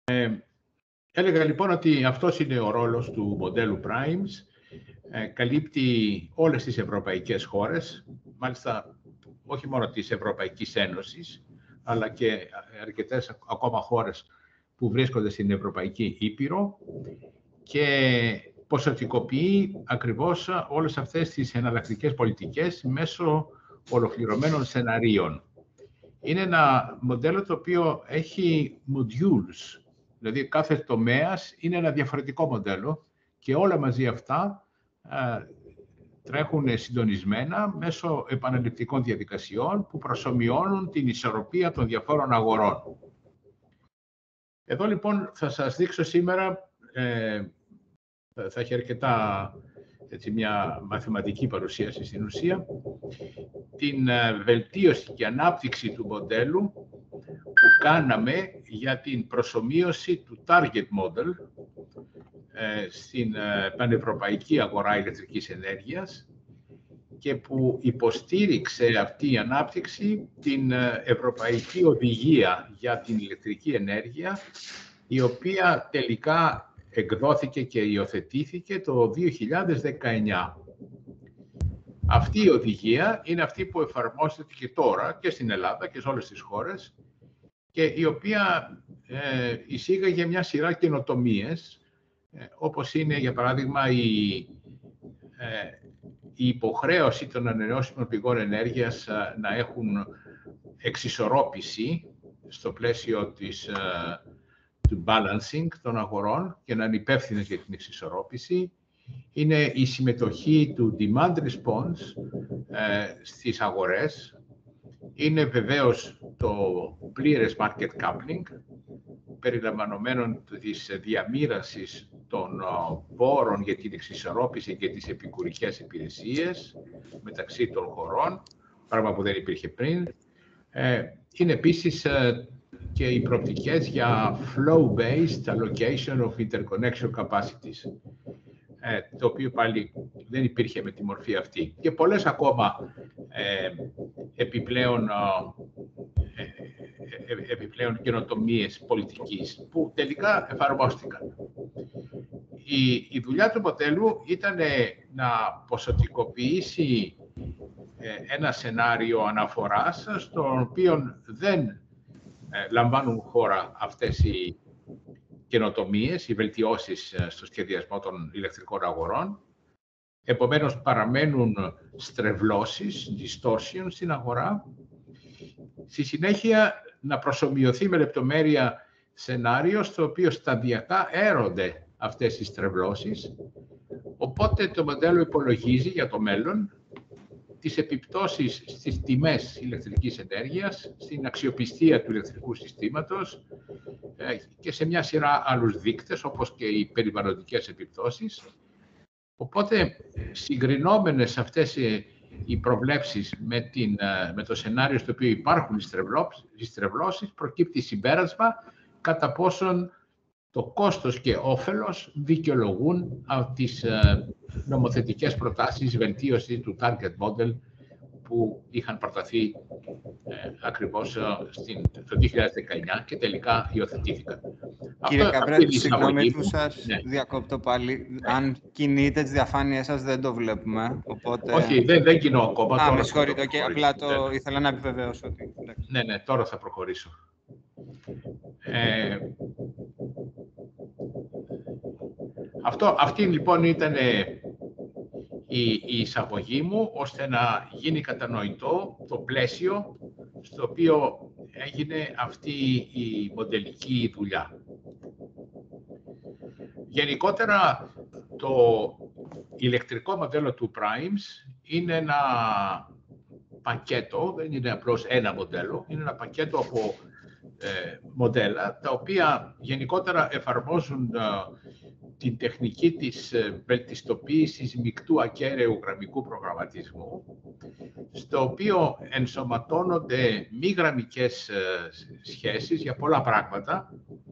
Έλεγα λοιπόν ότι αυτός είναι ο ρόλος του μοντέλου Primes. Καλύπτει όλες τις ευρωπαϊκές χώρες, μάλιστα όχι μόνο της Ευρωπαϊκής Ένωσης, αλλά και αρκετές ακόμα χώρες που βρίσκονται στην Ευρωπαϊκή Ήπειρο και ποσοτικοποιεί ακριβώς όλες αυτές τις εναλλακτικές πολιτικές μέσω ολοκληρωμένων σεναρίων. Είναι ένα μοντέλο το οποίο έχει modules, δηλαδή κάθε τομέας είναι ένα διαφορετικό μοντέλο και όλα μαζί αυτά τρέχουν συντονισμένα μέσω επαναληπτικών διαδικασιών που προσομοιώνουν την ισορροπία των διαφόρων αγορών. Εδώ λοιπόν θα σας δείξω σήμερα, θα έχει αρκετά μια μαθηματική παρουσίαση στην ουσία, την βελτίωση και ανάπτυξη του μοντέλου που κάναμε για την προσομοίωση του target model στην πανευρωπαϊκή αγορά ηλεκτρικής ενέργειας και που υποστήριξε αυτή η ανάπτυξη την Ευρωπαϊκή Οδηγία για την ηλεκτρική ενέργεια, η οποία τελικά εκδόθηκε και υιοθετήθηκε το 2019. Αυτή η οδηγία είναι αυτή που εφαρμόζεται και τώρα και στην Ελλάδα και σε όλες τις χώρες και η οποία εισήγαγε μια σειρά καινοτομίες, όπως είναι για παράδειγμα η υποχρέωση των ανανεώσιμων πηγών ενέργειας να έχουν εξισορρόπηση στο πλαίσιο του balancing των αγορών και να είναι υπεύθυνες για την εξισορρόπηση. Είναι η συμμετοχή του demand response στις αγορές. Είναι βεβαίως το πλήρες market coupling, περιλαμβανομένων της διαμοίρασης των πόρων για την εξισορρόπηση και τις επικουρικές υπηρεσίες μεταξύ των χωρών, πράγμα που δεν υπήρχε πριν. Είναι επίσης και οι προοπτικές για flow-based allocation of interconnection capacities, το οποίο πάλι δεν υπήρχε με τη μορφή αυτή. Και πολλές ακόμα επιπλέον καινοτομίες πολιτικής που τελικά εφαρμόστηκαν. Η δουλειά του μοντέλου ήταν να ποσοτικοποιήσει ένα σενάριο αναφοράς, στο οποίο δεν λαμβάνουν χώρα αυτές οι καινοτομίες, οι βελτιώσεις στο σχεδιασμό των ηλεκτρικών αγορών. Επομένως, παραμένουν στρεβλώσεις, distortions στην αγορά. Στη συνέχεια, να προσομοιωθεί με λεπτομέρεια σενάριο, στο οποίο σταδιακά έρονται αυτές οι στρεβλώσεις. Οπότε, το μοντέλο υπολογίζει για το μέλλον τις επιπτώσεις στις τιμές ηλεκτρικής ενέργειας, στην αξιοπιστία του ηλεκτρικού συστήματος και σε μια σειρά άλλους δείκτες, όπως και οι περιβαλλοντικές επιπτώσεις. Οπότε, συγκρινόμενες αυτές οι προβλέψεις με το σενάριο στο οποίο υπάρχουν οι στρεβλώσεις, προκύπτει συμπέρασμα κατά πόσον το κόστος και όφελος δικαιολογούν τις νομοθετικές προτάσεις βελτίωση του target model που είχαν προταθεί ακριβώς το 2019 και τελικά υιοθετήθηκαν. Κύριε Καπρέτη, συγγνώμη που σας διακόπτω πάλι. Αν κινείτε τις διαφάνειές σας δεν το βλέπουμε. Οπότε... Όχι, δεν κινώ ακόμα. Με συγχωρείτε, απλά ήθελα να επιβεβαιώσω ότι... Ναι, τώρα θα προχωρήσω. Αυτή λοιπόν ήταν η εισαγωγή μου, ώστε να γίνει κατανοητό το πλαίσιο στο οποίο έγινε αυτή η μοντελική δουλειά. Γενικότερα, το ηλεκτρικό μοντέλο του Primes είναι ένα πακέτο, δεν είναι απλώς ένα μοντέλο, είναι ένα πακέτο από μοντέλα, τα οποία γενικότερα εφαρμόζουν την τεχνική της βελτιστοποίησης μεικτού ακέραίου γραμμικού προγραμματισμού, στο οποίο ενσωματώνονται μη γραμμικές σχέσεις για πολλά πράγματα,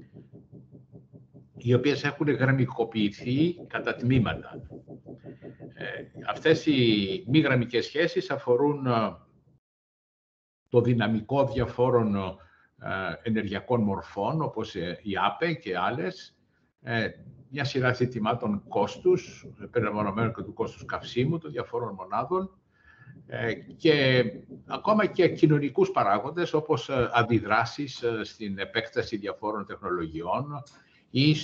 οι οποίες έχουν γραμμικοποιηθεί κατά τμήματα. Αυτές οι μη γραμμικές σχέσεις αφορούν το δυναμικό διαφόρων ενεργειακών μορφών, όπως η ΑΠΕ και άλλες, μια σειρά ζητημάτων κόστους, περιλαμβανομένου και του κόστους καυσίμου των διαφόρων μονάδων, και ακόμα και κοινωνικούς παράγοντες, όπως αντιδράσεις στην επέκταση διαφόρων τεχνολογιών ή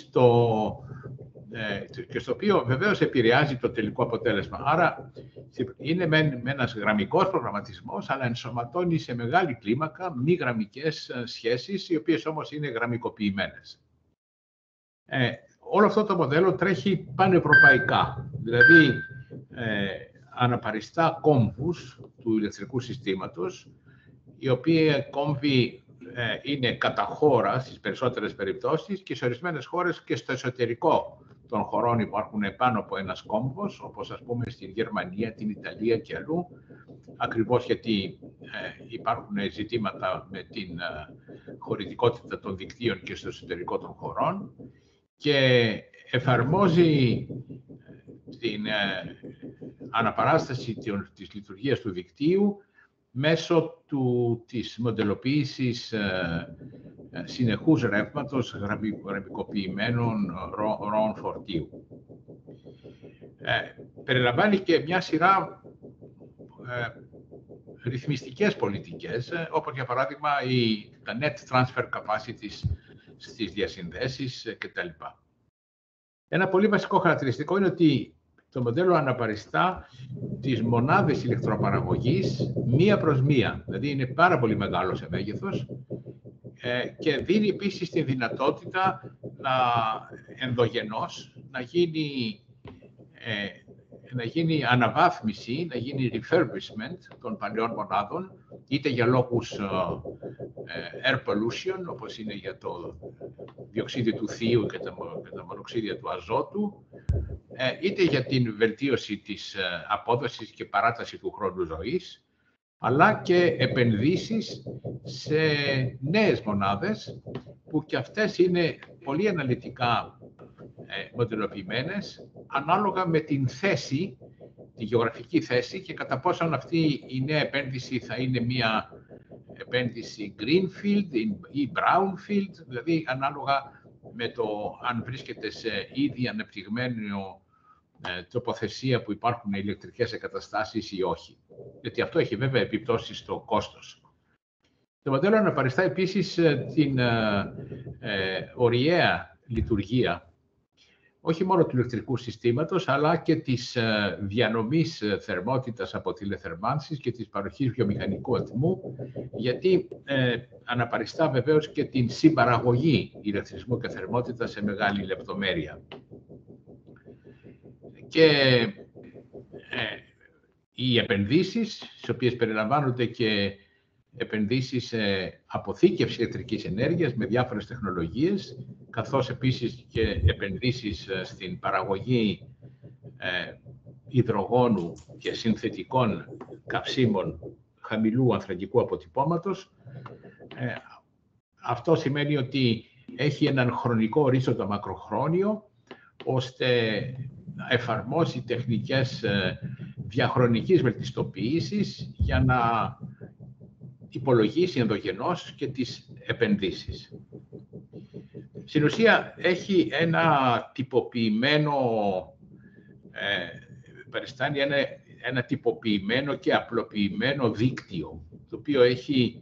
και στο οποίο βεβαίως επηρεάζει το τελικό αποτέλεσμα. Άρα είναι με ένας γραμμικός προγραμματισμός, αλλά ενσωματώνει σε μεγάλη κλίμακα μη γραμμικές σχέσεις, οι οποίες όμως είναι γραμμικοποιημένες. Όλο αυτό το μοντέλο τρέχει πανευρωπαϊκά, δηλαδή αναπαριστά κόμβους του ηλεκτρικού συστήματος, οι οποίοι κόμβοι είναι κατά χώρα στις περισσότερες περιπτώσεις και σε ορισμένες χώρες και στο εσωτερικό των χωρών υπάρχουν πάνω από ένας κόμβος, όπως ας πούμε στην Γερμανία, την Ιταλία και αλλού, ακριβώς γιατί υπάρχουν ζητήματα με την χωρητικότητα των δικτύων και στο εσωτερικό των χωρών και εφαρμόζει την αναπαράσταση της λειτουργίας του δικτύου μέσω της μοντελοποίησης συνεχούς ρεύματος γραμμικοποιημένων ροών φορτίου. Περιλαμβάνει και μια σειρά ρυθμιστικές πολιτικές, όπως για παράδειγμα τα net transfer capacities στις διασυνδέσεις κτλ. Ένα πολύ βασικό χαρακτηριστικό είναι ότι το μοντέλο αναπαριστά τις μονάδες ηλεκτροπαραγωγής μία προς μία, δηλαδή είναι πάρα πολύ μεγάλο σε μέγεθος και δίνει επίσης τη δυνατότητα ενδογενώς να γίνει αναβάθμιση, να γίνει refurbishment των παλαιών μονάδων, είτε για λόγους air pollution, όπως είναι για το διοξείδιο του θείου και τα μονοξίδια του αζότου, είτε για την βελτίωση της απόδοσης και παράταση του χρόνου ζωής, αλλά και επενδύσεις σε νέες μονάδες, που και αυτές είναι πολύ αναλυτικά μοντελοποιημένες, ανάλογα με την θέση, τη γεωγραφική θέση και κατά πόσον αυτή η νέα επένδυση θα είναι μια επένδυση greenfield ή brownfield, δηλαδή ανάλογα με το αν βρίσκεται σε ήδη ανεπτυγμένη τοποθεσία που υπάρχουν ηλεκτρικές εγκαταστάσεις ή όχι. Γιατί αυτό έχει βέβαια επιπτώσεις στο κόστος. Το μοντέλο αναπαριστά επίσης την ωριαία λειτουργία όχι μόνο του ηλεκτρικού συστήματος, αλλά και της διανομής θερμότητας από τηλεθερμάνσεις και της παροχής βιομηχανικού ατμού, γιατί αναπαριστά βεβαίως και την συμπαραγωγή ηλεκτρισμού και θερμότητας σε μεγάλη λεπτομέρεια. Και οι επενδύσεις, στις οποίες περιλαμβάνονται και επενδύσεις σε αποθήκευση ηλεκτρικής ενέργειας με διάφορες τεχνολογίες, καθώς επίσης και επενδύσεις στην παραγωγή υδρογόνου και συνθετικών καυσίμων χαμηλού ανθρακικού αποτυπώματος. Αυτό σημαίνει ότι έχει έναν χρονικό ορίζοντα μακροχρόνιο, ώστε να εφαρμόσει τεχνικές διαχρονικής βελτιστοποίησης για να υπολογίσει ενδογενώς και τις επενδύσεις. Στην ουσία έχει ένα τυποποιημένο, παριστάνει ένα τυποποιημένο και απλοποιημένο δίκτυο, το οποίο έχει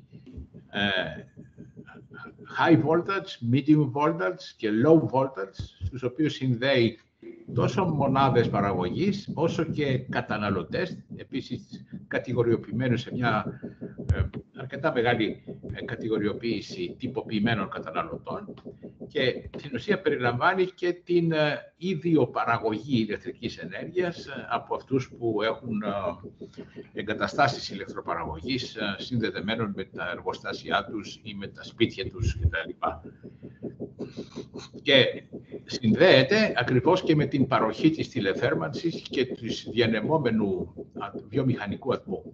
high voltage, medium voltage και low voltage, στους οποίους συνδέει τόσο μονάδες παραγωγής, όσο και καταναλωτές, επίσης κατηγοριοποιημένους σε μια αρκετά μεγάλη κατηγοριοποίηση τυποποιημένων καταναλωτών και στην ουσία περιλαμβάνει και την ίδιο παραγωγή ηλεκτρικής ενέργειας από αυτούς που έχουν εγκαταστάσεις ηλεκτροπαραγωγής συνδεδεμένων με τα εργοστάσια τους ή με τα σπίτια τους κτλ. Και συνδέεται ακριβώς και με την παροχή της τηλεθέρμανσης και της διανεμόμενου βιομηχανικού ατμού.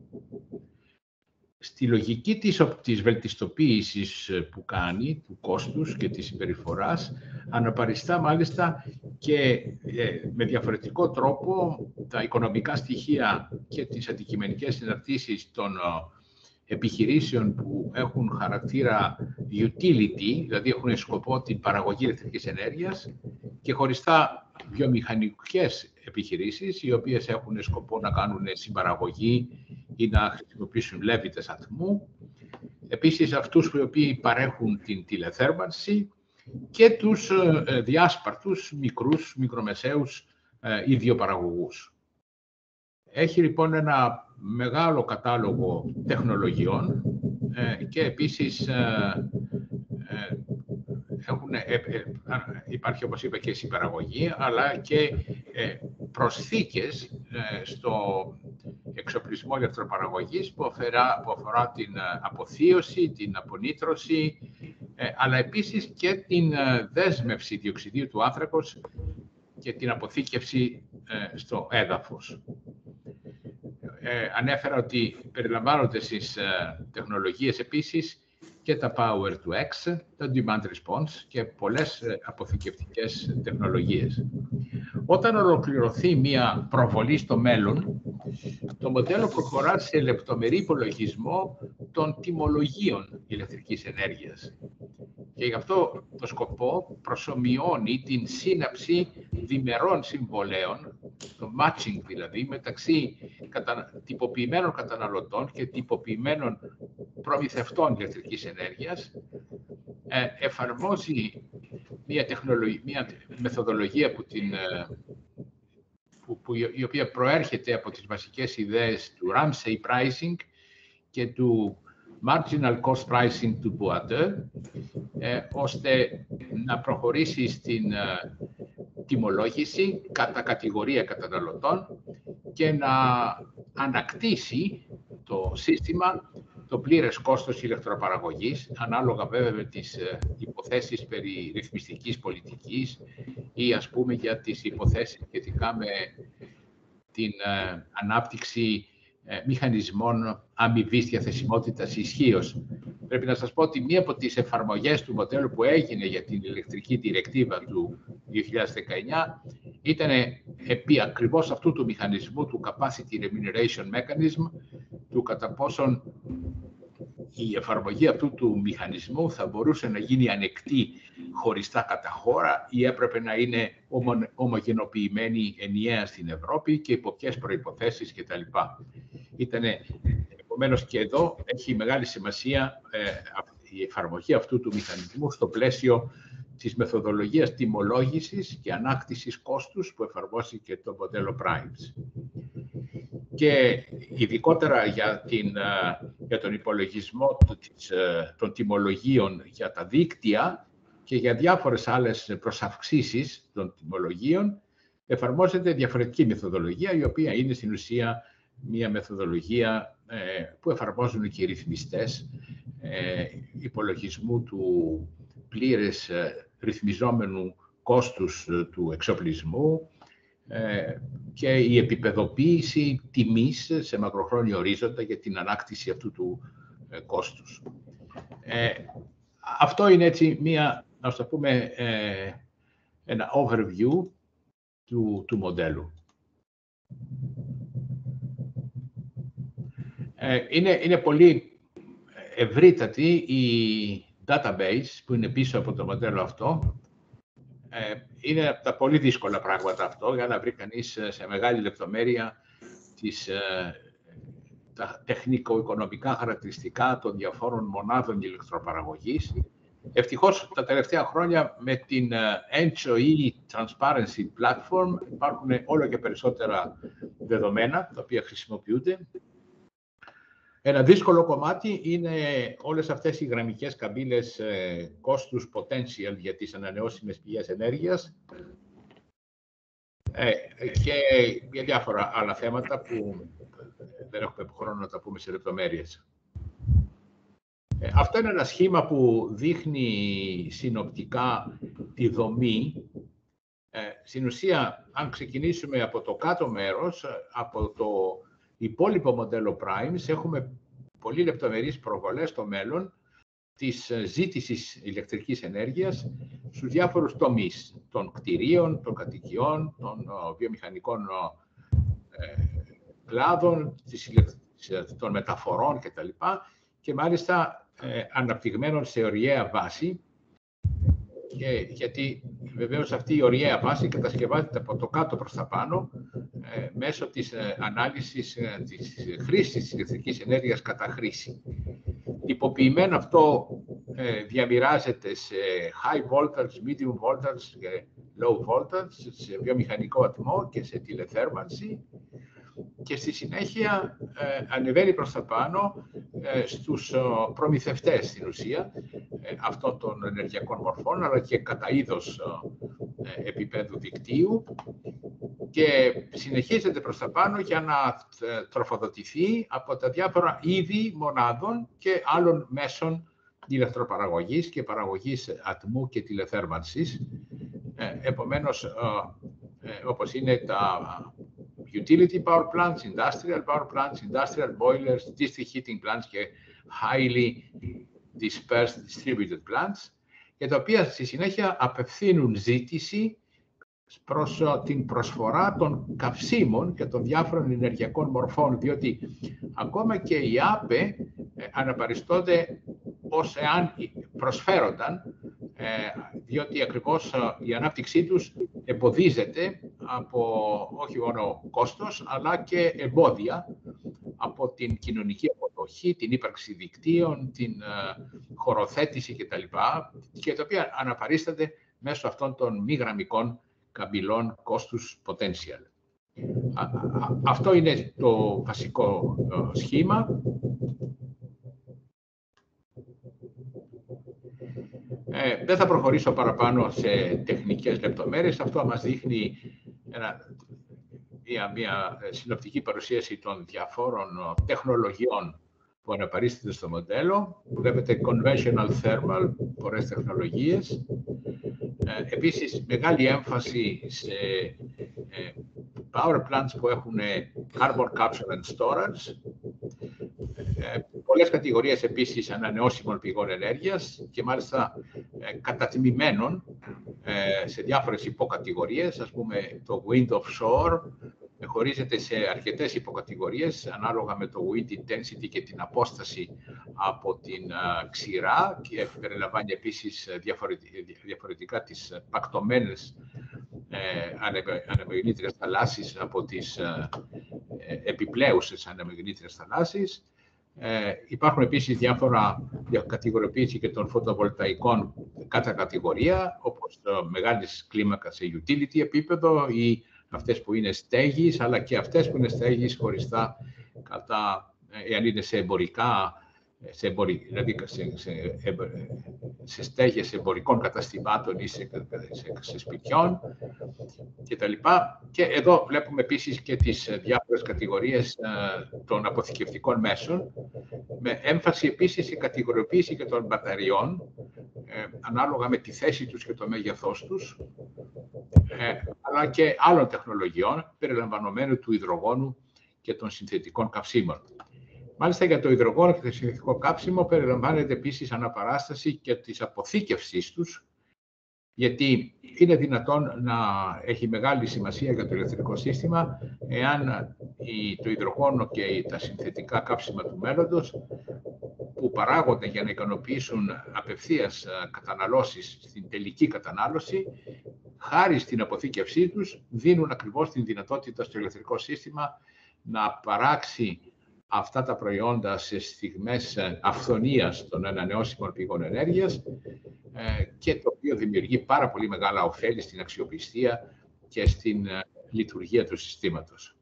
Στη λογική της βελτιστοποίησης που κάνει, του κόστους και της συμπεριφοράς, αναπαριστά μάλιστα και με διαφορετικό τρόπο τα οικονομικά στοιχεία και τις αντικειμενικές συναρτήσεις των επιχειρήσεων που έχουν χαρακτήρα utility, δηλαδή έχουν σκοπό την παραγωγή ηλεκτρικής ενέργειας, και χωριστά βιομηχανικές επιχειρήσεις, οι οποίες έχουν σκοπό να κάνουν συμπαραγωγή ή να χρησιμοποιήσουν λέβητες ατμού. Επίσης, αυτούς οι οποίοι παρέχουν την τηλεθέρμανση και τους διάσπαρτους, μικρομεσαίους ιδιοπαραγωγούς. Έχει λοιπόν ένα μεγάλο κατάλογο τεχνολογιών και επίσης υπάρχει, όπως είπα, και συμπαραγωγή, αλλά και προσθήκες στο εξοπλισμό ηλεκτροπαραγωγής που αφορά την αποθείωση, την απονύτρωση, αλλά επίσης και την δέσμευση διοξιδίου του άνθρακος και την αποθήκευση στο έδαφος. Ανέφερα ότι περιλαμβάνονται στις τεχνολογίες επίσης και τα Power to X, το Demand Response και πολλές αποθηκευτικές τεχνολογίες. Όταν ολοκληρωθεί μία προβολή στο μέλλον, το μοντέλο προχωρά σε λεπτομερή υπολογισμό των τιμολογίων ηλεκτρικής ενέργειας. Και γι' αυτό το σκοπό προσομοιώνει την σύναψη διμερών συμβολέων, το matching δηλαδή, μεταξύ τυποποιημένων καταναλωτών και τυποποιημένων προμηθευτών ηλεκτρικής ενέργειας. Εφαρμόζει μια μεθοδολογία η οποία προέρχεται από τις βασικές ιδέες του Ramsey Pricing και του Marginal Cost Pricing του Boisdeu, ώστε να προχωρήσει στην τιμολόγηση κατά κατηγορία καταναλωτών και να ανακτήσει το σύστημα το πλήρες κόστος ηλεκτροπαραγωγής, ανάλογα βέβαια με τις υποθέσεις περί ρυθμιστικής πολιτικής ή, ας πούμε, για τις υποθέσεις σχετικά με την ανάπτυξη μηχανισμών αμοιβής διαθεσιμότητας ισχύως. Πρέπει να σας πω ότι μία από τις εφαρμογές του μοντέλου που έγινε για την ηλεκτρική διρεκτίβα του 2019 ήταν επί ακριβώς αυτού του μηχανισμού, του Capacity Remuneration Mechanism, του κατά πόσον η εφαρμογή αυτού του μηχανισμού θα μπορούσε να γίνει ανεκτή χωριστά κατά χώρα ή έπρεπε να είναι ομογενοποιημένη ενιαία στην Ευρώπη και υπό ποιες προϋποθέσεις κτλ. Επομένως και εδώ έχει μεγάλη σημασία η εφαρμογή αυτού του μηχανισμού στο πλαίσιο της μεθοδολογίας τιμολόγησης και ανάκτησης κόστους που εφαρμόσει και το μοντέλο Primes. Και ειδικότερα για τον υπολογισμό των τιμολογίων για τα δίκτυα και για διάφορες άλλες προσαυξήσεις των τιμολογίων, εφαρμόζεται διαφορετική μεθοδολογία, η οποία είναι στην ουσία μια μεθοδολογία που εφαρμόζουν και οι ρυθμιστές υπολογισμού του πλήρες ρυθμιζόμενου κόστους του εξοπλισμού και η επίπεδοποίηση τιμής σε μακροχρόνιο ορίζοντα για την ανάκτηση αυτού του κόστους. Αυτό είναι έτσι να το πούμε, ένα overview του μοντέλου. Είναι πολύ ευρύτατη η database που είναι πίσω από το μοντέλο αυτό. Είναι από τα πολύ δύσκολα πράγματα αυτό, για να βρει κανείς σε μεγάλη λεπτομέρεια τα τεχνικο-οικονομικά χαρακτηριστικά των διαφόρων μονάδων ηλεκτροπαραγωγής. Ευτυχώς, τα τελευταία χρόνια με την ENTSO-E Transparency Platform υπάρχουν όλο και περισσότερα δεδομένα τα οποία χρησιμοποιούνται. Ένα δύσκολο κομμάτι είναι όλες αυτές οι γραμμικές καμπύλες κόστους potential για τις ανανεώσιμες πηγές ενέργειας και για διάφορα άλλα θέματα που δεν έχουμε χρόνο να τα πούμε σε λεπτομέρειες. Αυτό είναι ένα σχήμα που δείχνει συνοπτικά τη δομή. Στην ουσία, αν ξεκινήσουμε από το κάτω μέρος, από το υπόλοιπο μοντέλο Primes, έχουμε πολύ λεπτομερείς προβολές στο μέλλον της ζήτησης ηλεκτρικής ενέργειας στους διάφορους τομείς των κτηρίων, των κατοικιών, των βιομηχανικών κλάδων, των μεταφορών κτλ. και μάλιστα αναπτυγμένων σε ωριαία βάση, γιατί βεβαίως αυτή η ωριαία βάση κατασκευάζεται από το κάτω προς τα πάνω μέσω της ανάλυσης της χρήσης της ηλεκτρικής ενέργειας κατά χρήση. Τυποποιημένο αυτό διαμοιράζεται σε high voltage, medium voltage και low voltage, σε βιομηχανικό ατμό και σε τηλεθέρμανση, και στη συνέχεια ανεβαίνει προς τα πάνω στους προμηθευτές στην ουσία αυτών των ενεργειακών μορφών, αλλά και κατά είδος επίπεδου δικτύου, και συνεχίζεται προς τα πάνω για να τροφοδοτηθεί από τα διάφορα είδη μονάδων και άλλων μέσων ηλεκτροπαραγωγής και παραγωγής ατμού και τηλεθέρμανσης. Επομένως, όπως είναι τα utility power plants, industrial power plants, industrial boilers, district heating plants και highly dispersed distributed plants, και τα οποία στη συνέχεια απευθύνουν ζήτηση προς την προσφορά των καυσίμων και των διάφορων ενεργειακών μορφών, διότι ακόμα και οι ΑΠΕ αναπαριστώνται ως εάν προσφέρονταν, διότι ακριβώς η ανάπτυξή τους εμποδίζεται από όχι μόνο κόστος, αλλά και εμπόδια από την κοινωνική αποδοχή, την ύπαρξη δικτύων, την χωροθέτηση κτλ. Και τα οποία αναπαρίστανται μέσω αυτών των μη γραμμικών καμπυλών κόστους potential. Αυτό είναι το βασικό σχήμα. Δεν θα προχωρήσω παραπάνω σε τεχνικές λεπτομέρειες. Αυτό μας δείχνει μια συνοπτική παρουσίαση των διαφόρων τεχνολογιών που αναπαρίσταται στο μοντέλο. Βλέπετε conventional thermal, πολλές τεχνολογίες. Επίσης, μεγάλη έμφαση σε power plants που έχουν carbon capture and storage. Πολλές κατηγορίες επίσης ανανεώσιμων πηγών ενέργειας και μάλιστα κατατιμημένων σε διάφορες υποκατηγορίες. Ας πούμε, το wind offshore χωρίζεται σε αρκετές υποκατηγορίες ανάλογα με το wind intensity και την απόσταση από την ξηρά, και περιλαμβάνει επίσης διαφορετικά τις πακτωμένες ανεμογεννήτριες θαλάσσης από τις επιπλέουσες ανεμογεννήτριες θαλάσσης. Υπάρχουν επίσης διάφορα κατηγοριοποίηση και των φωτοβολταϊκών κατά κατηγορία, όπως μεγάλης κλίμακας σε utility επίπεδο ή αυτές που είναι στέγης, αλλά και αυτές που είναι στέγης χωριστά κατά, εάν είναι σε εμπορικά, δηλαδή σε στέγες εμπορικών καταστημάτων ή σε σπιτιών κτλ. Και εδώ βλέπουμε επίσης και τις διάφορες κατηγορίες των αποθηκευτικών μέσων, με έμφαση επίσης η κατηγοριοποίηση και των μπαταριών, ανάλογα με τη θέση τους και το μέγεθός τους, αλλά και άλλων τεχνολογιών, περιλαμβανομένου του υδρογόνου και των συνθετικών καυσίμων. Μάλιστα, για το υδρογόνο και το συνθετικό κάψιμο περιλαμβάνεται επίσης αναπαράσταση και της αποθήκευσής τους, γιατί είναι δυνατόν να έχει μεγάλη σημασία για το ηλεκτρικό σύστημα εάν το υδρογόνο και τα συνθετικά κάψιμα του μέλλοντος, που παράγονται για να ικανοποιήσουν απευθείας καταναλώσεις στην τελική κατανάλωση, χάρη στην αποθήκευσή τους, δίνουν ακριβώς την δυνατότητα στο ηλεκτρικό σύστημα να παράξει αυτά τα προϊόντα σε στιγμές αυθονίας των ανανεώσιμων πηγών ενέργειας, και το οποίο δημιουργεί πάρα πολύ μεγάλα ωφέλη στην αξιοπιστία και στην λειτουργία του συστήματος.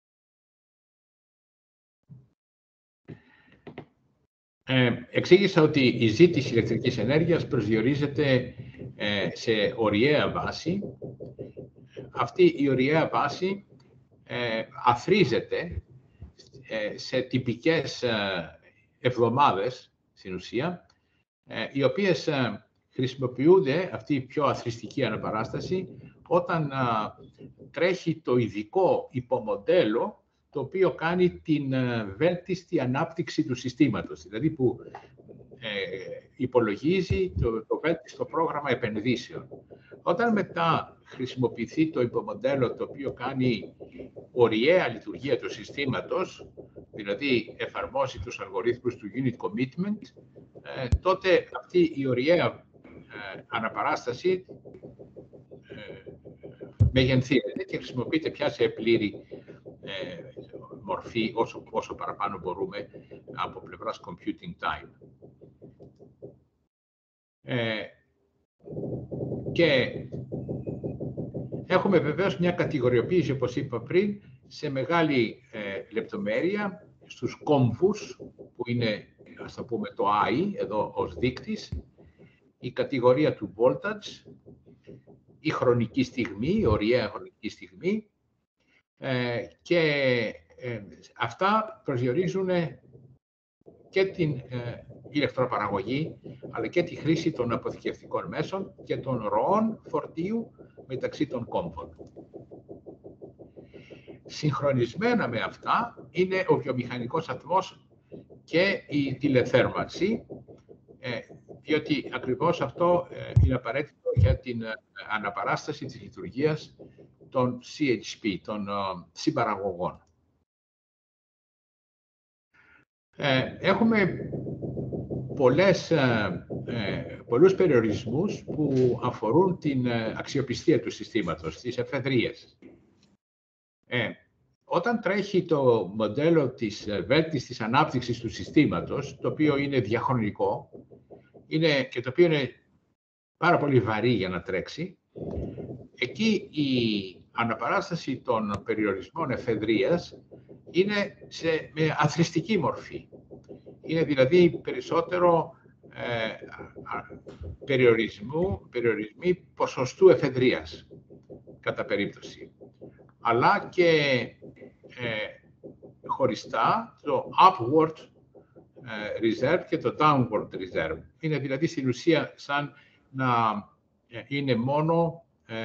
Εξήγησα ότι η ζήτηση ηλεκτρικής ενέργειας προσδιορίζεται σε ωριαία βάση. Αυτή η ωριαία βάση αθροίζεται σε τυπικές εβδομάδες, στην ουσία, οι οποίες χρησιμοποιούνται, αυτή η πιο αθροιστική αναπαράσταση, όταν τρέχει το ειδικό υπομοντέλο, το οποίο κάνει την βέλτιστη ανάπτυξη του συστήματος, δηλαδή που υπολογίζει το βέλτιστο πρόγραμμα επενδύσεων. Όταν μετά χρησιμοποιηθεί το υπομοντέλο το οποίο κάνει ωριαία λειτουργία του συστήματος, δηλαδή εφαρμόσει τους αλγορίθμους του unit commitment, τότε αυτή η ωριαία αναπαράσταση μεγενθύνεται και χρησιμοποιείται πια σε πλήρη μορφή όσο παραπάνω μπορούμε από πλευράς computing time. Και έχουμε βεβαίως μια κατηγοριοποίηση, όπως είπα πριν, σε μεγάλη λεπτομέρεια στους κόμβους, που είναι, ας το πούμε, το I, εδώ ως δείκτης, η κατηγορία του voltage, η χρονική στιγμή, η ωριαία χρονική στιγμή, και αυτά προσδιορίζουν και την ηλεκτροπαραγωγή, αλλά και τη χρήση των αποθηκευτικών μέσων και των ροών φορτίου μεταξύ των κόμβων. Συγχρονισμένα με αυτά είναι ο βιομηχανικός ατμός και η τηλεθέρμανση, διότι ακριβώς αυτό είναι απαραίτητο για την αναπαράσταση της λειτουργίας των CHP, των συμπαραγωγών. Έχουμε πολλούς περιορισμούς που αφορούν την αξιοπιστία του συστήματος, τις εφεδρείες. Όταν τρέχει το μοντέλο της βέλτιστης ανάπτυξης του συστήματος, το οποίο είναι διαχρονικό και το οποίο είναι πάρα πολύ βαρύ για να τρέξει, εκεί η αναπαράσταση των περιορισμών εφεδρείας είναι με αθροιστική μορφή. Είναι δηλαδή περισσότερο περιορισμοί ποσοστού εφεδρείας, κατά περίπτωση. Αλλά και χωριστά το upward reserve και το downward reserve. Είναι δηλαδή στην ουσία σαν να είναι μόνο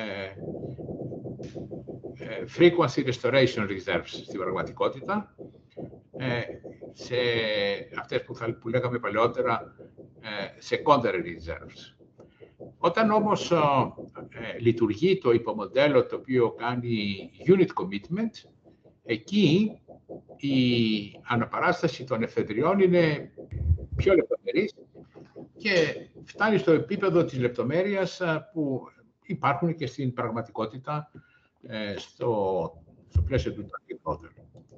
frequency restoration reserves στην πραγματικότητα, σε αυτές που λέγαμε παλαιότερα secondary reserves. Όταν όμως λειτουργεί το υπομοντέλο το οποίο κάνει unit commitment, εκεί η αναπαράσταση των εφεδριών είναι πιο λεπτομερής και φτάνει στο επίπεδο της λεπτομέρειας που υπάρχουν και στην πραγματικότητα στο πλαίσιο του target model.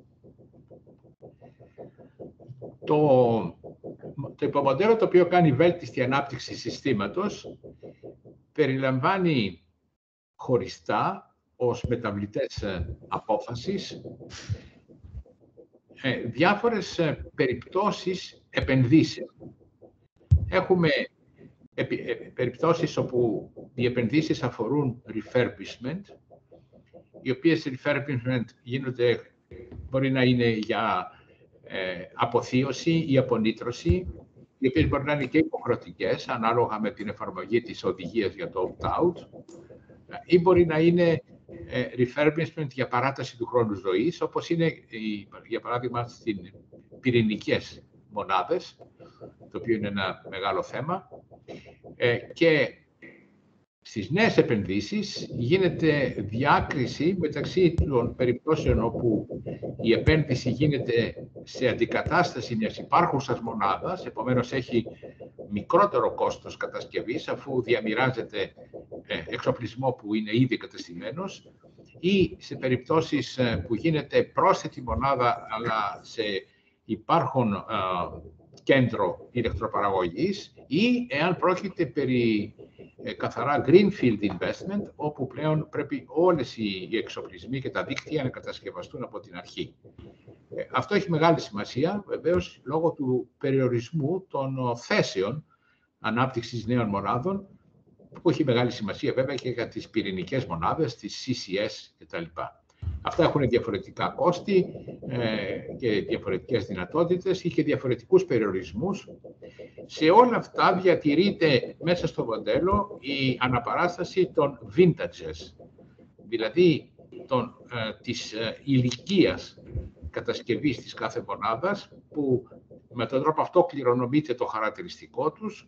Το υπομοντέλο το οποίο κάνει βέλτιστη ανάπτυξη συστήματος περιλαμβάνει χωριστά ως μεταβλητές απόφασης διάφορες περιπτώσεις επενδύσεων. Έχουμε περιπτώσεις όπου οι επενδύσεις αφορούν refurbishment, οι οποίες refurbishment μπορεί να είναι για αποθείωση ή απονήτρωση, οι οποίες μπορεί να είναι και υποχρεωτικές, ανάλογα με την εφαρμογή της οδηγίας για το opt-out, ή μπορεί να είναι refurbishment για παράταση του χρόνου ζωής, όπως είναι, για παράδειγμα, στις πυρηνικές μονάδες, το οποίο είναι ένα μεγάλο θέμα. Και στις νέες επενδύσεις γίνεται διάκριση μεταξύ των περιπτώσεων όπου η επένδυση γίνεται σε αντικατάσταση μιας υπάρχουσας μονάδας, επομένως έχει μικρότερο κόστος κατασκευής αφού διαμοιράζεται εξοπλισμό που είναι ήδη κατεστημένος, ή σε περιπτώσεις που γίνεται πρόσθετη μονάδα αλλά σε υπάρχον κέντρο ηλεκτροπαραγωγής, ή εάν πρόκειται περί καθαρά greenfield investment, όπου πλέον πρέπει όλες οι εξοπλισμοί και τα δίκτυα να κατασκευαστούν από την αρχή. Αυτό έχει μεγάλη σημασία, βεβαίως, λόγω του περιορισμού των θέσεων ανάπτυξης νέων μονάδων, που έχει μεγάλη σημασία βέβαια και για τις πυρηνικές μονάδες, τις CCS κτλ. Αυτά έχουν διαφορετικά κόστη και διαφορετικές δυνατότητες ή και διαφορετικούς περιορισμούς. Σε όλα αυτά διατηρείται μέσα στο μοντέλο η αναπαράσταση των vintages, δηλαδή της ηλικίας κατασκευής της κάθε μονάδας, που με τον τρόπο αυτό κληρονομείται το χαρακτηριστικό τους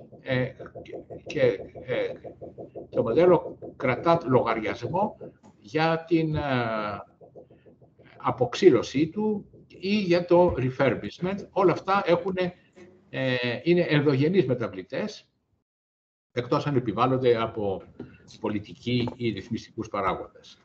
και το μοντέλο κρατά λογαριασμό για την αποξήλωσή του ή για το refurbishment. Όλα αυτά είναι ενδογενείς μεταβλητές, εκτός αν επιβάλλονται από πολιτική ή ρυθμιστικούς παράγοντες.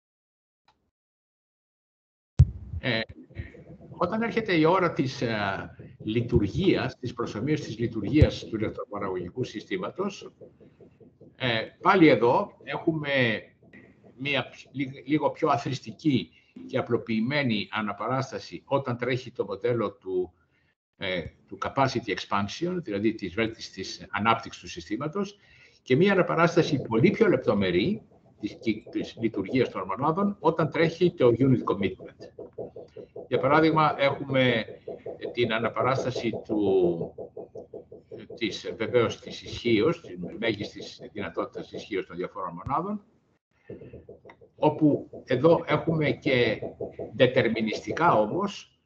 Όταν έρχεται η ώρα της λειτουργίας, της προσομοίωσης της λειτουργίας του ηλεκτροπαραγωγικού συστήματος, πάλι εδώ έχουμε μία λίγο πιο αθροιστική και απλοποιημένη αναπαράσταση όταν τρέχει το μοντέλο του capacity expansion, δηλαδή της βέλτιστης ανάπτυξης του συστήματος, και μία αναπαράσταση πολύ πιο λεπτομερή της λειτουργίας των μονάδων όταν τρέχει το unit commitment. Για παράδειγμα, έχουμε την αναπαράσταση βεβαίως της ισχύως, της μέγιστης δυνατότητας ισχύως των διαφόρων μονάδων, όπου εδώ έχουμε και δετερμινιστικά όμως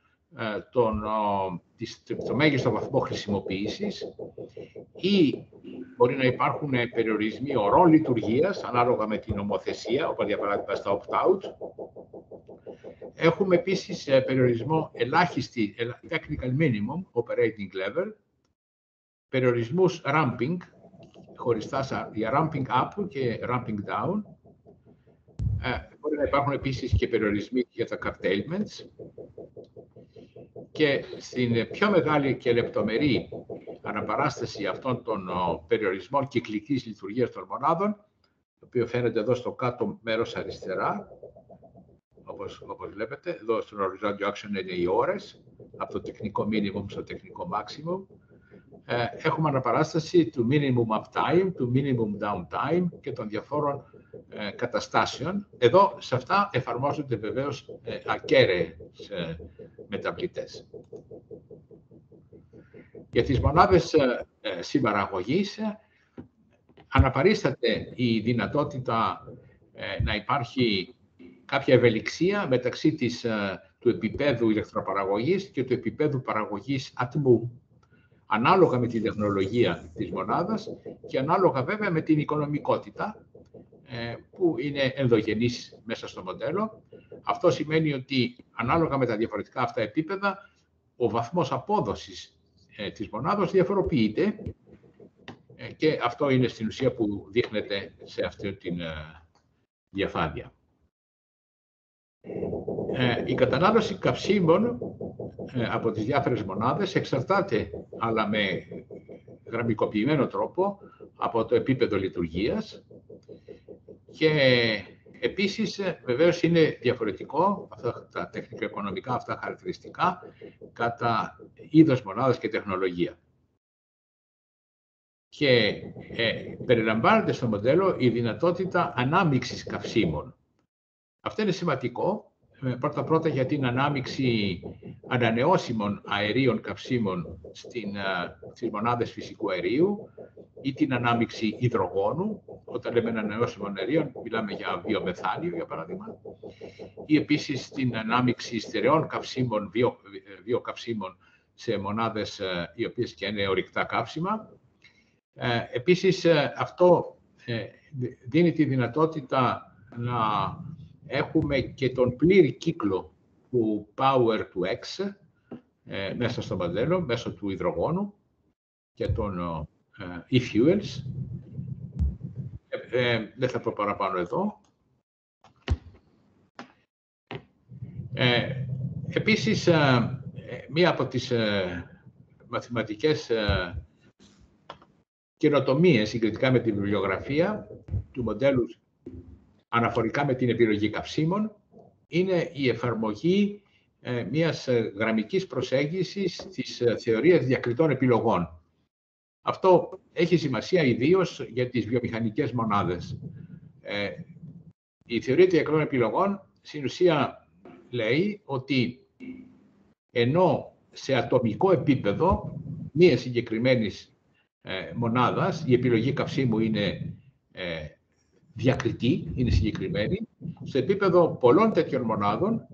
το μέγιστο βαθμό χρησιμοποίησης, ή μπορεί να υπάρχουν περιορισμοί ορών λειτουργίας ανάλογα με την νομοθεσία, όπως για παράδειγμα στα opt-out. Έχουμε επίσης περιορισμό ελάχιστη technical minimum operating level, περιορισμούς ramping, χωριστά για ramping up και ramping down. Μπορεί να υπάρχουν επίσης και περιορισμοί για τα curtailments. Και στην πιο μεγάλη και λεπτομερή αναπαράσταση αυτών των περιορισμών κυκλικής λειτουργίας των μονάδων, το οποίο φαίνεται εδώ στο κάτω μέρος αριστερά, όπως βλέπετε, εδώ στον οριζόντιο άξονα είναι οι ώρες, από το τεχνικό minimum στο τεχνικό maximum. Έχουμε αναπαράσταση του minimum uptime, του minimum downtime και των διαφόρων καταστάσεων. Εδώ, σε αυτά, εφαρμόζονται βεβαίως ακέραιες μεταβλητές. Για τις μονάδες συμπαραγωγής, αναπαρίσταται η δυνατότητα να υπάρχει κάποια ευελιξία μεταξύ του επίπεδου ηλεκτροπαραγωγής και του επίπεδου παραγωγής ατμού, ανάλογα με την τεχνολογία της μονάδας και ανάλογα βέβαια με την οικονομικότητα, που είναι ενδογενής μέσα στο μοντέλο. Αυτό σημαίνει ότι ανάλογα με τα διαφορετικά αυτά επίπεδα, ο βαθμός απόδοσης της μονάδας διαφοροποιείται, και αυτό είναι στην ουσία που δείχνεται σε αυτή την διαφάνεια. Η κατανάλωση καυσίμων από τις διάφορες μονάδες εξαρτάται, αλλά με γραμμικοποιημένο τρόπο, από το επίπεδο λειτουργίας, και επίσης βεβαίως είναι διαφορετικό τα τεχνικο-οικονομικά αυτά χαρακτηριστικά κατά είδος μονάδας και τεχνολογία. Και περιλαμβάνεται στο μοντέλο η δυνατότητα ανάμειξης καυσίμων. Αυτό είναι σημαντικό, πρώτα-πρώτα για την ανάμειξη ανανεώσιμων αερίων καυσίμων στις μονάδες φυσικού αερίου ή την ανάμειξη υδρογόνου. Όταν λέμε ανανεώσιμων αερίων, μιλάμε για βιομεθάνιο, για παράδειγμα, ή επίσης την ανάμειξη στερεών καυσίμων, βιοκαυσίμων σε μονάδες οι οποίες και είναι ορυκτά καύσιμα. Επίσης, αυτό δίνει τη δυνατότητα να έχουμε και τον πλήρη κύκλο του Power to X μέσα στο μοντέλο, μέσω του υδρογόνου και των e-fuels. Δεν θα πω παραπάνω εδώ. Επίσης, μία από τις μαθηματικές καινοτομίες συγκριτικά με τη βιβλιογραφία του μοντέλου αναφορικά με την επιλογή καυσίμων είναι η εφαρμογή μιας γραμμικής προσέγγισης της θεωρίας διακριτών επιλογών. Αυτό έχει σημασία ιδίως για τις βιομηχανικές μονάδες. Η θεωρία διακριτών επιλογών στην ουσία λέει ότι ενώ σε ατομικό επίπεδο μία συγκεκριμένης μονάδας η επιλογή καυσίμου είναι διακριτή, είναι συγκεκριμένη, στο επίπεδο πολλών τέτοιων μονάδων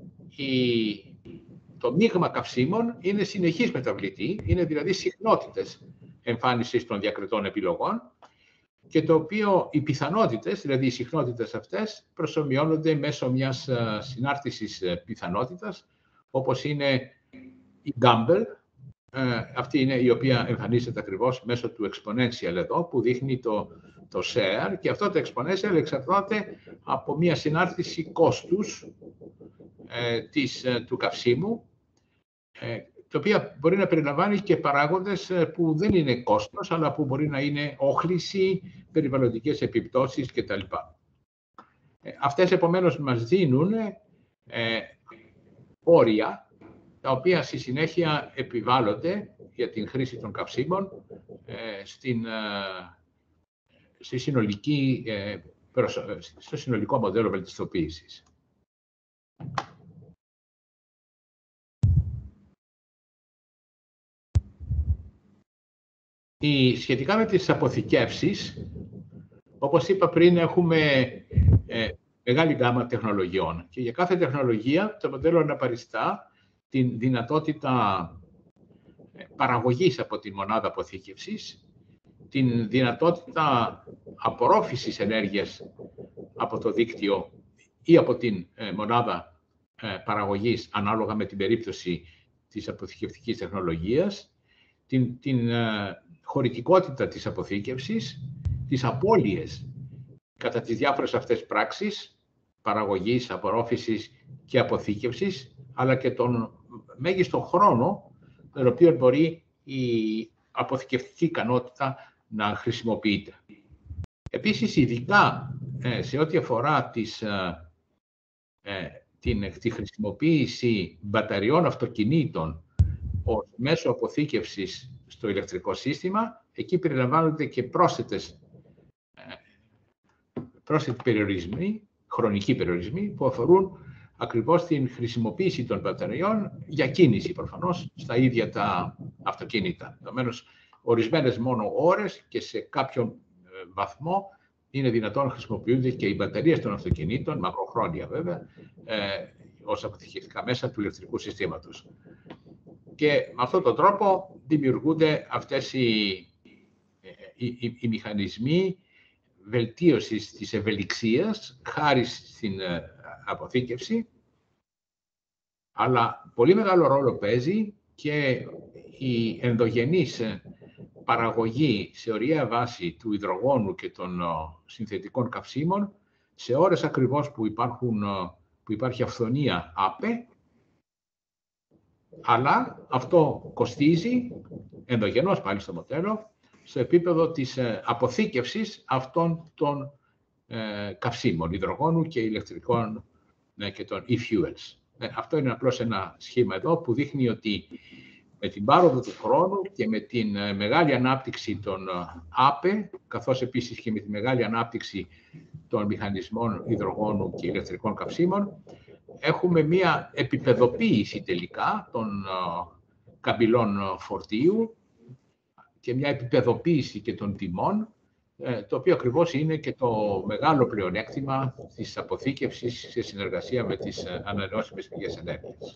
το μείγμα καυσίμων είναι συνεχής μεταβλητή, είναι δηλαδή συχνότητες εμφάνισης των διακριτών επιλογών, και το οποίο οι πιθανότητες, δηλαδή οι συχνότητες αυτές, προσομοιώνονται μέσω μιας συνάρτησης πιθανότητας, όπως είναι η Gumbel. Αυτή είναι η οποία εμφανίζεται ακριβώς μέσω του exponential εδώ, που δείχνει το share, και αυτό το exponential εξαρτάται από μια συνάρτηση κόστους του καυσίμου, το οποίο μπορεί να περιλαμβάνει και παράγοντες που δεν είναι κόστος, αλλά που μπορεί να είναι όχληση, περιβαλλοντικές επιπτώσεις κτλ. Αυτές επομένως μας δίνουν όρια, τα οποία στη συνέχεια επιβάλλονται για την χρήση των καυσίμων στο συνολικό μοντέλο βελτιστοποίησης. Σχετικά με τις αποθηκεύσεις, όπως είπα πριν, έχουμε μεγάλη γκάμα τεχνολογιών και για κάθε τεχνολογία το μοντέλο αναπαριστά την δυνατότητα παραγωγής από τη μονάδα αποθήκευσης, την δυνατότητα απορρόφησης ενέργειας από το δίκτυο ή από την μονάδα παραγωγής, ανάλογα με την περίπτωση της αποθηκευτικής τεχνολογίας, την χωρητικότητα της αποθήκευσης, τις απώλειες κατά τις διάφορες αυτές πράξεις, παραγωγής, απορρόφησης και αποθήκευσης, αλλά και τον μέγιστο χρόνο τον οποίο μπορεί η αποθηκευτική ικανότητα να χρησιμοποιείται. Επίσης, ειδικά σε ό,τι αφορά τη χρησιμοποίηση μπαταριών αυτοκινήτων ως μέσο αποθήκευσης στο ηλεκτρικό σύστημα, εκεί περιλαμβάνονται και πρόσθετοι περιορισμοί, χρονικοί περιορισμοί, που αφορούν ακριβώς την χρησιμοποίηση των μπαταριών για κίνηση, προφανώς, στα ίδια τα αυτοκίνητα. Επομένως, ορισμένες μόνο ώρες και σε κάποιον βαθμό είναι δυνατόν να χρησιμοποιούνται και οι μπαταρίες των αυτοκινήτων, μακροχρόνια βέβαια, ως αποθηκευτικά μέσα του ηλεκτρικού συστήματος. Και με αυτόν τον τρόπο δημιουργούνται αυτές οι μηχανισμοί βελτίωσης της ευελιξίας, χάρη στην αποθήκευση, αλλά πολύ μεγάλο ρόλο παίζει και η ενδογενής παραγωγή σε ωριαία βάση του υδρογόνου και των συνθετικών καυσίμων, σε ώρες ακριβώς που υπάρχει αυθονία ΑΠΕ, αλλά αυτό κοστίζει ενδογενώς πάλι στο μοντέλο, στο επίπεδο της αποθήκευσης αυτών των καυσίμων, υδρογόνου και ηλεκτρικών και των e-fuels. Αυτό είναι απλώς ένα σχήμα εδώ που δείχνει ότι με την πάροδο του χρόνου και με την μεγάλη ανάπτυξη των ΑΠΕ, καθώς επίσης και με τη μεγάλη ανάπτυξη των μηχανισμών υδρογόνου και ηλεκτρικών καυσίμων, έχουμε μία επίπεδοποίηση τελικά των καμπυλών φορτίου και μια επίπεδοποίηση και των τιμών, το οποίο ακριβώς είναι και το μεγάλο πλεονέκτημα της αποθήκευσης σε συνεργασία με τις ανανεώσιμες πηγές ενέργειας.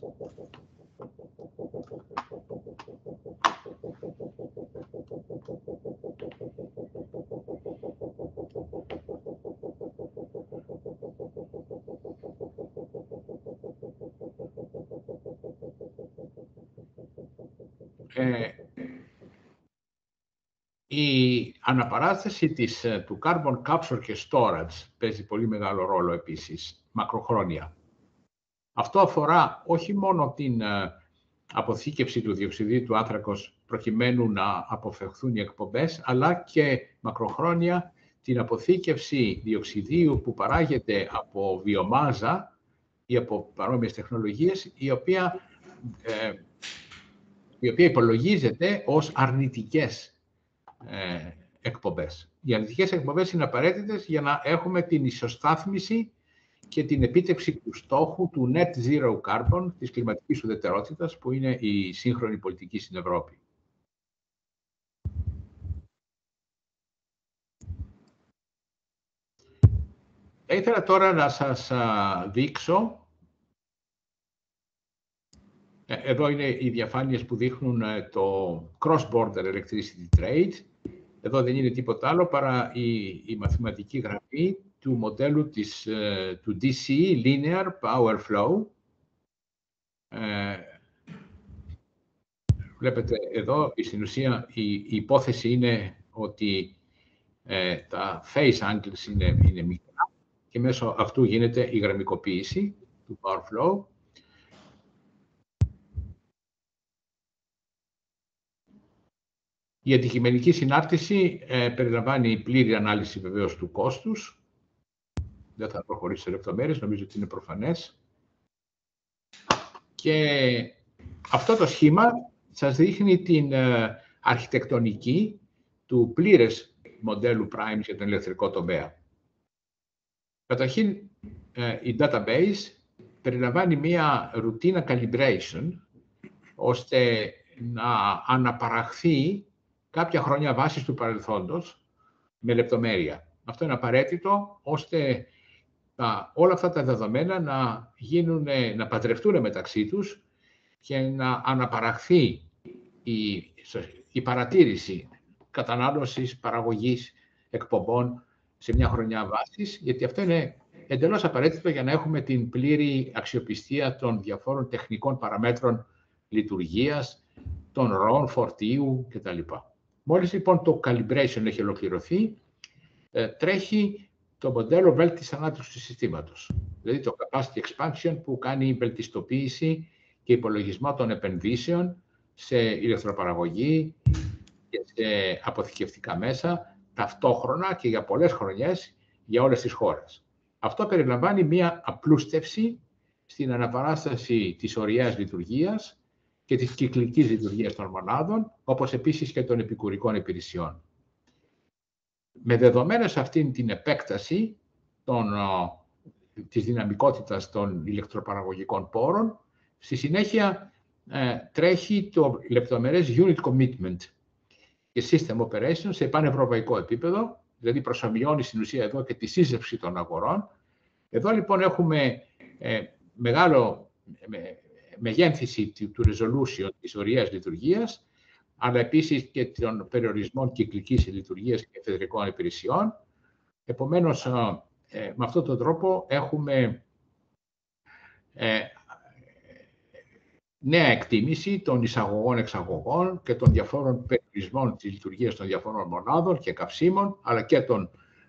Η αναπαράσταση του carbon capture και storage παίζει πολύ μεγάλο ρόλο επίσης, μακροχρόνια. Αυτό αφορά όχι μόνο την αποθήκευση του διοξειδίου του άνθρακος προκειμένου να αποφευχθούν οι εκπομπές, αλλά και μακροχρόνια την αποθήκευση διοξειδίου που παράγεται από βιομάζα ή από παρόμοιες τεχνολογίες, η οποία υπολογίζεται ως αρνητικές εκπομπές. Οι αρνητικές εκπομπές είναι απαραίτητες για να έχουμε την ισοστάθμιση και την επίτευξη του στόχου του net zero carbon, της κλιματικής ουδετερότητας, που είναι η σύγχρονη πολιτική στην Ευρώπη. Θα ήθελα τώρα να σας δείξω. Εδώ είναι οι διαφάνειες που δείχνουν το cross-border electricity trade. Εδώ δεν είναι τίποτα άλλο παρά η μαθηματική γραφή του μοντέλου του DCE, Linear Power Flow, Βλέπετε εδώ, στην ουσία, η υπόθεση είναι ότι τα phase angles είναι μικρά και μέσω αυτού γίνεται η γραμμικοποίηση του power flow. Η αντικειμενική συνάρτηση περιλαμβάνει πλήρη ανάλυση βεβαίως του κόστους. Δεν θα προχωρήσω σε λεπτομέρειες, νομίζω ότι είναι προφανές. Και αυτό το σχήμα σας δείχνει την αρχιτεκτονική του πλήρες μοντέλου Primes για τον ηλεκτρικό τομέα. Καταρχήν, η database περιλαμβάνει μία ρουτίνα calibration, ώστε να αναπαραχθεί κάποια χρόνια βάσης του παρελθόντος με λεπτομέρεια. Αυτό είναι απαραίτητο, ώστε όλα αυτά τα δεδομένα να παντρευτούν μεταξύ τους και να αναπαραχθεί η παρατήρηση κατανάλωσης, παραγωγής, εκπομπών σε μια χρονιά βάσης, γιατί αυτό είναι εντελώς απαραίτητο για να έχουμε την πλήρη αξιοπιστία των διαφόρων τεχνικών παραμέτρων λειτουργίας, των ροών φορτίου κτλ. Μόλις λοιπόν το calibration έχει ολοκληρωθεί, τρέχει το μοντέλο βέλτιστης ανάπτυξης του συστήματος. Δηλαδή το capacity expansion που κάνει βελτιστοποίηση και υπολογισμό των επενδύσεων σε ηλεκτροπαραγωγή και σε αποθηκευτικά μέσα, ταυτόχρονα και για πολλές χρονιές για όλες τις χώρες. Αυτό περιλαμβάνει μία απλούστευση στην αναπαράσταση της ωριαίας λειτουργίας και της κυκλικής λειτουργίας των μονάδων, όπως επίσης και των επικουρικών υπηρεσιών. Με δεδομένες αυτήν την επέκταση της δυναμικότητας των ηλεκτροπαραγωγικών πόρων, στη συνέχεια τρέχει το λεπτομερές unit commitment και system operation σε πανευρωπαϊκό επίπεδο, δηλαδή προσομοιώνει στην ουσία εδώ και τη σύζευξη των αγορών. Εδώ λοιπόν έχουμε μεγάλο μεγένθηση του resolution της ωριαίας λειτουργίας, αλλά επίσης και των περιορισμών κυκλικής λειτουργίας και εφεδρικών υπηρεσιών. Επομένως, με αυτόν τον τρόπο έχουμε νέα εκτίμηση των εισαγωγών-εξαγωγών και των διαφόρων περιορισμών της λειτουργίας των διαφόρων μονάδων και καυσίμων, αλλά και των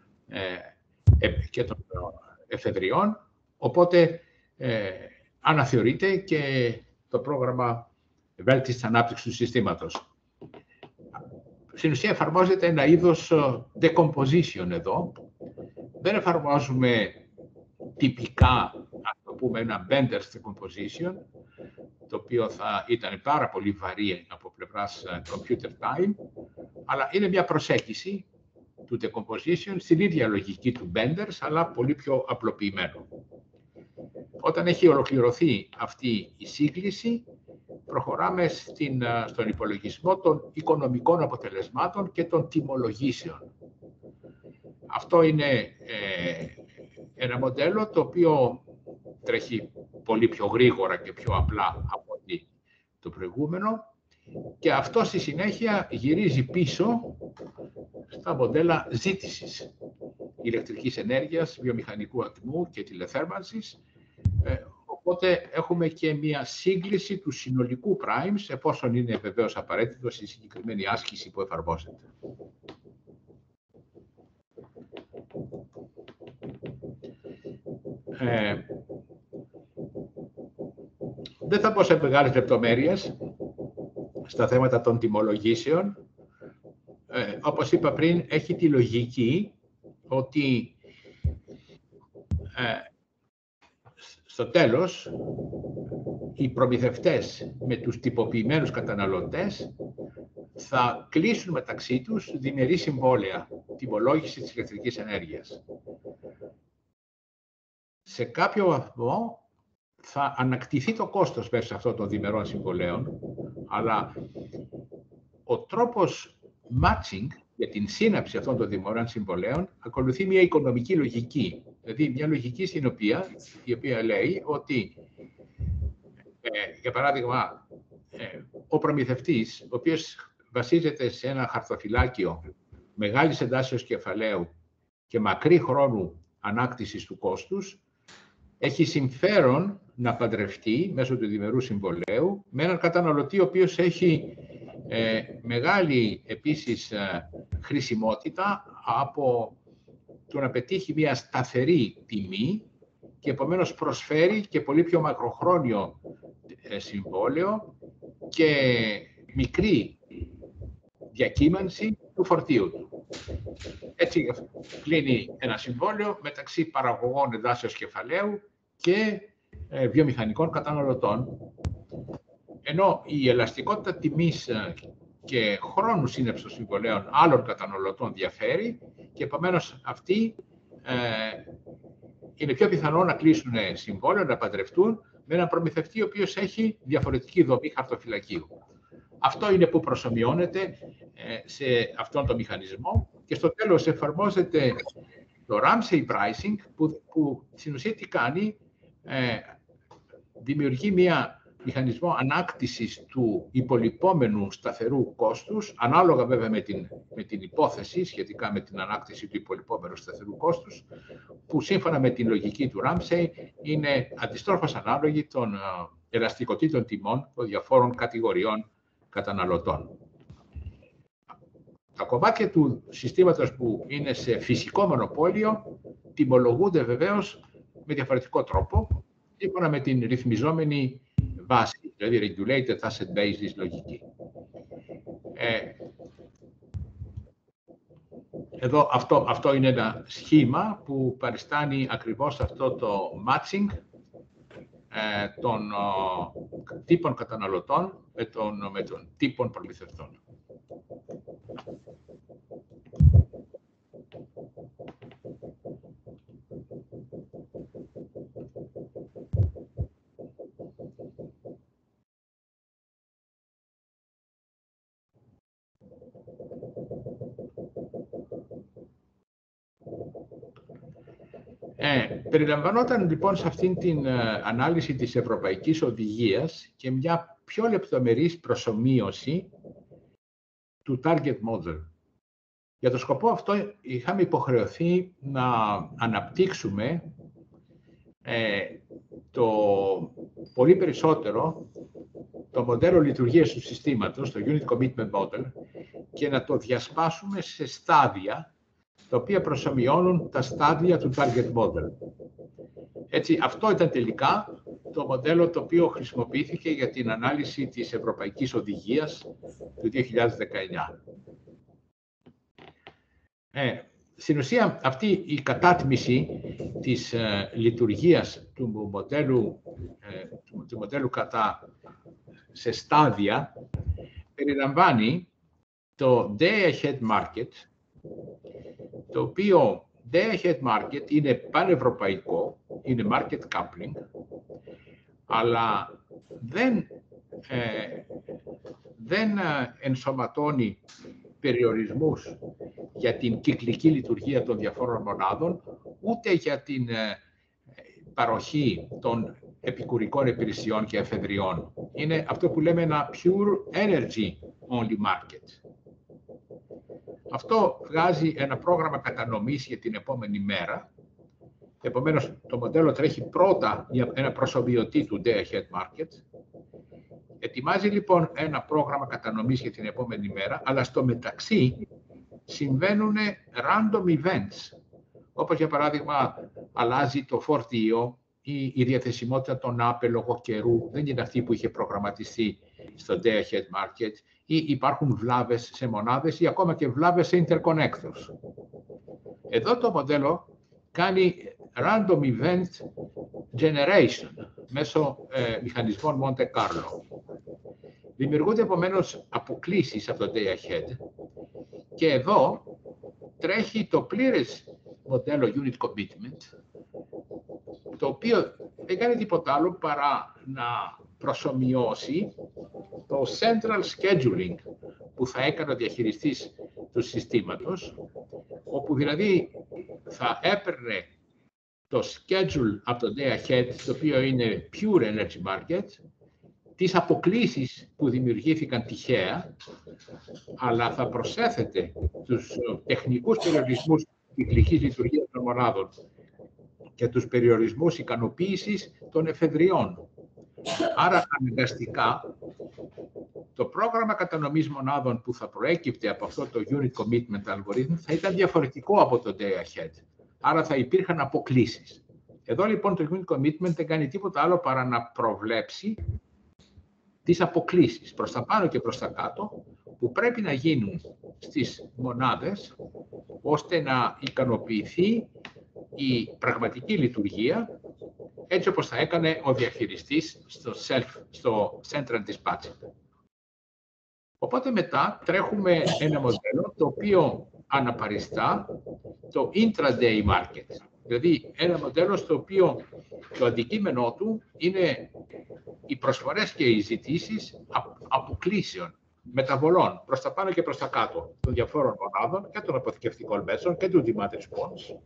εφεδριών. Οπότε, αναθεωρείται και το πρόγραμμα βέλτιστης ανάπτυξης του συστήματος. Στην ουσία εφαρμόζεται ένα είδος decomposition εδώ. Δεν εφαρμόζουμε τυπικά, ας το πούμε, ένα Bender's decomposition, το οποίο θα ήταν πάρα πολύ βαρύ από πλευράς computer time, αλλά είναι μια προσέγγιση του decomposition στην ίδια λογική του Bender's, αλλά πολύ πιο απλοποιημένο. Όταν έχει ολοκληρωθεί αυτή η σύγκληση, προχωράμε στον υπολογισμό των οικονομικών αποτελεσμάτων και των τιμολογήσεων. Αυτό είναι ένα μοντέλο το οποίο τρέχει πολύ πιο γρήγορα και πιο απλά από το προηγούμενο και αυτό στη συνέχεια γυρίζει πίσω στα μοντέλα ζήτησης ηλεκτρικής ενέργειας, βιομηχανικού ατμού και τηλεθέρμανσης. Οπότε έχουμε και μια σύγκληση του συνολικού primes, εφόσον είναι βεβαίως απαραίτητο στη συγκεκριμένη άσκηση που εφαρμόζεται. Δεν θα πω σε μεγάλες λεπτομέρειες στα θέματα των τιμολογήσεων. Όπως είπα πριν, έχει τη λογική ότι στο τέλος, οι προμηθευτές με τους τυποποιημένους καταναλωτές θα κλείσουν μεταξύ τους διμερή συμβόλαια τιμολόγηση της ηλεκτρικής ενέργειας. Σε κάποιο βαθμό θα ανακτηθεί το κόστος μέσα σε αυτών των διμερών συμβολέων, αλλά ο τρόπος matching για την σύναψη αυτών των διμερών συμβολέων ακολουθεί μια οικονομική λογική. Δηλαδή μια λογική η οποία λέει ότι, για παράδειγμα, ο προμηθευτής, ο οποίος βασίζεται σε ένα χαρτοφυλάκιο μεγάλης εντάσεως κεφαλαίου και μακρύ χρόνου ανάκτησης του κόστους, έχει συμφέρον να παντρευτεί μέσω του διμερού συμβολέου με έναν καταναλωτή ο οποίος έχει μεγάλη επίσης χρησιμότητα από το να πετύχει μια σταθερή τιμή και επομένως προσφέρει και πολύ πιο μακροχρόνιο συμβόλαιο και μικρή διακύμανση του φορτίου του. Έτσι κλείνει ένα συμβόλαιο μεταξύ παραγωγών εδάσεως κεφαλαίου και βιομηχανικών καταναλωτών. Ενώ η ελαστικότητα τιμής και χρόνου σύννεψης των συμβολέων άλλων καταναλωτών διαφέρει και επομένως αυτοί είναι πιο πιθανό να κλείσουν συμβόλαιο, να παντρευτούν με έναν προμηθευτή ο οποίος έχει διαφορετική δομή χαρτοφυλακίου. Αυτό είναι που προσομοιώνεται σε αυτόν τον μηχανισμό και στο τέλος εφαρμόζεται το Ramsey pricing που στην ουσία τι κάνει, δημιουργεί μια μηχανισμό ανάκτησης του υπολοιπόμενου σταθερού κόστους, ανάλογα βέβαια με την υπόθεση σχετικά με την ανάκτηση του υπολοιπόμενου σταθερού κόστους, που σύμφωνα με την λογική του Ramsey είναι αντιστρόφως ανάλογη των ελαστικοτήτων τιμών των διαφόρων κατηγοριών καταναλωτών. Τα κομμάτια του συστήματος που είναι σε φυσικό μονοπόλιο τιμολογούνται βεβαίως με διαφορετικό τρόπο, σύμφωνα με την ρυθμιζόμενη βάση, δηλαδή regulated asset base της λογική. Εδώ αυτό είναι ένα σχήμα που παριστάνει ακριβώς αυτό το matching των τύπων καταναλωτών με των τύπων προμηθευτών. Περιλαμβανόταν λοιπόν σε αυτήν την ανάλυση της Ευρωπαϊκής Οδηγίας και μια πιο λεπτομερής προσομοίωση του target model. Για το σκοπό αυτό είχαμε υποχρεωθεί να αναπτύξουμε πολύ περισσότερο το μοντέλο λειτουργίας του συστήματος, το Unit Commitment Model, και να το διασπάσουμε σε στάδια, τα οποία προσομοιώνουν τα στάδια του Target Model. Έτσι, αυτό ήταν τελικά το μοντέλο το οποίο χρησιμοποιήθηκε για την ανάλυση της Ευρωπαϊκής Οδηγίας του 2019. Στην ουσία, αυτή η κατάτμιση της λειτουργίας του μοντέλου κατά σε στάδια περιλαμβάνει το Day Ahead Market, το οποίο Day Ahead Market είναι πανευρωπαϊκό, είναι market coupling, αλλά δεν ενσωματώνει περιορισμούς για την κυκλική λειτουργία των διαφόρων μονάδων, ούτε για την παροχή των επικουρικών υπηρεσιών και εφεδριών. Είναι αυτό που λέμε ένα pure energy only market. Αυτό βγάζει ένα πρόγραμμα κατανομής για την επόμενη μέρα. Επομένως, το μοντέλο τρέχει πρώτα για ένα προσομοιωτή του Day Ahead Market. Ετοιμάζει λοιπόν ένα πρόγραμμα κατανομής για την επόμενη μέρα, αλλά στο μεταξύ συμβαίνουν random events, όπως για παράδειγμα αλλάζει το φορτίο ή η διαθεσιμότητα των άπε λόγω καιρού δεν είναι αυτή που είχε προγραμματιστεί στο Day Ahead Market, ή υπάρχουν βλάβες σε μονάδες ή ακόμα και βλάβες σε interconnectors. Εδώ το μοντέλο κάνει random event generation μέσω μηχανισμών Monte Carlo. Δημιουργούνται επομένως αποκλίσεις από το Day Ahead και εδώ τρέχει το πλήρες μοντέλο Unit Commitment, το οποίο δεν κάνει τίποτα άλλο παρά να προσομοιώσει το Central Scheduling που θα έκανε ο διαχειριστής του συστήματος, όπου δηλαδή θα έπαιρνε το schedule από το Day Ahead, το οποίο είναι Pure Energy Market, τις αποκλίσεις που δημιουργήθηκαν τυχαία, αλλά θα προσέθετε τους τεχνικούς περιορισμούς κυκλικής λειτουργίας των μονάδων και τους περιορισμούς ικανοποίησης των εφεδριών. Άρα, αναγκαστικά, το πρόγραμμα κατανομής μονάδων που θα προέκυπτε από αυτό το Unit Commitment Algorithm θα ήταν διαφορετικό από το Day Ahead. Άρα θα υπήρχαν αποκλίσεις. Εδώ λοιπόν το Unit Commitment δεν κάνει τίποτα άλλο παρά να προβλέψει τις αποκλίσεις προς τα πάνω και προς τα κάτω που πρέπει να γίνουν στις μονάδες ώστε να ικανοποιηθεί η πραγματική λειτουργία έτσι όπως θα έκανε ο διαχειριστής στο Central Dispatch. Οπότε μετά τρέχουμε ένα μοντέλο το οποίο αναπαριστά το intraday market. Δηλαδή ένα μοντέλο στο οποίο το αντικείμενό του είναι οι προσφορές και οι ζητήσεις αποκλήσεων, μεταβολών προς τα πάνω και προς τα κάτω των διαφόρων μονάδων και των αποθηκευτικών μέσων και του demand response,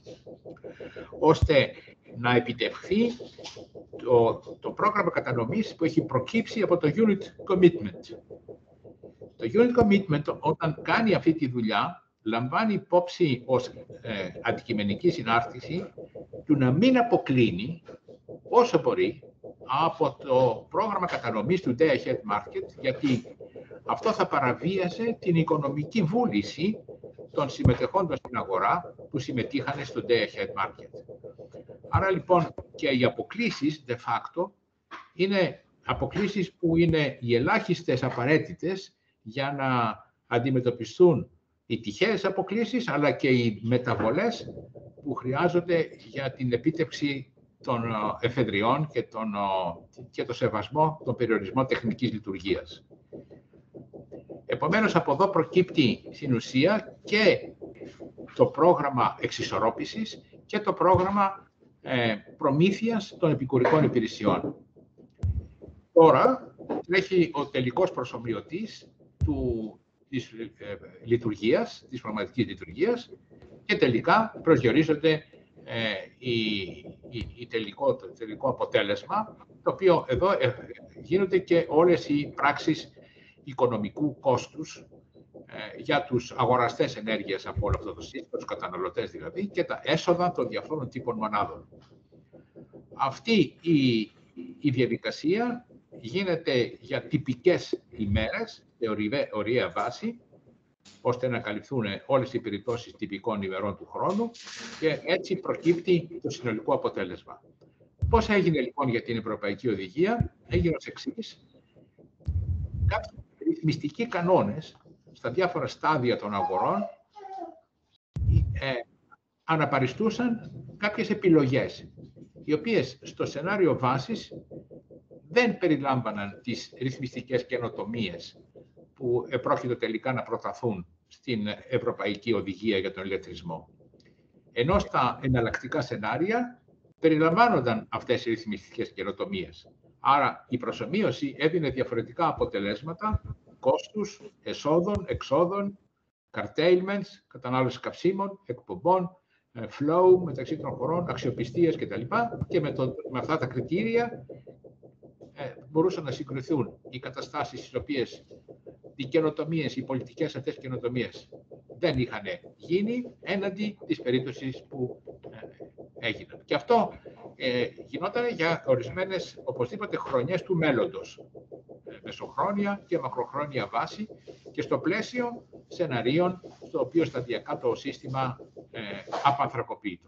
ώστε να επιτευχθεί το πρόγραμμα κατανομής που έχει προκύψει από το Unit Commitment. Το Unit Commitment, όταν κάνει αυτή τη δουλειά, λαμβάνει υπόψη ως αντικειμενική συνάρτηση του να μην αποκλίνει όσο μπορεί από το πρόγραμμα κατανομής του Day Ahead Market, γιατί αυτό θα παραβίασε την οικονομική βούληση των συμμετεχόντων στην αγορά που συμμετείχαν στο Day Ahead Market. Άρα λοιπόν και οι αποκλίσεις de facto είναι αποκλίσεις που είναι οι ελάχιστες απαραίτητες για να αντιμετωπιστούν οι τυχαίες αποκλίσεις, αλλά και οι μεταβολές που χρειάζονται για την επίτευξη των εφεδριών και το σεβασμό των περιορισμών τεχνικής λειτουργίας. Επομένως, από εδώ προκύπτει στην ουσία και το πρόγραμμα εξισορρόπησης και το πρόγραμμα προμήθειας των επικουρικών υπηρεσιών. Τώρα τρέχει ο τελικός προσομοιωτής της λειτουργίας, της πραγματικής λειτουργίας και τελικά προσδιορίζονται το τελικό αποτέλεσμα, το οποίο εδώ γίνονται και όλες οι πράξεις οικονομικού κόστους για τους αγοραστές ενέργειας από όλο αυτό το σύστημα, τους καταναλωτές δηλαδή, και τα έσοδα των διαφόρων τύπων μονάδων. Αυτή η διαδικασία γίνεται για τυπικές ημέρες, σε ωραία βάση, ώστε να καλυφθούν όλες οι περιπτώσεις τυπικών ημερών του χρόνου και έτσι προκύπτει το συνολικό αποτέλεσμα. Πώς έγινε λοιπόν για την Ευρωπαϊκή Οδηγία? Έγινε ως εξής. Κάποιοι ρυθμιστικοί κανόνες στα διάφορα στάδια των αγορών αναπαριστούσαν κάποιες επιλογές, οι οποίες στο σενάριο βάσης δεν περιλάμβαναν τις ρυθμιστικές καινοτομίες που επρόκειτο τελικά να προταθούν στην Ευρωπαϊκή Οδηγία για τον ηλεκτρισμό. Ενώ στα εναλλακτικά σενάρια περιλαμβάνονταν αυτές οι ρυθμιστικές καινοτομίες. Άρα η προσομοίωση έδινε διαφορετικά αποτελέσματα κόστους, εσόδων, εξόδων, curtailments, κατανάλωση καυσίμων, εκπομπών, flow μεταξύ των χωρών, αξιοπιστίας κτλ. Και με αυτά τα κριτήρια μπορούσαν να συγκριθούν οι καταστάσεις στις οποίες οι καινοτομίες, οι πολιτικές αυτές καινοτομίες δεν είχαν γίνει έναντι της περίπτωσης που έγιναν. Και αυτό γινόταν για ορισμένες οπωσδήποτε χρονιές του μέλλοντος, μεσοχρόνια και μακροχρόνια βάση και στο πλαίσιο σεναρίων στο οποίο σταδιακά το σύστημα απανθρακοποιείται.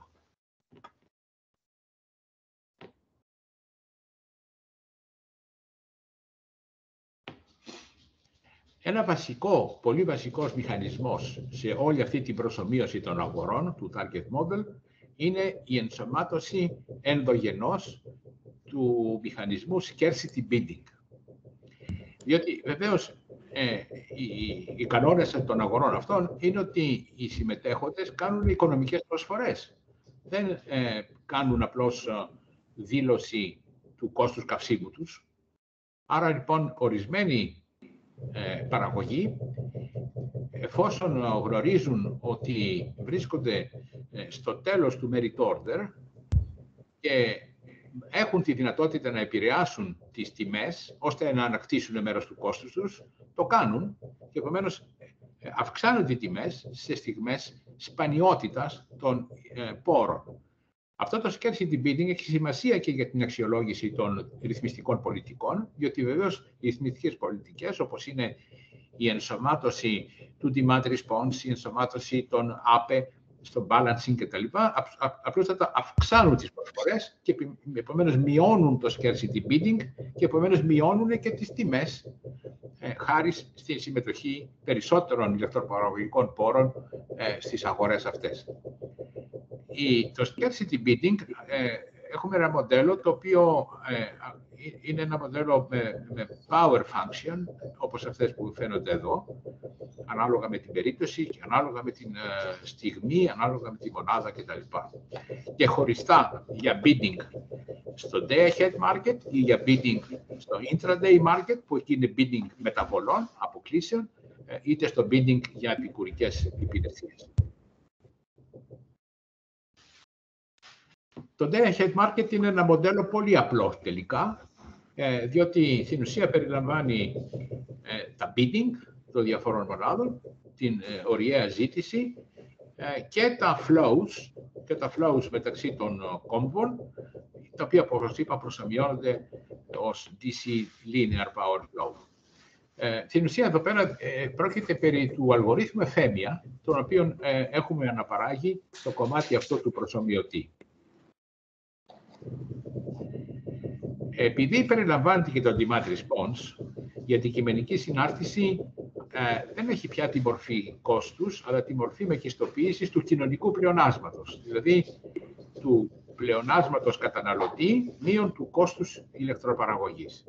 Ένα πολύ βασικός μηχανισμός σε όλη αυτή την προσομοίωση των αγορών του Target Model είναι η ενσωμάτωση ενδογενώς του μηχανισμού Scarcity Bidding. Διότι βεβαίως οι κανόνες των αγορών αυτών είναι ότι οι συμμετέχοντες κάνουν οικονομικές προσφορές. Δεν κάνουν απλώς δήλωση του κόστους καυσίμου τους. Άρα λοιπόν ορισμένοι παραγωγοί, εφόσον γνωρίζουν ότι βρίσκονται στο τέλος του merit order και έχουν τη δυνατότητα να επηρεάσουν τις τιμές ώστε να ανακτήσουν μέρος του κόστους τους, το κάνουν και επομένως αυξάνονται οι τιμές σε στιγμές σπανιότητας των πόρων. Αυτό το scarcity bidding έχει σημασία και για την αξιολόγηση των ρυθμιστικών πολιτικών, διότι βεβαίως οι ρυθμιστικές πολιτικές, όπως είναι η ενσωμάτωση του demand response, η ενσωμάτωση των APE στο balancing κτλ. Απλώς αυξάνουν τις προσφορές και επομένως μειώνουν το scarcity bidding και επομένως μειώνουν και τις τιμές χάρη στη συμμετοχή περισσότερων ηλεκτροπαραγωγικών πόρων στις αγορές αυτές. Το scarcity bidding έχουμε ένα μοντέλο το οποίο είναι ένα μοντέλο με power function, όπως αυτές που φαίνονται εδώ, ανάλογα με την περίπτωση, ανάλογα με την στιγμή, ανάλογα με τη μονάδα κτλ. Και χωριστά για bidding στο day-ahead market ή για bidding στο intraday market, που εκεί είναι bidding μεταβολών, αποκλήσεων, είτε στο bidding για επικουρικές υπηρεσίες. Το day-ahead market είναι ένα μοντέλο πολύ απλό τελικά, διότι στην ουσία περιλαμβάνει τα bidding των διαφόρων μονάδων, την ωριαία ζήτηση και τα flows μεταξύ των κόμβων, τα οποία, όπως είπα, προσαμιώνονται ως DC linear power flow. Στην ουσία, εδώ πέρα πρόκειται περί του αλγορίθμου Εφέμια, τον οποίο έχουμε αναπαράγει στο κομμάτι αυτό του προσομοιωτή. Επειδή περιλαμβάνεται και το demand response, η αντικειμενική συνάρτηση δεν έχει πια τη μορφή κόστους, αλλά τη μορφή μεγιστοποίησης του κοινωνικού πλεονάσματος, δηλαδή του πλεονάσματος καταναλωτή μείον του κόστους ηλεκτροπαραγωγής.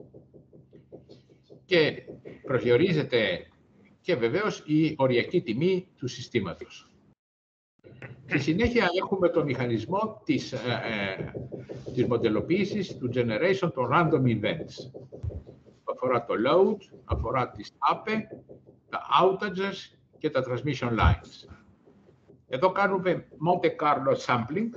Και προσδιορίζεται και βεβαίως η οριακή τιμή του συστήματος. Στη συνέχεια έχουμε το μηχανισμό της μοντελοποίησης του generation των random events. Αφορά το load, αφορά τις APE, τα outages και τα transmission lines. Εδώ κάνουμε Monte Carlo sampling.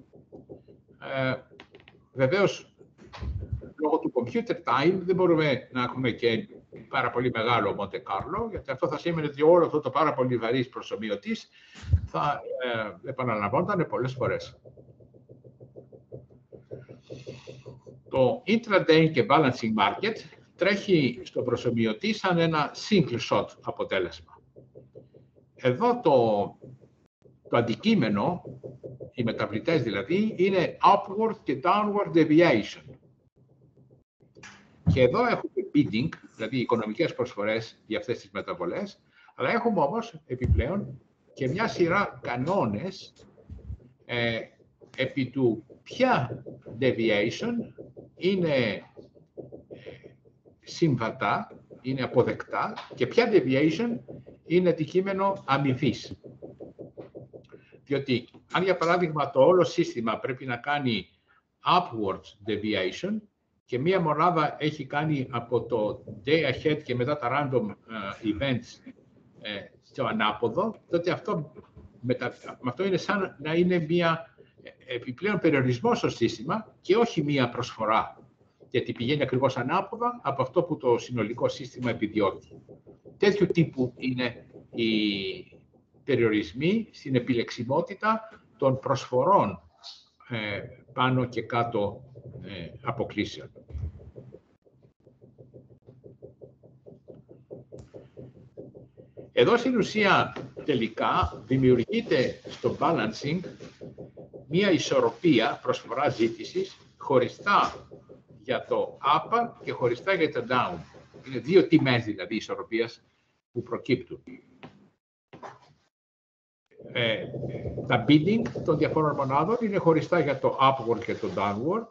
Βεβαίως, λόγω του computer time δεν μπορούμε να έχουμε και πάρα πολύ μεγάλο Monte Carlo, γιατί αυτό θα σήμαινε ότι όλο αυτό το πάρα πολύ βαρύς προσομοιωτής θα επαναλαμβάνονταν πολλές φορές. Το intraday και balancing market τρέχει στο προσομοιωτή σαν ένα single shot αποτέλεσμα. Εδώ το αντικείμενο, οι μεταβλητές δηλαδή, είναι upward και downward deviation. Και εδώ έχουμε bidding, δηλαδή οικονομικές προσφορές για αυτές τις μεταβολές, αλλά έχουμε όμως επιπλέον και μια σειρά κανόνες επί του ποια deviation είναι συμβατά, είναι αποδεκτά και ποια deviation είναι αντικείμενο αμοιβής. Διότι αν για παράδειγμα το όλο σύστημα πρέπει να κάνει upward deviation και μία μονάδα έχει κάνει από το day ahead και μετά τα random events στο ανάποδο, τότε αυτό είναι σαν να είναι μία επιπλέον περιορισμό στο σύστημα και όχι μία προσφορά, γιατί πηγαίνει ακριβώς ανάποδα από αυτό που το συνολικό σύστημα επιδιώκει. Τέτοιου τύπου είναι οι περιορισμοί στην επιλεξιμότητα των προσφορών πάνω και κάτω αποκλήσεων. Εδώ στην ουσία τελικά δημιουργείται στο balancing μία ισορροπία προσφοράς-ζήτησης χωριστά για το up και χωριστά για το down. Είναι δύο τιμές δηλαδή ισορροπίας που προκύπτουν. Τα bidding των διαφόρων μονάδων είναι χωριστά για το upward και το downward.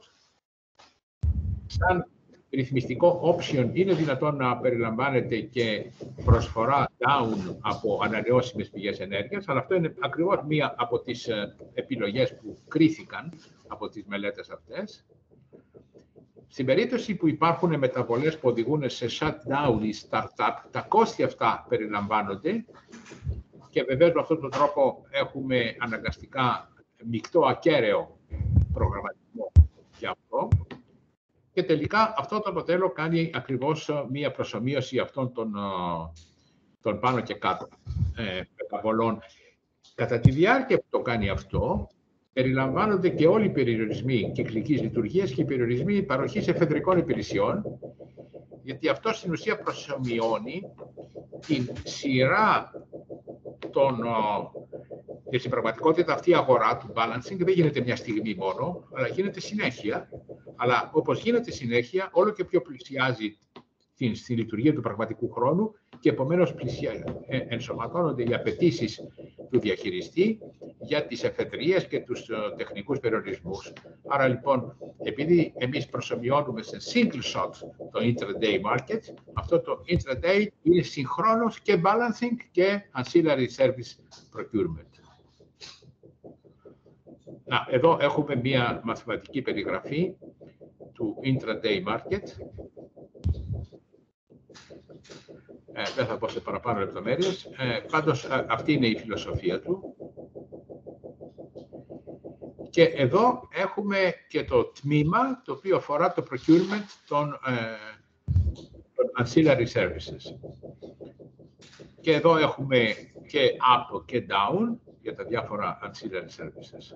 Σαν ρυθμιστικό option είναι δυνατόν να περιλαμβάνεται και προσφορά down από ανανεώσιμες πηγές ενέργειας, αλλά αυτό είναι ακριβώς μία από τις επιλογές που κρίθηκαν από τις μελέτες αυτές. Στην περίπτωση που υπάρχουν μεταβολές που οδηγούν σε shutdown ή startup, τα κόστη αυτά περιλαμβάνονται και βεβαίως με αυτόν τον τρόπο έχουμε αναγκαστικά μεικτό ακέραιο προγραμματισμό για αυτό. Και τελικά αυτό το μοντέλο κάνει ακριβώς μία προσομοίωση αυτών των πάνω και κάτω μεταβολών. Κατά τη διάρκεια που το κάνει αυτό, περιλαμβάνονται και όλοι οι περιορισμοί κυκλικής λειτουργίας και οι περιορισμοί παροχής εφεδρικών υπηρεσιών, γιατί αυτό στην ουσία προσομοιώνει την σειρά και στην πραγματικότητα αυτή η αγορά του balancing δεν γίνεται μια στιγμή μόνο, αλλά γίνεται συνέχεια. Αλλά όπως γίνεται συνέχεια, όλο και πιο πλησιάζει στη λειτουργία του πραγματικού χρόνου και επομένως ενσωματώνονται οι απαιτήσεις του διαχειριστή για τις εφεδρίες και τους τεχνικούς περιορισμούς. Άρα λοιπόν, επειδή εμείς προσομοιώνουμε σε single shot το intraday market, αυτό το intraday είναι συγχρόνως και balancing και ancillary service procurement. Εδώ έχουμε μία μαθηματική περιγραφή του intraday market. Δεν θα πω σε παραπάνω λεπτομέρειες. Πάντως, αυτή είναι η φιλοσοφία του. Και εδώ έχουμε και το τμήμα το οποίο αφορά το procurement των ancillary services. Και εδώ έχουμε και up και down για τα διάφορα ancillary services.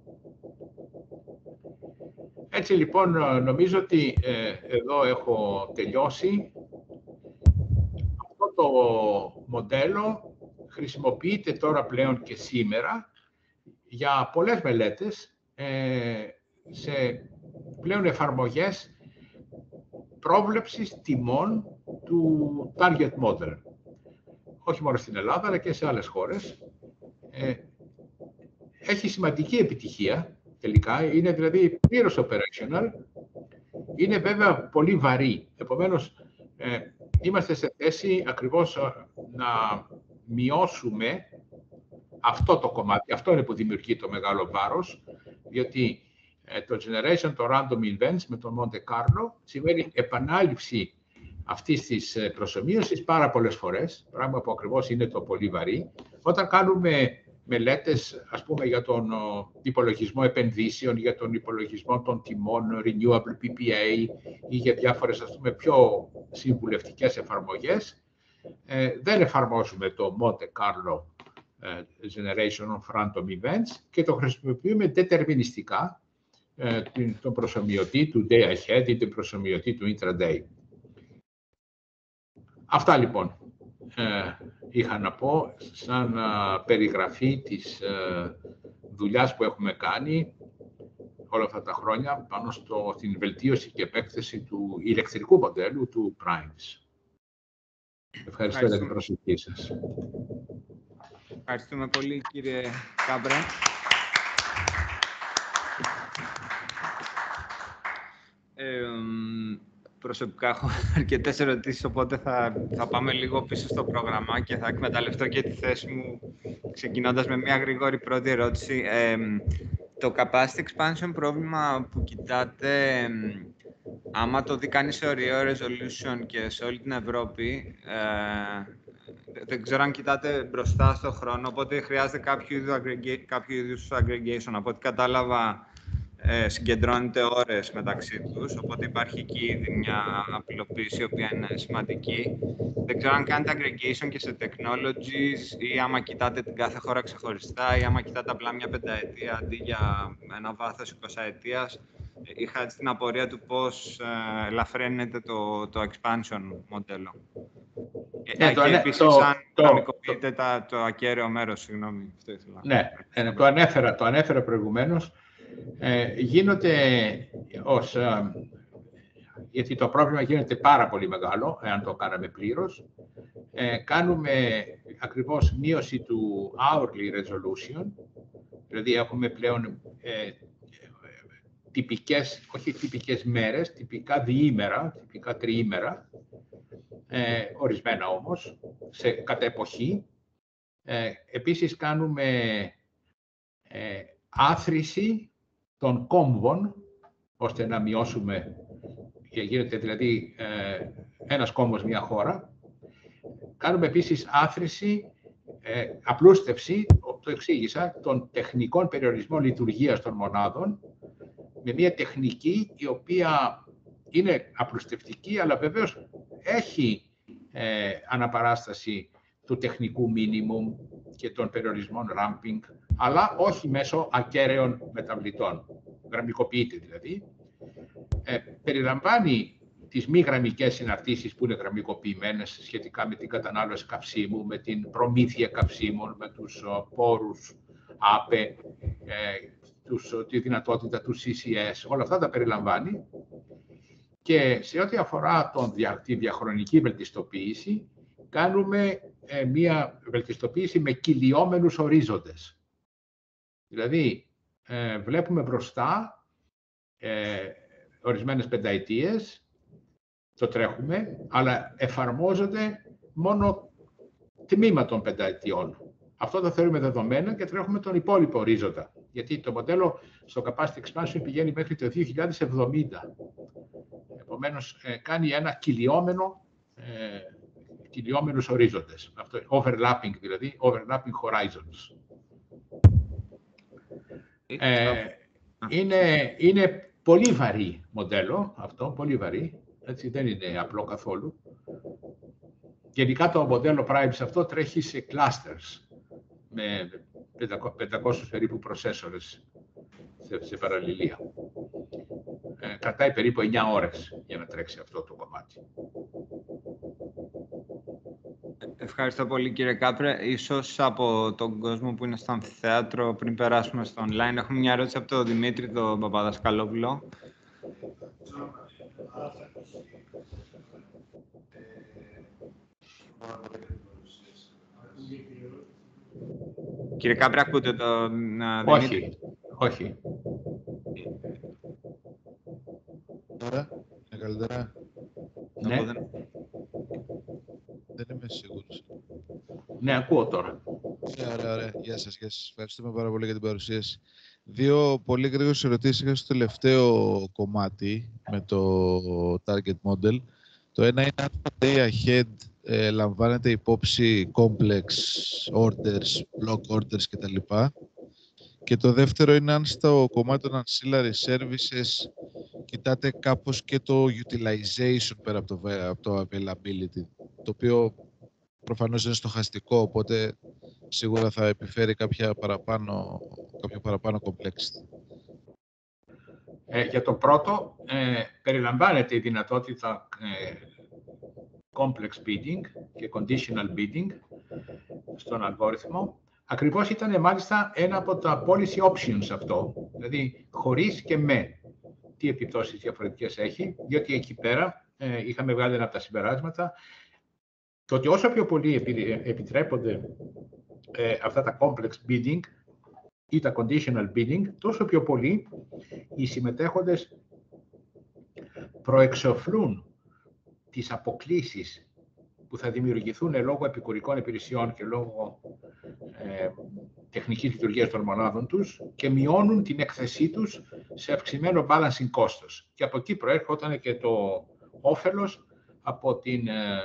Έτσι λοιπόν, νομίζω ότι εδώ έχω τελειώσει. Αυτό το μοντέλο χρησιμοποιείται τώρα πλέον και σήμερα για πολλές μελέτες σε πλέον εφαρμογές πρόβλεψης τιμών του target model. Όχι μόνο στην Ελλάδα, αλλά και σε άλλες χώρες. Έχει σημαντική επιτυχία, τελικά. Είναι δηλαδή πλήρως operational. Είναι βέβαια πολύ βαρύ. Επομένως, είμαστε σε θέση ακριβώς να μειώσουμε αυτό το κομμάτι. Αυτό είναι που δημιουργεί το μεγάλο βάρος, διότι το generation, το random events με το Monte Carlo σημαίνει επανάληψη αυτής της προσομοίωσης πάρα πολλές φορές, πράγμα που ακριβώς είναι το πολύ βαρύ. Όταν κάνουμε μελέτες, ας πούμε, για τον υπολογισμό επενδύσεων, για τον υπολογισμό των τιμών renewable PPA ή για διάφορες, ας πούμε, πιο συμβουλευτικές εφαρμογές, δεν εφαρμόζουμε το Monte Carlo generation of random events και το χρησιμοποιούμε δετερμινιστικά, τον προσομοιωτή του day ahead ή τον προσομοιωτή του intraday. Αυτά λοιπόν είχα να πω σαν περιγραφή της δουλειάς που έχουμε κάνει όλα αυτά τα χρόνια πάνω στην βελτίωση και επέκταση του ηλεκτρικού μοντέλου του Primes. Ευχαριστώ για την προσοχή σας. Ευχαριστούμε πολύ, κύριε Κάμπρε. Προσωπικά έχω αρκετές ερωτήσεις, οπότε θα πάμε λίγο πίσω στο πρόγραμμα και θα εκμεταλλευτώ και τη θέση μου, ξεκινώντας με μια γρήγορη πρώτη ερώτηση. Το capacity expansion πρόβλημα που κοιτάτε, άμα το δει κανείς σε ωραίο resolution και σε όλη την Ευρώπη, δεν ξέρω αν κοιτάτε μπροστά στον χρόνο, οπότε χρειάζεται κάποιο είδους aggregation. Από ό,τι κατάλαβα, συγκεντρώνεται ώρες μεταξύ τους, οπότε υπάρχει εκεί ήδη μια απλοποίηση, η οποία είναι σημαντική. Δεν ξέρω αν κάνετε aggregation και σε technologies ή άμα κοιτάτε την κάθε χώρα ξεχωριστά ή άμα κοιτάτε απλά μια πενταετία αντί για ένα βάθος 20 ετίας. Είχα έτσι την απορία του πώς ελαφρύνεται το expansion μοντέλο. Και επίσης, αν νομικοποιείτε το ακέραιο μέρος, συγγνώμη. Ναι, το ανέφερα προηγουμένως. Γίνονται γιατί το πρόβλημα γίνεται πάρα πολύ μεγάλο, εάν το κάναμε πλήρως. Κάνουμε ακριβώς μείωση του hourly resolution, δηλαδή έχουμε πλέον όχι τυπικές μέρες, τυπικά διήμερα, τυπικά τριήμερα, ορισμένα όμως, κατά εποχή. Επίσης κάνουμε άθρηση των κόμβων, ώστε να μειώσουμε, και γίνεται δηλαδή ένας κόμβος μια χώρα. Κάνουμε επίσης άθρηση, απλούστευση, το εξήγησα, των τεχνικών περιορισμών λειτουργίας των μονάδων, με μια τεχνική η οποία είναι απλουστευτική, αλλά βεβαίως έχει αναπαράσταση του τεχνικού minimum και των περιορισμών ramping, αλλά όχι μέσω ακέραιων μεταβλητών. Γραμμικοποιείται δηλαδή. Περιλαμβάνει τις μη γραμμικές συναρτήσεις που είναι γραμμικοποιημένες σχετικά με την κατανάλωση καυσίμου, με την προμήθεια καυσίμων, με τους πόρους ΑΠΕ, τη δυνατότητα του CCS, όλα αυτά τα περιλαμβάνει. Και σε ό,τι αφορά τη διαχρονική βελτιστοποίηση, κάνουμε μία βελτιστοποίηση με κυλιόμενους ορίζοντες. Δηλαδή, βλέπουμε μπροστά ορισμένες πενταετίες, το τρέχουμε, αλλά εφαρμόζονται μόνο τμήμα των πενταετιών. Αυτό το θεωρούμε δεδομένα και τρέχουμε τον υπόλοιπο ορίζοντα. Γιατί το μοντέλο στο capacity expansion πηγαίνει μέχρι το 2070. Επομένως, κάνει ένα κυλιόμενους ορίζοντες. Αυτό, overlapping δηλαδή, overlapping horizons. Είναι πολύ βαρύ μοντέλο αυτό, πολύ βαρύ. Έτσι, δεν είναι απλό καθόλου. Γενικά το μοντέλο Primes αυτό τρέχει σε clusters με 500 περίπου προσέσορες σε παραλληλία. Κρατάει περίπου 9 ώρες για να τρέξει αυτό το κομμάτι. Ευχαριστώ πολύ, κύριε Κάπρε. Ίσως από τον κόσμο που είναι στο αμφιθέατρο, πριν περάσουμε στο online, έχουμε μια ερώτηση από τον Δημήτρη τον Παπαδασκαλόπουλο. Κύριε Κάπρε, ακούτε τον Δημήτρη? Όχι. Τώρα, είναι καλύτερα? Ναι. Δεν είμαι σίγουρος. Ναι, ακούω τώρα. Ωραία. Γεια σας. Ευχαριστούμε πάρα πολύ για την παρουσίαση. Δύο πολύ γρήγορες ερωτήσεις είχα στο τελευταίο κομμάτι με το target model. Το ένα είναι αν το day ahead λαμβάνεται υπόψη complex orders, block orders κτλ. Και το δεύτερο είναι αν στο κομμάτι των ancillary services κοιτάτε κάπως και το utilization πέρα από το availability, το οποίο προφανώς είναι στοχαστικό, οπότε σίγουρα θα επιφέρει κάποιο παραπάνω complexity. Για το πρώτο, περιλαμβάνεται η δυνατότητα complex bidding και conditional bidding στον αλγόριθμο. Ακριβώς ήταν μάλιστα ένα από τα policy options αυτό, δηλαδή χωρίς και με. Τι επιπτώσεις διαφορετικές έχει, διότι εκεί πέρα είχαμε βγάλει ένα από τα συμπεράσματα, το ότι όσο πιο πολύ επιτρέπονται αυτά τα complex bidding ή τα conditional bidding, τόσο πιο πολύ οι συμμετέχοντες προεξοφλούν τις αποκλίσεις που θα δημιουργηθούν λόγω επικουρικών υπηρεσιών και λόγω τεχνικής λειτουργίας των μονάδων τους και μειώνουν την έκθεσή τους σε αυξημένο balancing κόστος. Και από εκεί προέρχονταν και το όφελος από την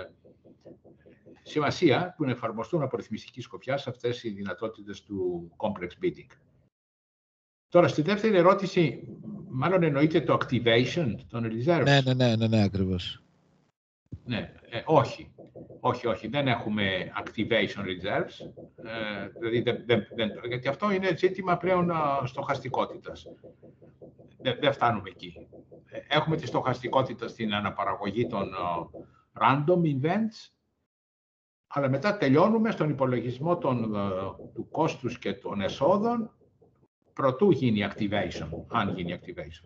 σημασία που εφαρμοστούν από ρυθμιστική σκοπιά σε αυτές οι δυνατότητες του complex bidding. Τώρα, στη δεύτερη ερώτηση, μάλλον εννοείται το activation των reserves. Ναι, ακριβώς. Ναι, όχι, δεν έχουμε activation reserves, δηλαδή γιατί αυτό είναι ζήτημα πλέον στοχαστικότητας. Δεν φτάνουμε εκεί. Έχουμε τη στοχαστικότητα στην αναπαραγωγή των random events, αλλά μετά τελειώνουμε στον υπολογισμό του κόστους και των εσόδων προτού γίνει activation, αν γίνει activation.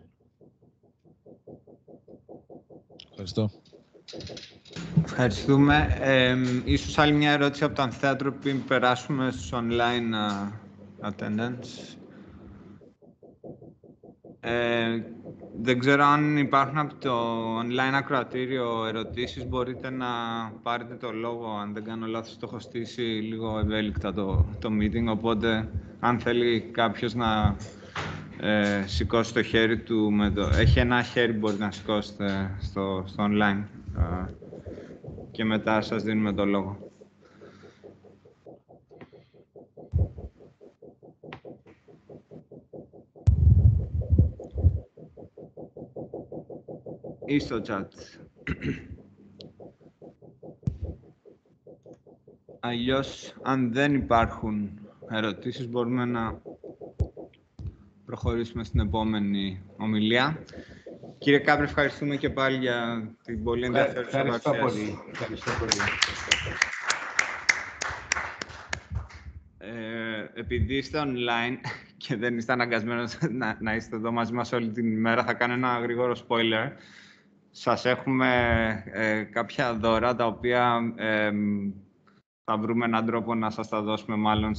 Ευχαριστώ. Ευχαριστούμε. Ίσως άλλη μια ερώτηση από το αμφιθέατρο πριν περάσουμε στους online attendance. Δεν ξέρω αν υπάρχουν από το online ακροατήριο ερωτήσεις. Μπορείτε να πάρετε το λόγο. Αν δεν κάνω λάθος, το έχω στήσει λίγο ευέλικτα το meeting. Οπότε, αν θέλει κάποιος να σηκώσει το χέρι του, έχει ένα χέρι που μπορείτε να σηκώσετε στο online. Και μετά σας δίνουμε το λόγο. Ή στο chat. Αλλιώς, αν δεν υπάρχουν ερωτήσεις, μπορούμε να προχωρήσουμε στην επόμενη ομιλία. Κύριε Κάπρη, ευχαριστούμε και πάλι για την πολύ ενδιαφέρουσα παρουσίαση. Ευχαριστώ πολύ. Επειδή είστε online και δεν είστε αναγκασμένος να είστε εδώ μαζί μας όλη την ημέρα, θα κάνω ένα γρήγορο spoiler. Σας έχουμε κάποια δώρα, τα οποία θα βρούμε έναν τρόπο να σας τα δώσουμε μάλλον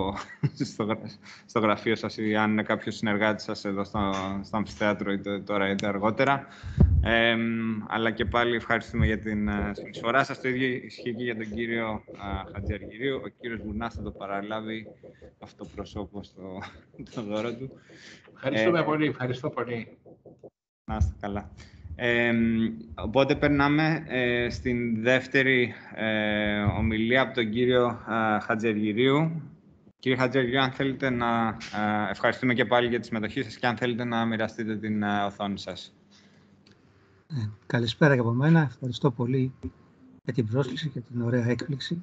στο γραφείο σας, ή αν είναι κάποιος συνεργάτης σας εδώ στο αμφιθέατρο, είτε τώρα είτε αργότερα. Αλλά και πάλι ευχαριστούμε για την συνεισφορά σας. Το ίδιο ισχύει και για τον κύριο Χατζιαργυρίου. Ο κύριος Μπουρνάς θα το παραλάβει αυτοπροσώπως το δώρο του. Ευχαριστούμε πολύ. Ευχαριστώ πολύ. Να είστε καλά. Οπότε περνάμε στην δεύτερη ομιλία από τον κύριο Χατζιαργυρίου. Κύριε Χατζιαργυρίου, αν θέλετε να ευχαριστούμε και πάλι για τη συμμετοχή σας και αν θέλετε να μοιραστείτε την οθόνη σας. Καλησπέρα και από μένα. Ευχαριστώ πολύ για την πρόσκληση και την ωραία έκπληξη.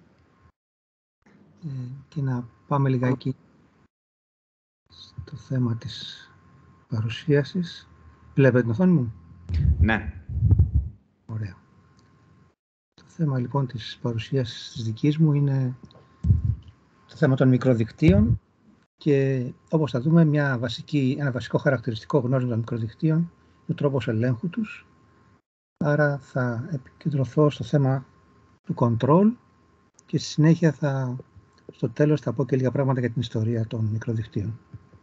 Και να πάμε λιγάκι στο θέμα της παρουσίασης. Βλέπετε την οθόνη μου? Ναι. Ωραία. Το θέμα λοιπόν της παρουσίασης της δικής μου είναι το θέμα των μικροδικτύων και όπως θα δούμε ένα βασικό χαρακτηριστικό γνώσιμο των μικροδικτύων είναι ο τρόπος ελέγχου τους. Άρα θα επικεντρωθώ στο θέμα του control και στη συνέχεια στο τέλος θα πω και λίγα πράγματα για την ιστορία των μικροδικτύων.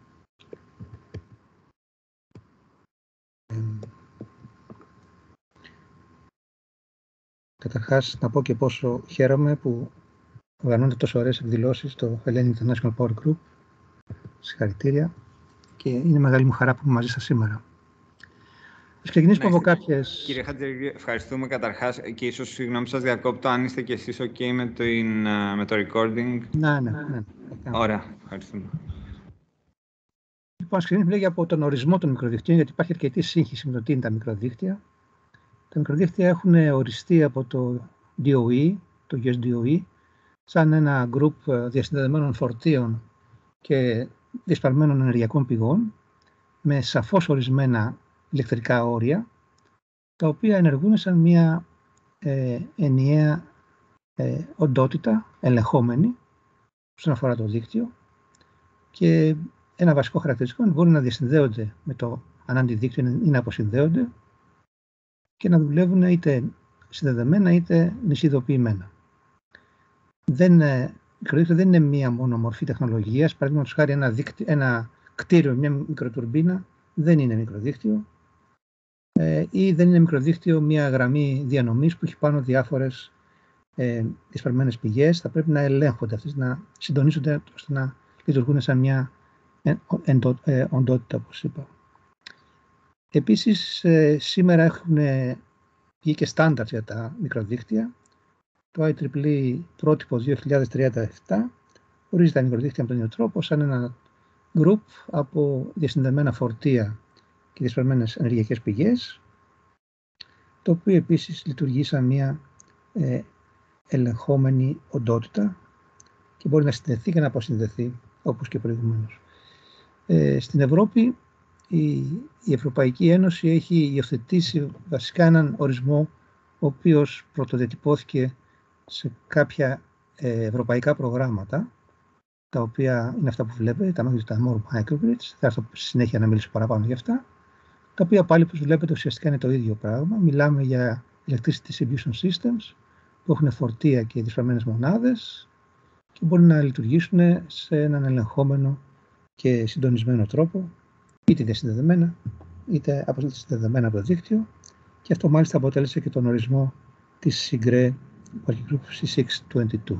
Καταρχάς, να πω και πόσο χαίρομαι που οργανώνεται τόσο ωραίες εκδηλώσεις στο Hellenic International Power Group. Συγχαρητήρια και είναι μεγάλη μου χαρά που είμαι μαζί σας σήμερα. Ας ξεκινήσουμε από κάποιες... Κύριε Χατζιαργυρίου, ευχαριστούμε καταρχάς και ίσως, συγγνώμη σας διακόπτω, αν είστε και εσείς OK με το recording. Ναι. Ωραία, ευχαριστούμε. Λοιπόν, ας ξεκινήσουμε από τον ορισμό των μικροδικτύων, γιατί υπάρχει αρκετή σύγχυση με το τι είναι τα μικροδίκτυα. Τα μικροδίκτυα έχουν οριστεί από το DOE, το US DOE, σαν ένα γκρουπ διασυνδεδεμένων φορτίων και διασπαρμένων ενεργειακών πηγών, με σαφώς ορισμένα ηλεκτρικά όρια, τα οποία ενεργούν σαν μια ενιαία οντότητα, ελεγχόμενη, όσον αφορά το δίκτυο, και ένα βασικό χαρακτηριστικό είναι ότι μπορούν να διασυνδέονται με το ανάντι δίκτυο ή να αποσυνδέονται και να δουλεύουν είτε συνδεδεμένα είτε νησιδοποιημένα. Μικροδίκτυο δεν είναι μία μόνο μορφή τεχνολογίας. Παραδείγματος χάρη, ένα κτίριο, μια μικροτουρμπίνα δεν είναι μικροδίκτυο, ή δεν είναι μικροδίκτυο μια γραμμή διανομής που έχει πάνω διάφορες διασπαρμένες πηγές. Θα πρέπει να ελέγχονται αυτές, να συντονίζονται ώστε να λειτουργούν σαν μια οντότητα, όπως είπα. Επίσης, σήμερα έχουν βγει και στάνταρτ για τα μικροδίκτυα. Το IEEE πρότυπο 2037 ορίζει τα μικροδίκτυα με τον ίδιο τρόπο σαν ένα group από διασυνδεμένα φορτία και διασπαρμένες ενεργειακές πηγές, το οποίο επίσης λειτουργεί σαν μια ελεγχόμενη οντότητα και μπορεί να συνδεθεί και να αποσυνδεθεί όπως και προηγουμένως. Στην Ευρώπη η Ευρωπαϊκή Ένωση έχει υιοθετήσει βασικά έναν ορισμό ο οποίος πρωτοδιατυπώθηκε σε κάποια ευρωπαϊκά προγράμματα, τα οποία είναι αυτά που βλέπετε, τα More Microgrids. Θα έρθω στη συνέχεια να μιλήσω παραπάνω για αυτά, τα οποία πάλι, όπως βλέπετε, ουσιαστικά είναι το ίδιο πράγμα. Μιλάμε για Electricity Distribution Systems που έχουν φορτία και διασπαρμένες μονάδες και μπορούν να λειτουργήσουν σε έναν ελεγχόμενο και συντονισμένο τρόπο, είτε διασυνδεδεμένα είτε αποσυνδεδεμένα από το δίκτυο, και αυτό μάλιστα αποτέλεσε και τον ορισμό της SIGRE Group C622.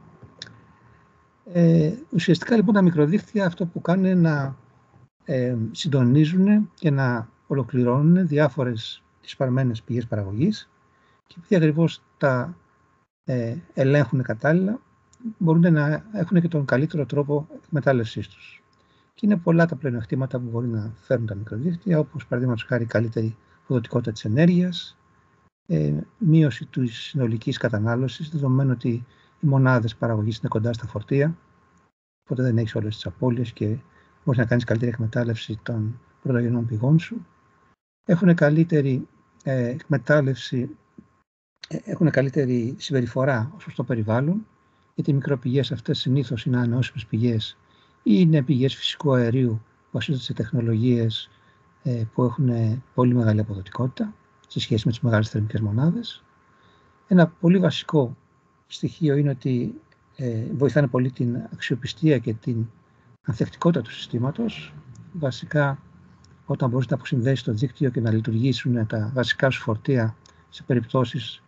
Ουσιαστικά λοιπόν τα μικροδίκτυα αυτό που κάνουν είναι να συντονίζουν και να ολοκληρώνουν διάφορες διασπαρμένες πηγές παραγωγής, και επειδή ακριβώς τα ελέγχουν κατάλληλα, μπορούν να έχουν και τον καλύτερο τρόπο εκμετάλλευσής τους. Και είναι πολλά τα πλεονεκτήματα που μπορεί να φέρουν τα μικροδίκτυα, όπως παραδείγματος χάρη καλύτερη αποδοτικότητα της ενέργειας, μείωση της συνολικής κατανάλωσης, δεδομένου ότι οι μονάδες παραγωγής είναι κοντά στα φορτία, οπότε δεν έχεις όλες τις απώλειες και μπορείς να κάνεις καλύτερη εκμετάλλευση των πρωτογενών πηγών σου. Έχουν καλύτερη εκμετάλλευση, έχουν καλύτερη συμπεριφορά ως προς το περιβάλλον, γιατί οι μικροπηγές αυτές συνήθως είναι ανανεώσιμες πηγές ή είναι πηγές φυσικού αερίου που βασίζονται σε τεχνολογίες που έχουν πολύ μεγάλη αποδοτικότητα σε σχέση με τις μεγάλες θερμικές μονάδες. Ένα πολύ βασικό στοιχείο είναι ότι βοηθάνε πολύ την αξιοπιστία και την ανθεκτικότητα του συστήματος. Βασικά, όταν μπορείς να αποσυνδέσεις το δίκτυο και να λειτουργήσουν τα βασικά σου φορτία σε περιπτώσεις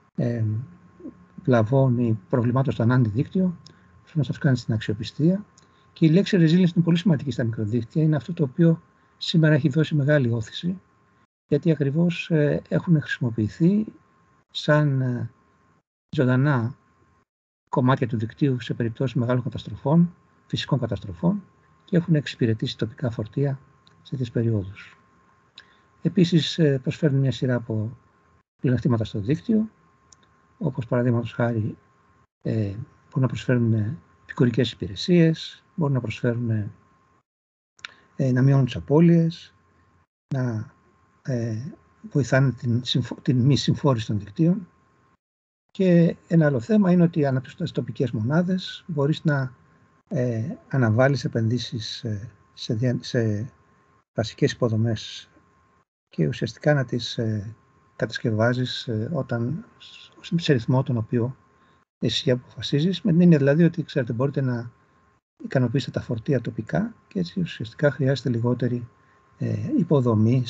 βλαβών ή προβλημάτων στο ανάντι δίκτυο, ώστε να σας κάνει την αξιοπιστία. Και η λέξη resilience είναι πολύ σημαντική στα μικροδίκτυα. Είναι αυτό το οποίο σήμερα έχει δώσει μεγάλη όθηση, γιατί ακριβώς έχουν χρησιμοποιηθεί σαν ζωντανά κομμάτια του δικτύου σε περιπτώσεις μεγάλων καταστροφών, φυσικών καταστροφών, και έχουν εξυπηρετήσει τοπικά φορτία σε τέτοιες περιόδους. Επίσης, προσφέρουν μια σειρά από πλεονεκτήματα στο δίκτυο, όπως παραδείγματος χάρη μπορούν να προσφέρουν επικουρικές υπηρεσίες, μπορούν να προσφέρουν να μειώνουν τις απώλειες, να βοηθάνε την μη συμφόρηση των δικτύων. Και ένα άλλο θέμα είναι ότι αναπτύσσοντας τοπικές μονάδες μπορείς να αναβάλεις επενδύσεις σε βασικές υποδομές και ουσιαστικά να τις κατασκευάζεις σε ρυθμό τον οποίο εσύ αποφασίζεις, με την έννοια δηλαδή ότι ξέρετε, μπορείτε να ικανοποιήσετε τα φορτία τοπικά και έτσι ουσιαστικά χρειάζεται λιγότερη υποδομή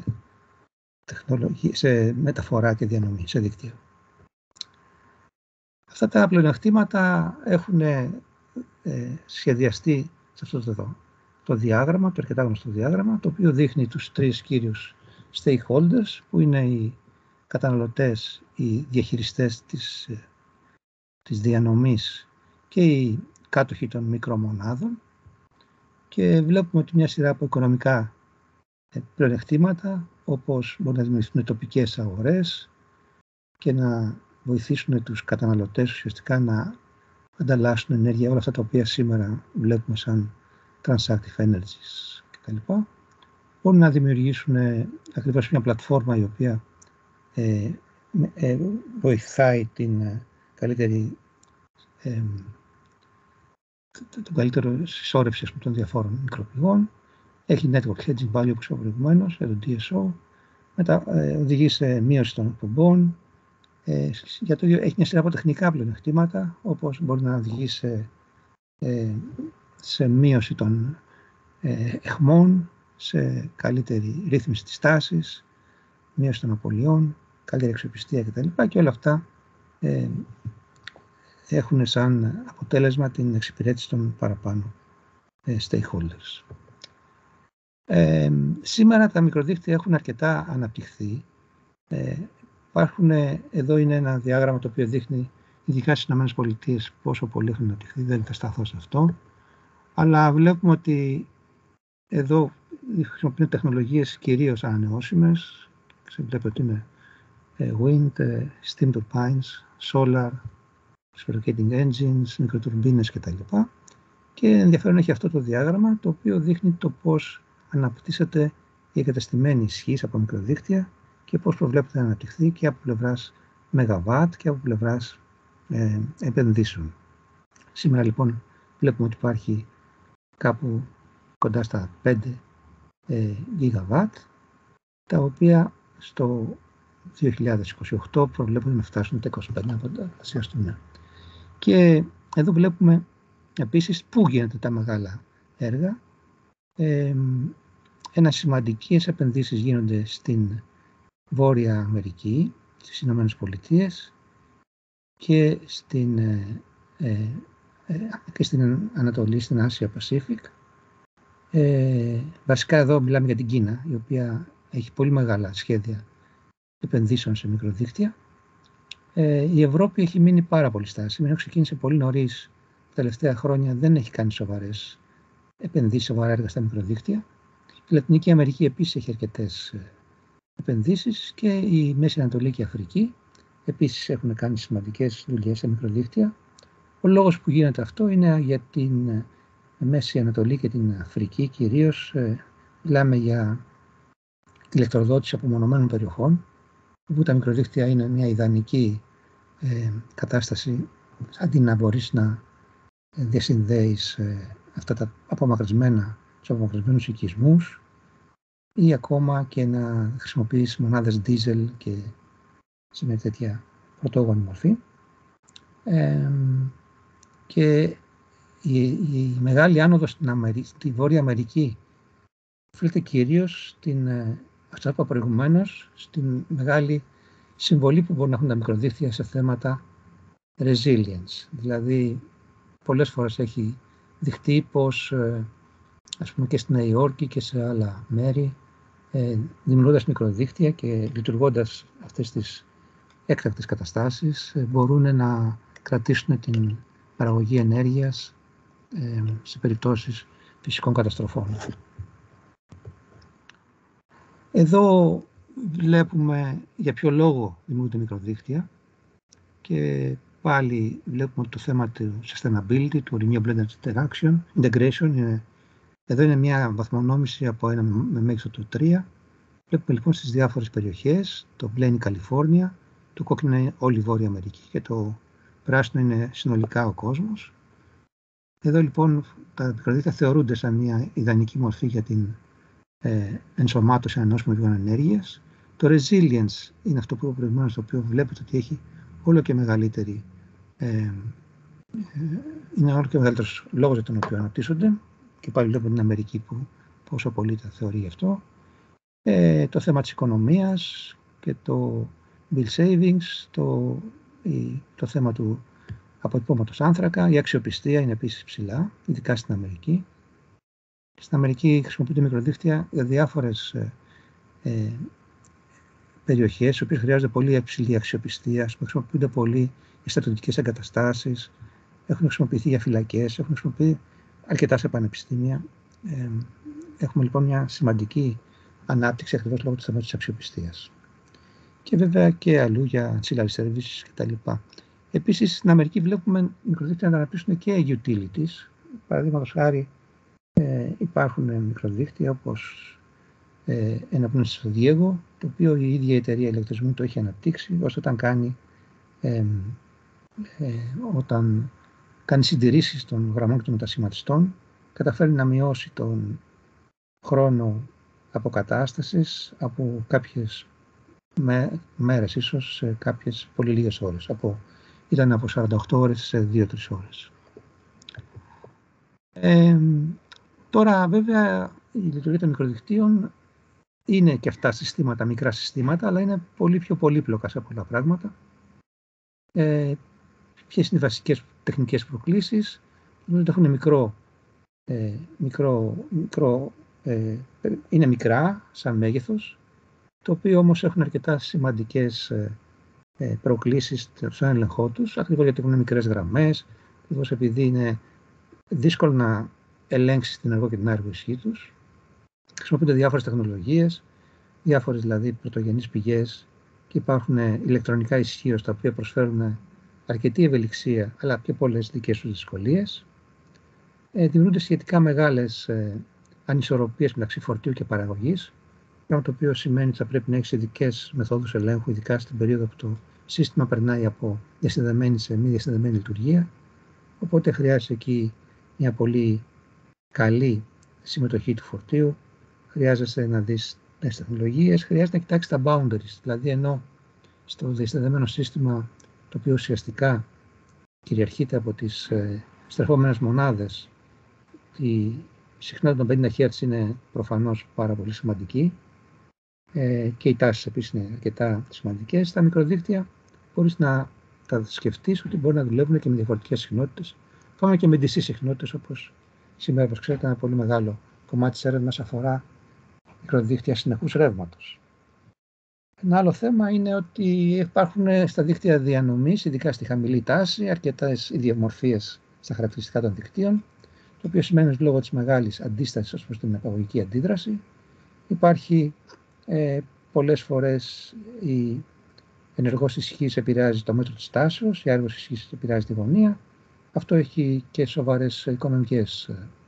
σε μεταφορά και διανομή, σε δίκτυο. Αυτά τα πλεονεκτήματα έχουν σχεδιαστεί σε αυτό το διάγραμμα, το αρκετά γνωστό διάγραμμα, το οποίο δείχνει τους τρεις κύριους stakeholders, που είναι οι καταναλωτές, οι διαχειριστές της διανομής και οι κάτοχοι των μικρομονάδων, και βλέπουμε ότι μια σειρά από οικονομικά πλεονεκτήματα, όπως μπορεί να δημιουργηθούν τοπικές αγορές και να βοηθήσουν τους καταναλωτές ουσιαστικά να ανταλλάσσουν ενέργεια, όλα αυτά τα οποία σήμερα βλέπουμε σαν transactive energies κτλ. Μπορούν να δημιουργήσουν ακριβώς μια πλατφόρμα η οποία βοηθάει την καλύτερη συσσόρευση των διαφόρων μικροπηγών. Έχει network hedging value, όπως είπα προηγουμένως, το DSO, οδηγεί σε μείωση των εκπομπών. Για το ίδιο έχει μια σειρά από τεχνικά πλεονεκτήματα, όπως μπορεί να οδηγεί σε μείωση των αιχμών, σε καλύτερη ρύθμιση της τάσης, μείωση των απολειών, καλύτερη αξιοπιστία κτλ. Και όλα αυτά έχουν σαν αποτέλεσμα την εξυπηρέτηση των παραπάνω stakeholders. Σήμερα τα μικροδίκτυα έχουν αρκετά αναπτυχθεί. Εδώ είναι ένα διάγραμμα το οποίο δείχνει ειδικά στις ΗΠΑ πόσο πολύ έχουν αναπτυχθεί, δεν θα σταθώ σε αυτό. Αλλά βλέπουμε ότι εδώ χρησιμοποιούν τεχνολογίες κυρίως ανανεώσιμες. Βλέπετε ότι είναι wind, steam turbines, solar, reciprocating engines, μικροτουρμπίνες κτλ. Και ενδιαφέρον έχει αυτό το διάγραμμα, το οποίο δείχνει το πώς αναπτύσσεται η εγκατεστημένη ισχύς από μικροδίκτυα και πώς προβλέπεται να αναπτυχθεί και από πλευράς μεγαβάτ και από πλευράς επενδύσεων. Σήμερα λοιπόν βλέπουμε ότι υπάρχει κάπου κοντά στα 5 γιγαβάτ, τα οποία στο 2028 προβλέπονται να φτάσουν τα 25 να ανταλλασσιαστούν. Και εδώ βλέπουμε επίσης πού γίνονται τα μεγάλα έργα. Σημαντικές επενδύσεις γίνονται στην Βόρεια Αμερική, στις Ηνωμένες Πολιτείες και στην Ανατολή, στην Άσια Πασίφικ. Βασικά εδώ μιλάμε για την Κίνα, η οποία έχει πολύ μεγάλα σχέδια επενδύσεων σε μικροδίκτυα. Η Ευρώπη έχει μείνει πάρα πολύ στάσιμη, ενώ ξεκίνησε πολύ νωρίς τα τελευταία χρόνια, δεν έχει κάνει σοβαρές επενδύσεις, σοβαρά έργα στα μικροδίκτυα. Η Λατινική Αμερική επίσης έχει αρκετές επενδύσεις και η Μέση Ανατολή και η Αφρική επίσης έχουν κάνει σημαντικές δουλειές στα μικροδίκτυα. Ο λόγος που γίνεται αυτό είναι για την Μέση Ανατολή και την Αφρική κυρίως. Μιλάμε για ηλεκτροδότηση απομονωμένων περιοχών, όπου τα μικροδίκτυα είναι μια ιδανική κατάσταση, αντί να μπορείς να διασυνδέεις αυτά τα απομακρυσμένους οικισμούς ή ακόμα και να χρησιμοποιείς μονάδες diesel και σε μια τέτοια πρωτόγονη μορφή. Και η μεγάλη άνοδος στη Βόρεια Αμερική οφείλεται κυρίως αυτό που είπα προηγουμένως, στην μεγάλη συμβολή που μπορούν να έχουν τα μικροδίκτυα σε θέματα resilience. Δηλαδή, πολλές φορές έχει δειχτεί πως, ας πούμε και στη Νέα Υόρκη και σε άλλα μέρη, δημιουργώντας μικροδίκτυα και λειτουργώντας αυτές τις έκτακτες καταστάσεις, μπορούν να κρατήσουν την παραγωγή ενέργειας σε περιπτώσεις φυσικών καταστροφών. Εδώ βλέπουμε για ποιο λόγο δημιουργούνται μικροδίκτυα και πάλι βλέπουμε το θέμα του sustainability, του renewable integration. Εδώ είναι μια βαθμονόμηση από 1 με μέγιστο του 3. Βλέπουμε λοιπόν στις διάφορες περιοχές, το μπλε είναι η Καλιφόρνια, το κόκκινο είναι όλη η Βόρεια Αμερική και το πράσινο είναι συνολικά ο κόσμος. Εδώ λοιπόν τα μικροδίκτυα θεωρούνται σαν μια ιδανική μορφή για την ενσωμάτωση ανανεώσιμων πηγών ενέργειας. Το resilience είναι αυτό που προηγουμένως, το οποίο βλέπετε ότι έχει όλο και μεγαλύτερη, είναι όλο και μεγαλύτερος λόγος για τον οποίο αναπτύσσονται και πάλι βλέπουμε την Αμερική που πόσο πολύ τα θεωρεί γι' αυτό. Το θέμα της οικονομίας και το bill savings, το θέμα του αποτυπώματος άνθρακα, η αξιοπιστία είναι επίσης ψηλά, ειδικά στην Αμερική. Στην Αμερική χρησιμοποιούνται μικροδίκτυα για διάφορες περιοχές, οι οποίες χρειάζονται πολύ υψηλή αξιοπιστία, χρησιμοποιούνται πολύ για στρατιωτικές εγκαταστάσεις, έχουν χρησιμοποιηθεί για φυλακές, έχουν χρησιμοποιηθεί αρκετά σε πανεπιστήμια. Έχουμε λοιπόν μια σημαντική ανάπτυξη ακριβώς λόγω του θέματος της αξιοπιστίας. Και βέβαια και αλλού για ancillary services κτλ. Επίσης στην Αμερική βλέπουμε μικροδίκτυα να αναπτύσσουν και utilities. Παραδείγματος χάρη, υπάρχουν μικροδίκτυα όπως ένα που είναι στο Διέγο, το οποίο η ίδια η εταιρεία ηλεκτρισμού το έχει αναπτύξει, ώστε όταν κάνει συντηρήσεις των γραμμών και των μετασχηματιστών, καταφέρει να μειώσει τον χρόνο αποκατάστασης από κάποιες μέρες ίσως σε κάποιες πολύ λίγες ώρες. Ήταν από 48 ώρες σε 2-3 ώρες. Τώρα βέβαια η λειτουργία των μικροδικτύων είναι και αυτά συστήματα, μικρά συστήματα, αλλά είναι πολύ πιο πολύπλοκα σε πολλά πράγματα. Ποιες είναι οι βασικές τεχνικές προκλήσεις? Έχουν είναι μικρά σαν μέγεθος, το οποίο όμως έχουν αρκετά σημαντικές προκλήσεις στον έλεγχό τους, ακριβώς γιατί έχουν μικρές γραμμές, ακριβώς επειδή είναι δύσκολο να ελέγξεις την ενεργό και την άργο ισχύ τους. Χρησιμοποιούνται διάφορες τεχνολογίες, διάφορες δηλαδή πρωτογενείς πηγές και υπάρχουν ηλεκτρονικά ισχύος τα οποία προσφέρουν αρκετή ευελιξία αλλά και πολλές δικές τους δυσκολίες. Δημιουργούνται σχετικά μεγάλες ανισορροπίες μεταξύ φορτίου και παραγωγής, πράγμα το οποίο σημαίνει ότι θα πρέπει να έχεις ειδικές μεθόδους ελέγχου, ειδικά στην περίοδο που το σύστημα περνάει από διασυνδεμένη σε μη διασυνδεμένη λειτουργία. Οπότε χρειάζεται εκεί μια πολύ καλή συμμετοχή του φορτίου, χρειάζεσαι να δεις νέες τεχνολογίες, χρειάζεται να κοιτάξεις τα boundaries, δηλαδή ενώ στο διασυνδεμένο σύστημα, το οποίο ουσιαστικά κυριαρχείται από τις στρεφόμενες μονάδες, η συχνότητα των 50 Hz είναι προφανώς πάρα πολύ σημαντική και οι τάσεις επίσης είναι αρκετά σημαντικές. Στα μικροδίκτυα μπορείς να τα σκεφτείς ότι μπορεί να δουλεύουν και με διαφορετικές συχνότητες. Πάμε και με DC συχνότητες, όπως σήμερα, όπως ξέρετε, ένα πολύ μεγάλο κομμάτι της έρευνας αφορά μικροδίκτυα συνεχούς ρεύματος. Ένα άλλο θέμα είναι ότι υπάρχουν στα δίκτυα διανομής, ειδικά στη χαμηλή τάση, αρκετές ιδιομορφίες στα χαρακτηριστικά των δικτύων, το οποίο σημαίνει ότι λόγω της μεγάλης αντίστασης ως προς την απαγωγική αντίδραση υπάρχει πολλές φορές η ενεργός ισχύς επηρεάζει το μέτρο της τάσεως, η άργος ισχύς επηρεάζει τη γωνία. Αυτό έχει και σοβαρές οικονομικές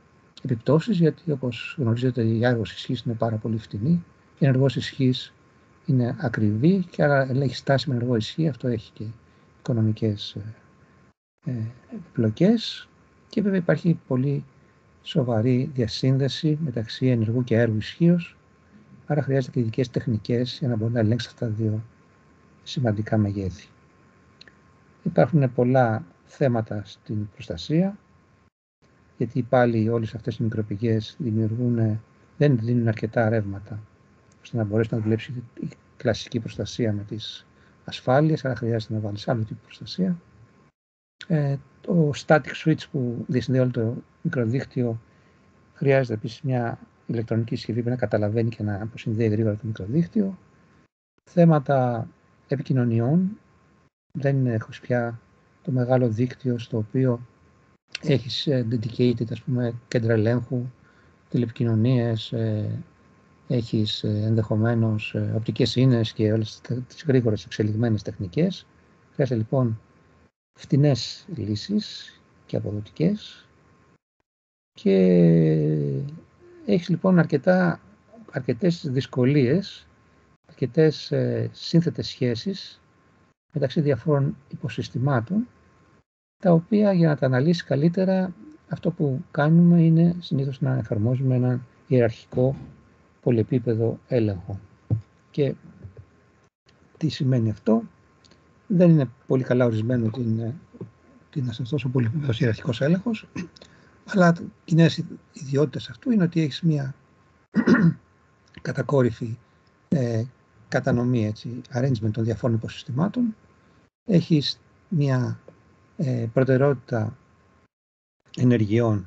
επιπτώσεις, γιατί όπως γνωρίζετε η ενεργός ισχύς είναι πάρα πολύ φτηνή, η ενεργός ισχύς είναι ακριβή και άρα έχει στάση με ενεργό ισχύ, αυτό έχει και οικονομικές επιπλοκές και βέβαια υπάρχει πολύ σοβαρή διασύνδεση μεταξύ ενεργού και έργου ισχύως, άρα χρειάζεται και ειδικές τεχνικές για να μπορεί να ελέγξει αυτά τα δύο σημαντικά μεγέθη. Υπάρχουν πολλά θέματα στην προστασία, γιατί πάλι όλες αυτές οι μικροπηγές δεν δίνουν αρκετά ρεύματα ώστε να μπορέσει να δουλέψει η κλασική προστασία με τις ασφάλειες, άρα χρειάζεται να βάλεις άλλο τύπο προστασία. Το static switch που διασυνδέει όλο το μικροδίκτυο χρειάζεται επίσης μια ηλεκτρονική συσκευή που να καταλαβαίνει και να αποσυνδέει γρήγορα το μικροδίκτυο. Θέματα επικοινωνιών, δεν έχεις πια το μεγάλο δίκτυο στο οποίο έχεις dedicated, ας πούμε, κέντρα ελέγχου, τηλεπικοινωνίες, έχεις ενδεχομένως οπτικές ίνες και όλες τις γρήγορες εξελιγμένες τεχνικές. Χρειάζεται λοιπόν φτηνές λύσεις και αποδοτικές και έχεις λοιπόν αρκετές δυσκολίες, αρκετές σύνθετες σχέσεις μεταξύ διαφόρων υποσυστημάτων, τα οποία για να τα αναλύσει καλύτερα αυτό που κάνουμε είναι συνήθως να εφαρμόζουμε ένα ιεραρχικό πολυεπίπεδο έλεγχο. Και τι σημαίνει αυτό? Δεν είναι πολύ καλά ορισμένο τι είναι αυτός ο πολυεπίπεδος ιεραρχικός έλεγχος, αλλά κοινές ιδιότητες αυτού είναι ότι έχεις μια κατακόρυφη κατανομή, arrangement των διαφόρων υποσυστημάτων, έχεις μια προτεραιότητα ενεργειών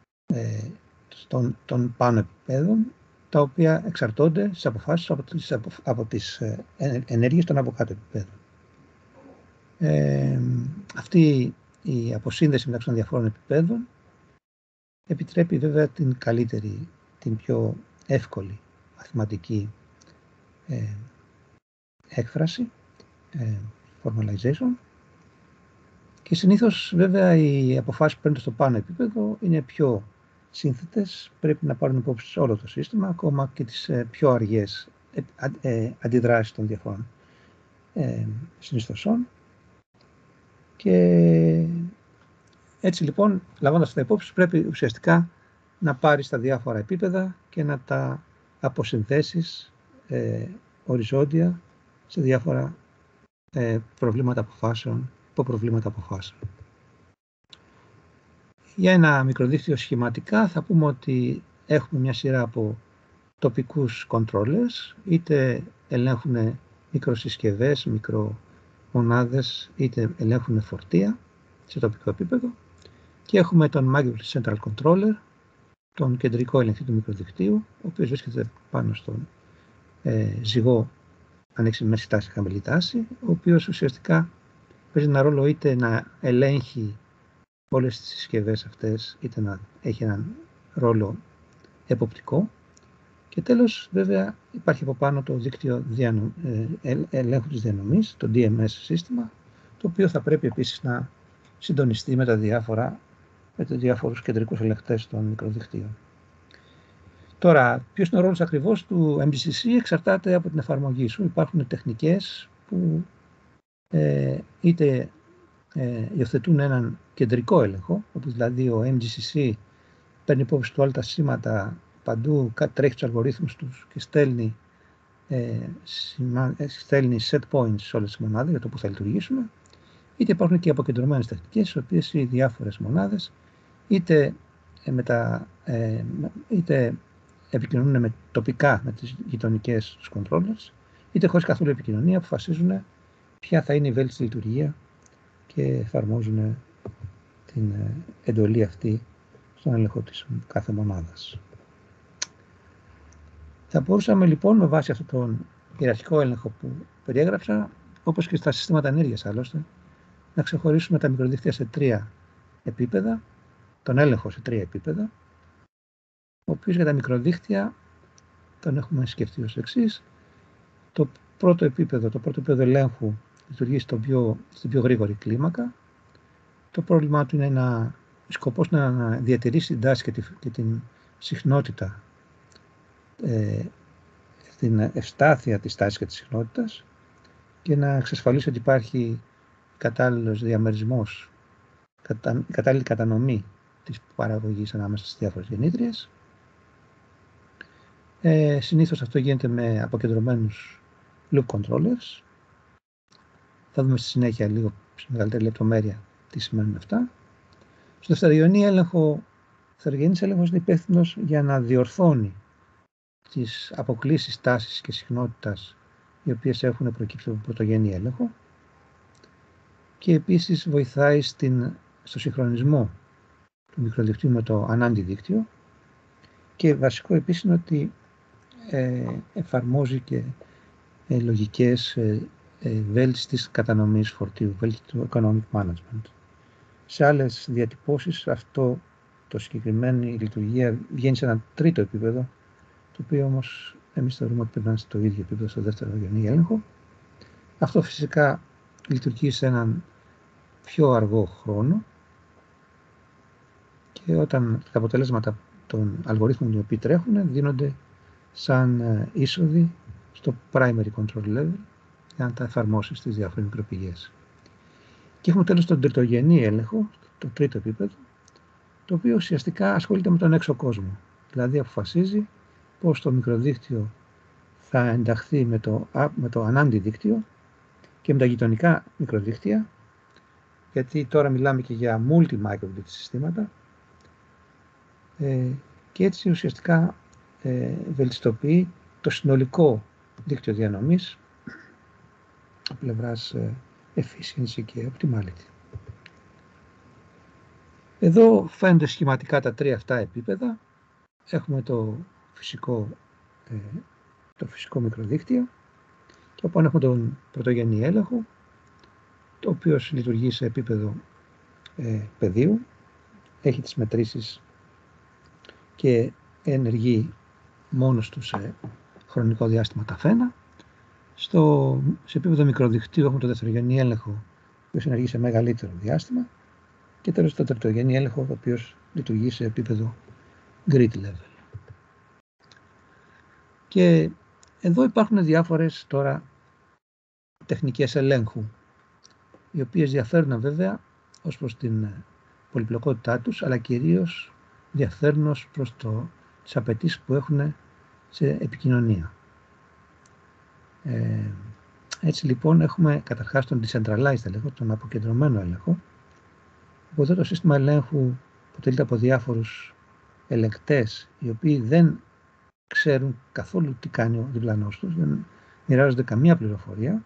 των πάνω επιπέδων, τα οποία εξαρτώνται στις αποφάσεις από τις ενέργειες των από κάτω επιπέδων. Αυτή η αποσύνδεση μεταξύ των διαφόρων επιπέδων επιτρέπει βέβαια την καλύτερη, την πιο εύκολη μαθηματική έκφραση, formalization, και συνήθως βέβαια οι αποφάσεις που παίρνουν στο πάνω επίπεδο είναι πιο σύνθετες, πρέπει να πάρουν υπόψη όλο το σύστημα, ακόμα και τις πιο αργές αντιδράσεις των διαφόρων συνιστοσών. Και έτσι λοιπόν, λαμβάνοντας τα υπόψη, πρέπει ουσιαστικά να πάρεις τα διάφορα επίπεδα και να τα αποσυνθέσεις οριζόντια σε διάφορα προβλήματα αποφάσεων, υποπροβλήματα αποφάσεων. Για ένα μικροδίκτυο σχηματικά θα πούμε ότι έχουμε μια σειρά από τοπικούς controllers, είτε ελέγχουν μικροσυσκευές, μικρομονάδες, είτε ελέγχουν φορτία σε τοπικό επίπεδο, και έχουμε τον Magnitude Central Controller, τον κεντρικό ελεγχτή του μικροδικτύου, ο οποίος βρίσκεται πάνω στον ζυγό, αν έχει μέση τάση, χαμηλή τάση, ο οποίος ουσιαστικά παίζει ένα ρόλο είτε να ελέγχει όλες τις συσκευές αυτές, είτε να έχει έναν ρόλο εποπτικό. Και τέλος, βέβαια, υπάρχει από πάνω το δίκτυο ελέγχου της διανομής, το DMS σύστημα, το οποίο θα πρέπει επίσης να συντονιστεί με τους διάφορους κεντρικούς ελεγχτές των μικροδικτύων. Τώρα, ποιος είναι ο ρόλος ακριβώς του MGCC εξαρτάται από την εφαρμογή σου. Υπάρχουν τεχνικές που είτε υιοθετούν έναν κεντρικό έλεγχο, όπου δηλαδή ο MGCC παίρνει υπόψη του όλα τα σήματα παντού, τρέχει τους αλγορίθμους τους και στέλνει set points σε όλες τις μονάδες για το που θα λειτουργήσουν, είτε υπάρχουν και αποκεντρωμένες τεχνικές, στις οποίες οι διάφορες μονάδες είτε επικοινωνούν τοπικά με τις γειτονικές τους controllers, είτε χωρίς καθόλου επικοινωνία αποφασίζουν ποια θα είναι η βέλτιστη λειτουργία και εφαρμόζουν την εντολή αυτή στον έλεγχο της κάθε μονάδας. Θα μπορούσαμε λοιπόν με βάση αυτόν τον ιεραρχικό έλεγχο που περιέγραψα, όπως και στα συστήματα ενέργειας άλλωστε, να ξεχωρίσουμε τα μικροδίκτυα σε 3 επίπεδα, τον έλεγχο σε 3 επίπεδα, ο οποίος για τα μικροδίκτυα τον έχουμε σκεφτεί ως εξής. Το πρώτο επίπεδο ελέγχου λειτουργεί στην πιο γρήγορη κλίμακα. Το πρόβλημά του είναι να σκοπός να διατηρήσει την τάση και την συχνότητα, την ευστάθεια της τάσης και της συχνότητας και να εξασφαλίσει ότι υπάρχει κατάλληλος διαμερισμός, κατάλληλη κατανομή της παραγωγής ανάμεσα στις διάφορες γεννήτριες. Συνήθως αυτό γίνεται με αποκεντρωμένους loop controllers. Θα δούμε στη συνέχεια λίγο σε μεγαλύτερη λεπτομέρεια τι σημαίνουν αυτά. Στο δευτερογενή έλεγχο, δευτερογενής έλεγχος είναι υπεύθυνος για να διορθώνει τις αποκλίσεις τάσης και συχνότητας οι οποίες έχουν προκύψει από πρωτογενή έλεγχο και επίσης βοηθάει στο συγχρονισμό του μικροδικτύου με το ανάντι δίκτυο και βασικό επίσης είναι ότι εφαρμόζει και λογικές βέλτιστης κατανομής φορτίου, βέλτιστου economic management. Σε άλλες διατυπώσεις αυτό το συγκεκριμένη λειτουργία βγαίνει σε ένα τρίτο επίπεδο, το οποίο όμως εμείς θεωρούμε ότι πρέπει να είναι στο ίδιο επίπεδο, στο δεύτερο γενή έλεγχο. Αυτό φυσικά λειτουργεί σε έναν πιο αργό χρόνο και όταν τα αποτελέσματα των αλγορίθμων οι οποίοι τρέχουν δίνονται σαν είσοδοι στο primary control level για να τα εφαρμόσει στις διάφορες μικροπηγές. Και έχουμε τέλος τον τριτογενή έλεγχο, το τρίτο επίπεδο, το οποίο ουσιαστικά ασχολείται με τον έξω κόσμο. Δηλαδή αποφασίζει πώς το μικροδίκτυο θα ενταχθεί με το ανάντι δίκτυο και με τα γειτονικά μικροδίκτυα, γιατί τώρα μιλάμε και για multi-microbit συστήματα, και έτσι ουσιαστικά βελτιστοποιεί το συνολικό δίκτυο διανομής από πλευράς efficiency και optimality. Εδώ φαίνονται σχηματικά τα τρία αυτά επίπεδα. Έχουμε το φυσικό μικροδίκτυο και όπου έχουμε τον πρωτογενή έλεγχο, το οποίο λειτουργεί σε επίπεδο πεδίου, έχει τις μετρήσεις και ενεργεί μόνος του σε χρονικό διάστημα τα φένα. Σε επίπεδο μικροδικτύου έχουμε το δευτερογενή έλεγχο, ο οποίος ενεργεί σε μεγαλύτερο διάστημα, και τέλος το τριτογενή έλεγχο, ο οποίος λειτουργεί σε επίπεδο grid level. Και εδώ υπάρχουν διάφορες τώρα τεχνικές ελέγχου, οι οποίες διαφέρουν βέβαια ως προς την πολυπλοκότητά τους, αλλά κυρίως διαφέρουν ως προς τις απαιτήσεις που έχουν σε επικοινωνία. Έτσι λοιπόν έχουμε καταρχάς τον decentralized έλεγχο, τον αποκεντρωμένο έλεγχο, όπου εδώ το σύστημα ελέγχου αποτελείται από διάφορους ελεγκτές οι οποίοι δεν ξέρουν καθόλου τι κάνει ο διπλανός τους, δεν μοιράζονται καμία πληροφορία.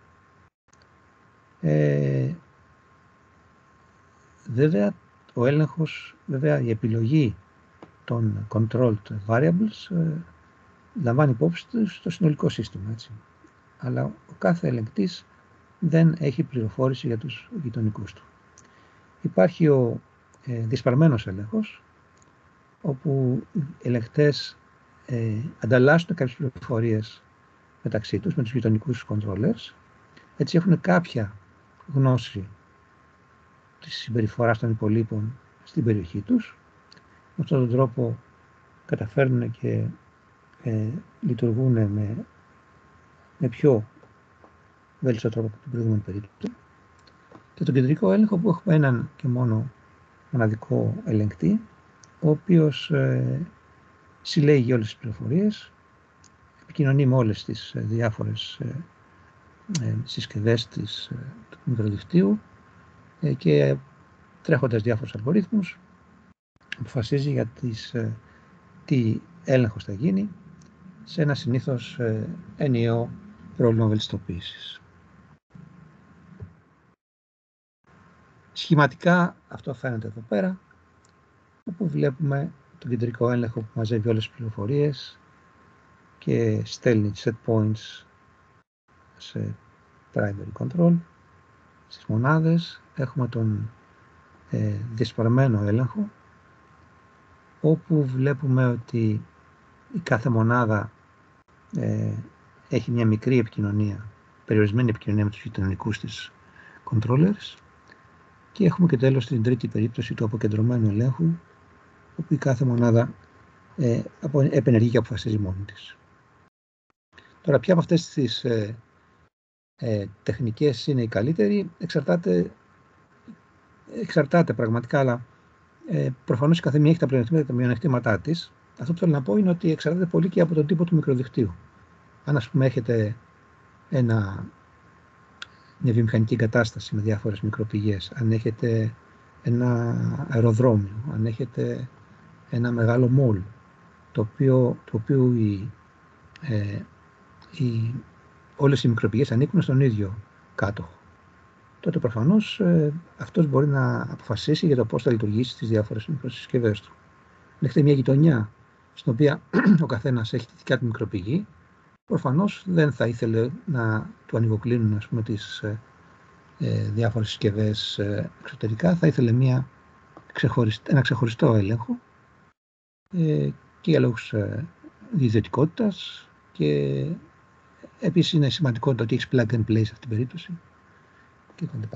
Βέβαια ο έλεγχος, η επιλογή των controlled variables λαμβάνει υπόψη στο συνολικό σύστημα, έτσι. Αλλά ο κάθε ελεγκτής δεν έχει πληροφόρηση για τους γειτονικούς του. Υπάρχει ο διασπαρμένος έλεγχος, όπου οι ελεγκτές ανταλλάσσουν κάποιες πληροφορίες μεταξύ τους, με τους γειτονικούς controllers. Έτσι έχουν κάποια γνώση της συμπεριφοράς των υπολείπων στην περιοχή τους. Με αυτόν τον τρόπο καταφέρνουν και λειτουργούν με πιο βέλτιστο τρόπο από την προηγούμενη περίπτωση. Και τον κεντρικό έλεγχο, που έχουμε έναν και μόνο μοναδικό ελεγκτή, ο οποίος συλλέγει όλες τις πληροφορίες, επικοινωνεί με όλες τις διάφορες συσκευές του μικροδικτύου και τρέχοντας διάφορους αλγορίθμους αποφασίζει για τι έλεγχος θα γίνει σε ένα συνήθως ενιαίο πρόβλημα βελτιστοποίησης. Σχηματικά αυτό φαίνεται εδώ πέρα, όπου βλέπουμε τον κεντρικό έλεγχο που μαζεύει όλες τις πληροφορίες και στέλνει set points σε primary control. Στις μονάδες έχουμε τον διασπαρμένο έλεγχο, όπου βλέπουμε ότι η κάθε μονάδα έχει μια μικρή επικοινωνία, περιορισμένη επικοινωνία με τους γειτονικούς της controllers, Και έχουμε και τέλος την τρίτη περίπτωση του αποκεντρωμένου ελέγχου, όπου η κάθε μονάδα επενεργεί και αποφασίζει μόνη της. Τώρα, ποια από αυτές τις τεχνικές είναι η καλύτερη, εξαρτάται πραγματικά, αλλά προφανώς η καθεμία έχει τα πλεονεκτήματα και τα μειονεκτήματά της. Αυτό που θέλω να πω είναι ότι εξαρτάται πολύ και από τον τύπο του μικροδικτύου. Αν, ας πούμε, έχετε μια βιομηχανική εγκατάσταση με διάφορες μικροπηγές, αν έχετε ένα αεροδρόμιο, αν έχετε ένα μεγάλο μόλ, το οποίο όλες οι μικροπηγές ανήκουν στον ίδιο κάτοχο, τότε προφανώς αυτός μπορεί να αποφασίσει για το πώς θα λειτουργήσει στις διάφορες μικροσυσκευές του. Αν έχετε μια γειτονιά στην οποία ο καθένας έχει τη δικιά του μικροπηγή, προφανώς δεν θα ήθελε να του ανοιγοκλίνουν, ας πούμε, τις διάφορες συσκευές εξωτερικά, θα ήθελε ένα ξεχωριστό έλεγχο και για λόγους ιδιωτικότητας, και επίσης είναι σημαντικό το ότι έχεις plug and play σε αυτήν την περίπτωση κτλ.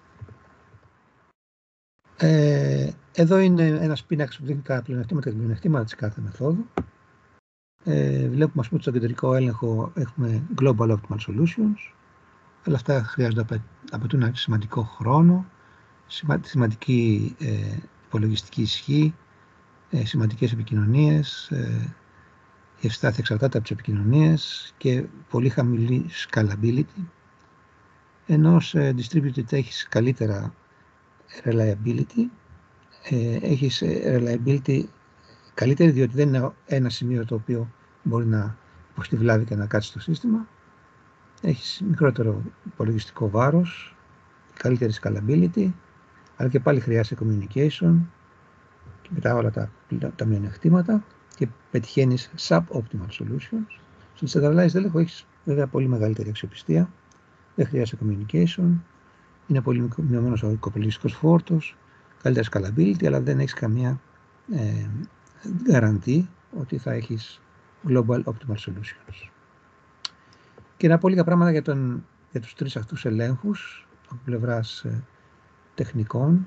Εδώ είναι ένας πίνακας που δείχνει τα πλεονεκτήματα και τα μειονεκτήματα της κάθε μεθόδου. Βλέπουμε, ας πούμε, ότι στο κεντρικό έλεγχο έχουμε Global Optimal Solutions, αλλά αυτά χρειάζονται, απαιτούν ένα σημαντικό χρόνο, σημαντική υπολογιστική ισχύ, σημαντικές επικοινωνίες, η ευστάθεια εξαρτάται από τις επικοινωνίες και πολύ χαμηλή scalability, ενώ σε distributed έχεις καλύτερα reliability, έχεις reliability καλύτερη, διότι δεν είναι ένα σημείο το οποίο μπορεί να υποστεί βλάβη και να κάτσει στο σύστημα. Έχεις μικρότερο υπολογιστικό βάρος, καλύτερη scalability, αλλά και πάλι χρειάζεται communication και μετά όλα τα μειονεκτήματα, και πετυχαίνεις sub-optimal solutions. Στο decentralized έλεγχο έχεις βέβαια πολύ μεγαλύτερη αξιοπιστία, δεν χρειάζεται communication, είναι πολύ μειωμένος ο υπολογιστικός φόρτος, καλύτερη scalability, αλλά δεν έχεις καμία guarantee ότι θα έχεις global optimal solutions. Και να πω λίγα πράγματα για τους τρεις αυτούς ελέγχους από πλευράς τεχνικών.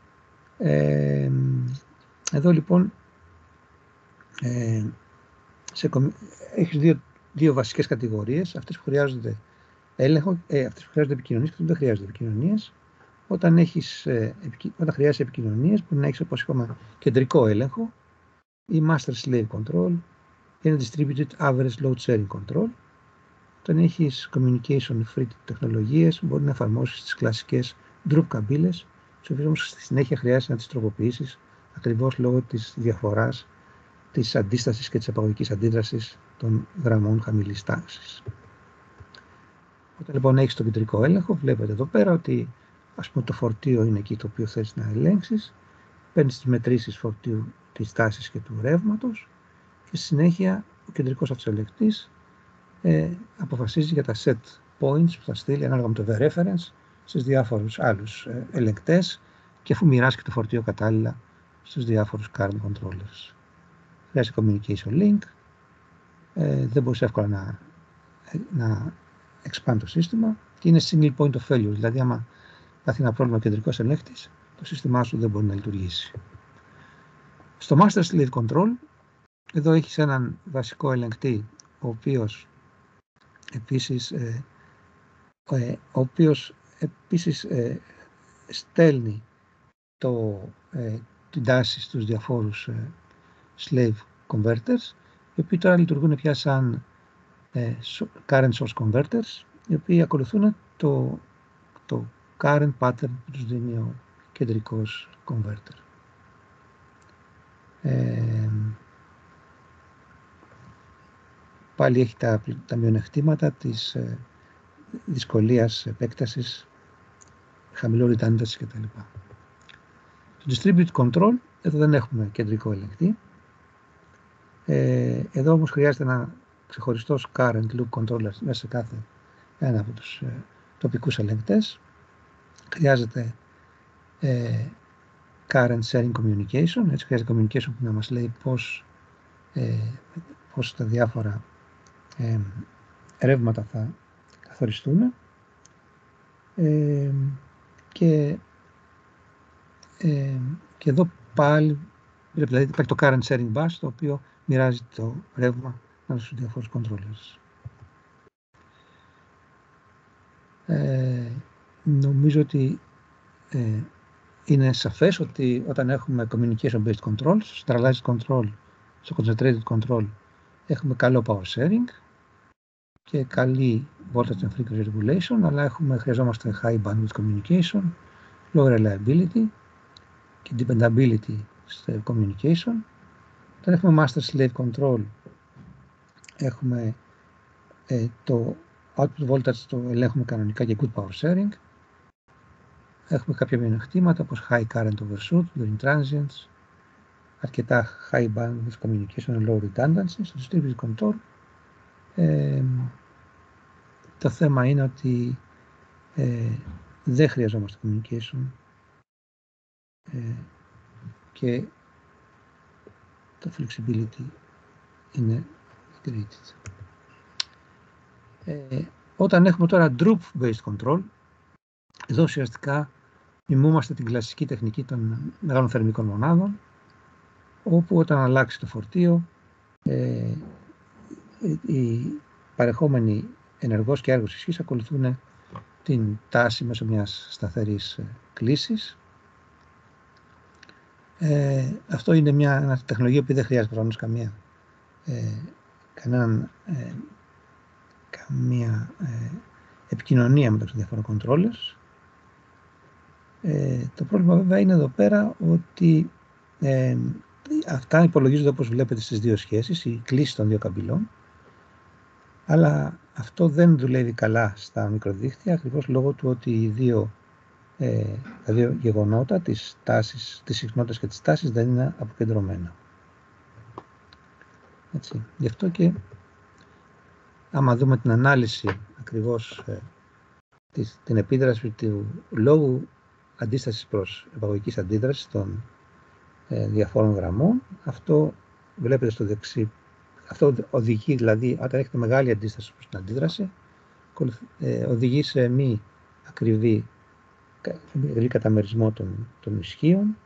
Εδώ λοιπόν έχεις δύο βασικές κατηγορίες, αυτές που χρειάζονται έλεγχο, αυτές που χρειάζονται επικοινωνίες και δεν χρειάζονται επικοινωνίες. Όταν χρειάζεσαι επικοινωνίες, μπορεί να έχεις, όπως είπαμε, κεντρικό έλεγχο ή master slave control ή ένα distributed average load sharing control. Όταν έχεις communication free τεχνολογίες, μπορεί να εφαρμόσεις τις κλασικές droop καμπύλες, τις οποίες όμως στη συνέχεια χρειάζεται να τις τροποποιήσεις ακριβώς λόγω της διαφοράς της αντίστασης και της απαγωγικής αντίδρασης των γραμμών χαμηλής τάξης. Όταν λοιπόν έχεις τον κεντρικό έλεγχο, βλέπετε εδώ πέρα ότι, ας πούμε, το φορτίο είναι εκεί το οποίο θέλεις να ελέγξεις, παίρνεις τις μετρήσεις φορτίου, της τάσης και του ρεύματος, και στη συνέχεια ο κεντρικός αυτός ελεγκτής αποφασίζει για τα set points που θα στείλει ανάλογα με το the reference στις διάφορους άλλους ελεγκτές, και αφού μοιράσει και το φορτίο κατάλληλα στους διάφορους current controllers. Χρειάζεται communication link, δεν μπορείς εύκολα να expand το σύστημα, και είναι single point of failure, δηλαδή άμα πάθει ένα πρόβλημα ο κεντρικός ελέγχτης, το σύστημά σου δεν μπορεί να λειτουργήσει. Στο master slave control, εδώ έχεις έναν βασικό ελεγκτή, ο οποίος επίσης στέλνει την τάση στους διαφόρους slave converters, οι οποίοι τώρα λειτουργούν πια σαν current source converters, οι οποίοι ακολουθούν το current pattern που τους δίνει ο κεντρικός converter. Πάλι έχει τα μειονεκτήματα της δυσκολίας επέκτασης, χαμηλό redundancy κτλ. Στο distributed control, εδώ δεν έχουμε κεντρικό ελεγκτή. Εδώ όμως χρειάζεται ένα ξεχωριστός current loop controller μέσα σε κάθε ένα από τους τοπικούς ελεγκτές. Χρειάζεται current sharing communication, έτσι χρειάζεται communication που να μας λέει πώς τα διάφορα ρεύματα θα καθοριστούν, και Και εδώ πάλι δηλαδή υπάρχει το current sharing bus, το οποίο μοιράζει το ρεύμα ανάμεσα στους διαφόρους controllers. Νομίζω ότι είναι σαφές ότι όταν έχουμε communication-based control, στο centralized control, στο concentrated control, έχουμε καλό power sharing και καλή voltage and frequency regulation, αλλά χρειαζόμαστε high bandwidth communication, low reliability και dependability στο communication. Όταν έχουμε master-slave control, έχουμε το output voltage το ελέγχουμε κανονικά και good power sharing. Έχουμε κάποια μειονεκτήματα όπως high current overshoot during transients, αρκετά high bandwidth communication and low redundancy. Στο distributed control το θέμα είναι ότι δεν χρειαζόμαστε communication και το flexibility είναι integrated. Όταν έχουμε τώρα droop based control, εδώ ουσιαστικά μιμούμαστε την κλασική τεχνική των μεγάλων θερμικών μονάδων, όπου όταν αλλάξει το φορτίο οι παρεχόμενοι ενεργός και άργος ισχύς ακολουθούν την τάση μέσω μιας σταθερής κλίσης. Αυτό είναι μια τεχνολογία που δεν χρειάζεται προφανώς καμία επικοινωνία μεταξύ των διαφορών controllers. Το πρόβλημα βέβαια είναι εδώ πέρα ότι αυτά υπολογίζονται όπως βλέπετε στις δύο σχέσεις, η κλίση των δύο καμπυλών, αλλά αυτό δεν δουλεύει καλά στα μικροδίκτυα ακριβώς λόγω του ότι τα δύο γεγονότα της συχνότητας και της τάσης δεν είναι αποκεντρωμένα. Έτσι. Γι' αυτό και άμα δούμε την ανάλυση ακριβώς την επίδραση του λόγου αντίστασης προς επαγωγικής αντίδρασης των διαφόρων γραμμών, αυτό βλέπετε στο δεξί. Αυτό οδηγεί, δηλαδή, όταν έχετε μεγάλη αντίσταση προς την αντίδραση, οδηγεί σε μη ακριβή καταμερισμό των ισχύων.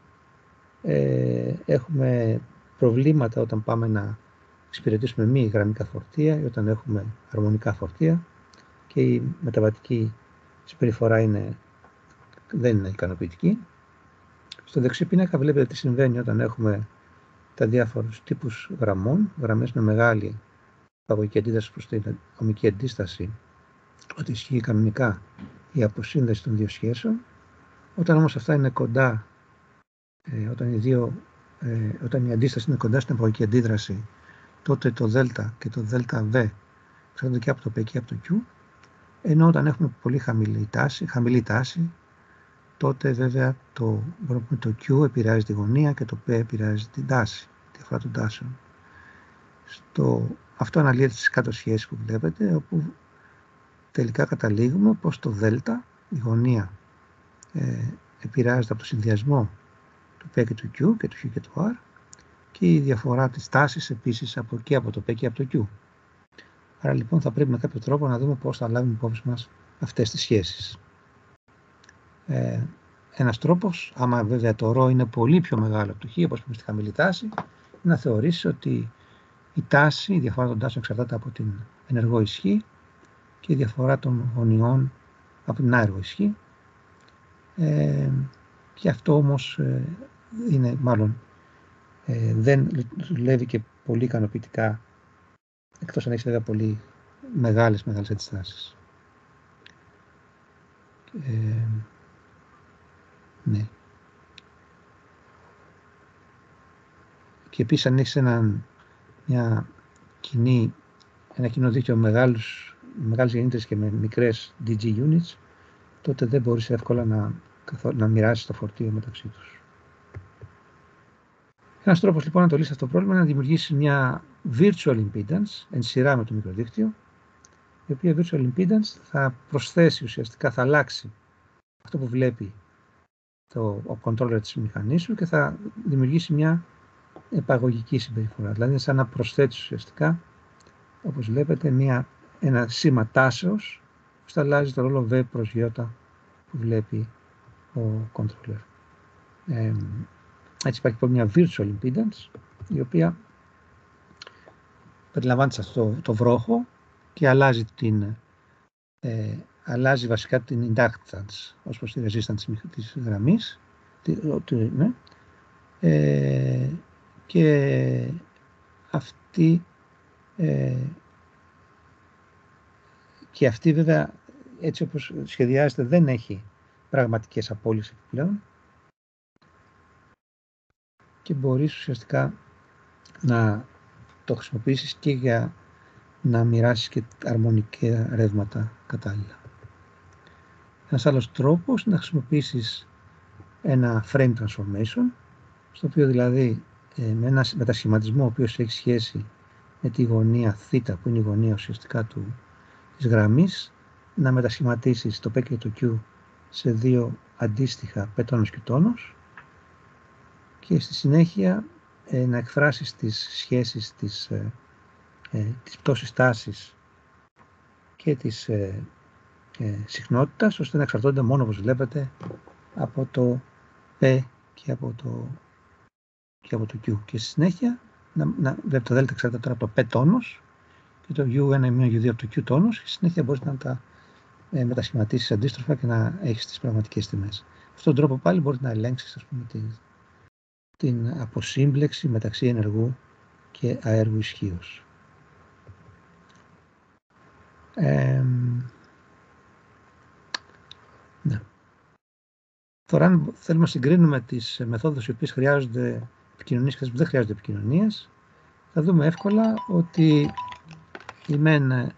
Έχουμε προβλήματα όταν πάμε να εξυπηρετήσουμε μη γραμμικά φορτία ή όταν έχουμε αρμονικά φορτία και η μεταβατική συμπεριφορά δεν είναι ικανοποιητική. Στο δεξί πίνακα βλέπετε τι συμβαίνει όταν έχουμε τα διάφορους τύπους γραμμών, γραμμές με μεγάλη επαγωγική αντίδραση προς την ομική αντίσταση, ότι ισχύει κανονικά η αποσύνδεση των δύο σχέσεων. Όταν όμως αυτά είναι κοντά, όταν η αντίσταση είναι κοντά στην επαγωγική αντίδραση, τότε το δ και το δβ εξαρτώνται και από το P και από το Q, ενώ όταν έχουμε πολύ χαμηλή τάση, τότε βέβαια το Q επηρεάζει τη γωνία και το P επηρεάζει την τάση, τη διαφορά των τάσεων. Αυτό αναλύεται στις κάτω σχέσεις που βλέπετε, όπου τελικά καταλήγουμε πως το δ, η γωνία, επηρεάζεται από το συνδυασμό του P και του Q και του Q και του R, και η διαφορά της τάσης επίσης και από το P και από το Q. Άρα λοιπόν θα πρέπει με κάποιο τρόπο να δούμε πώς θα λάβουμε υπόψη μας αυτές τις σχέσεις. Ένας τρόπος, άμα βέβαια το ρ είναι πολύ πιο μεγάλο από το χ, όπως πούμε στη χαμηλή τάση, είναι να θεωρήσεις ότι η διαφορά των τάσεων εξαρτάται από την ενεργό ισχύ και η διαφορά των γωνιών από την άεργο ισχύ. Και αυτό όμως δεν δουλεύει και πολύ ικανοποιητικά, εκτός αν έχεις βέβαια πολύ μεγάλες αντιστάσεις. Ναι. Και επίσης αν έχεις ένα κοινό δίκτυο με μεγάλες γεννήτρες και με μικρές DG units, τότε δεν μπορείς εύκολα να μοιράσεις το φορτίο μεταξύ τους. Ένας τρόπος λοιπόν να το λύσεις αυτό το πρόβλημα είναι να δημιουργήσεις μια virtual impedance εν σειρά με το μικροδίκτυο, η οποία virtual impedance θα προσθέσει ουσιαστικά, θα αλλάξει αυτό που βλέπει ο controller της μηχανής σου και θα δημιουργήσει μια επαγωγική συμπεριφορά. Δηλαδή είναι σαν να προσθέτεις ουσιαστικά, όπως βλέπετε, ένα σήμα τάσεως που θα αλλάζει το ρόλο V προς Ι που βλέπει ο controller. Έτσι υπάρχει μια virtual impedance, η οποία περιλαμβάνει σε αυτό το βρόχο και αλλάζει βασικά την inductance ως προς τη resistance της γραμμής, ναι. Και αυτή βέβαια, έτσι όπως σχεδιάζεται, δεν έχει πραγματικές απώλειες επιπλέον και μπορείς ουσιαστικά να το χρησιμοποιήσεις και για να μοιράσεις και αρμονικά ρεύματα κατάλληλα. Ένας άλλος τρόπος είναι να χρησιμοποιήσεις ένα frame transformation, στο οποίο δηλαδή με ένα μετασχηματισμό ο οποίος έχει σχέση με τη γωνία θ, που είναι η γωνία ουσιαστικά της γραμμής, να μετασχηματίσεις το P και το Q σε δύο αντίστοιχα P τόνος και τόνος και στη συνέχεια να εκφράσεις τις σχέσεις της πτώσης τάσης και της συχνότητας, ώστε να εξαρτώνται μόνο, όπως βλέπετε, από το P και από το Q. Και στη συνέχεια, βλέπετε το δέλτα εξαρτάται τώρα από το P τόνος και το U1-U2 από το Q τόνος, και στη συνέχεια μπορείς να τα μετασχηματίσεις αντίστροφα και να έχεις τις πραγματικές τιμές. Με αυτόν τον τρόπο πάλι μπορείς να ελέγξεις, ας πούμε, την αποσύμπλεξη μεταξύ ενεργού και αέργου ισχύως. Ναι. Τώρα, αν θέλουμε να συγκρίνουμε τις μεθόδους οι οποίες χρειάζονται επικοινωνίες και τις που δεν χρειάζονται επικοινωνίες, θα δούμε εύκολα ότι οι μεν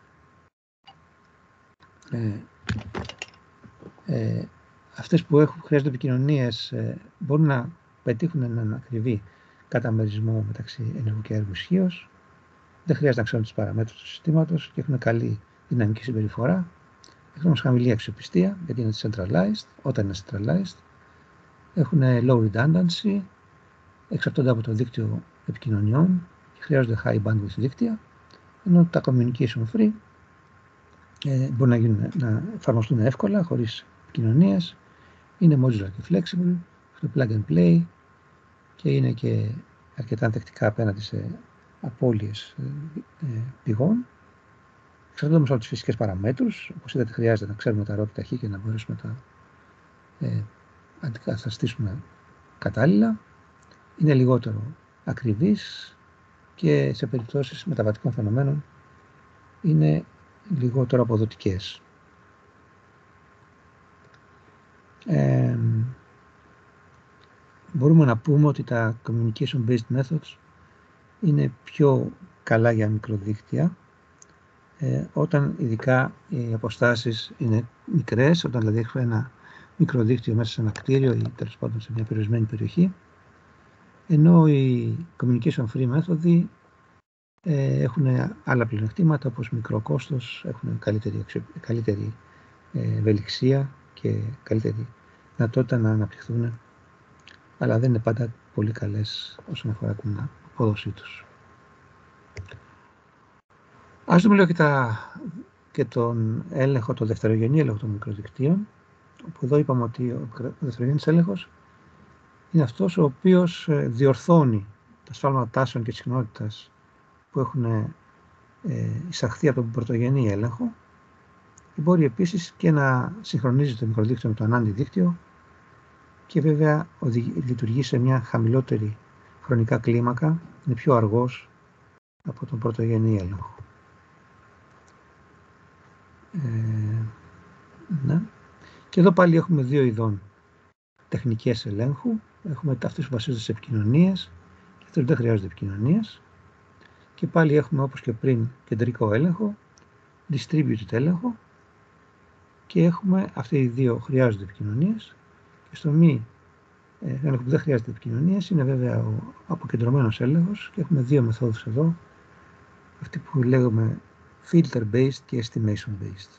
αυτές που χρειάζονται επικοινωνίες μπορούν να πετύχουν έναν ακριβή καταμερισμό μεταξύ ενεργού και αέργου ισχύως. Δεν χρειάζεται να ξέρουν τις παραμέτρους του συστήματος και έχουν καλή δυναμική συμπεριφορά. Έχουν όμως χαμηλή αξιοπιστία, γιατί είναι centralized, όταν είναι centralized. Έχουν low redundancy, εξαρτώνται από το δίκτυο επικοινωνιών και χρειάζονται high bandwidth δίκτυα, ενώ τα communication free μπορούν να εφαρμοστούν εύκολα, χωρίς επικοινωνίες, είναι modular και flexible, έχουν plug and play και είναι και αρκετά ανθεκτικά απέναντι σε απώλειες πηγών. Εξαρτώνται όμως από τις φυσικές παραμέτρους. Όπως είδατε, χρειάζεται να ξέρουμε τα ρο και τα χ και να μπορέσουμε να τα αντικαταστήσουμε κατάλληλα. Είναι λιγότερο ακριβής και σε περιπτώσεις μεταβατικών φαινομένων είναι λιγότερο αποδοτικές. Μπορούμε να πούμε ότι τα communication-based methods είναι πιο καλά για μικροδίκτυα, όταν ειδικά οι αποστάσεις είναι μικρές, όταν δηλαδή έχουμε ένα μικροδίκτυο μέσα σε ένα κτίριο ή τέλος πάντων σε μια περιορισμένη περιοχή, ενώ οι communication-free μέθοδοι έχουν άλλα πλεονεκτήματα, όπως μικρό κόστος, έχουν καλύτερη ευελιξία και καλύτερη δυνατότητα να αναπτυχθούν, αλλά δεν είναι πάντα πολύ καλές όσον αφορά την απόδοσή τους. Ας δούμε λίγο και τον έλεγχο, το δευτερογενή έλεγχο των μικροδικτύων, όπου εδώ είπαμε ότι ο δευτερογενής έλεγχος είναι αυτός ο οποίος διορθώνει τα σφάλματα τάσεων και συχνότητας που έχουν εισαχθεί από τον πρωτογενή έλεγχο και μπορεί επίσης και να συγχρονίζει το μικροδίκτυο με το ανάντι δίκτυο και βέβαια λειτουργεί σε μια χαμηλότερη χρονικά κλίμακα, είναι πιο αργός από τον πρωτογενή έλεγχο. Ναι. Και εδώ πάλι έχουμε δύο ειδών τεχνικές ελέγχου. Έχουμε αυτές που βασίζονται σε επικοινωνίες και αυτές που δεν χρειάζονται επικοινωνίες. Και πάλι έχουμε, όπως και πριν, κεντρικό έλεγχο, distributed έλεγχο και έχουμε αυτοί οι δύο χρειάζονται επικοινωνίες. Και στο μη έλεγχο που δεν χρειάζεται επικοινωνίες είναι βέβαια ο αποκεντρωμένος έλεγχος και έχουμε δύο μεθόδους εδώ, αυτή που λέγουμε filter-based και estimation-based.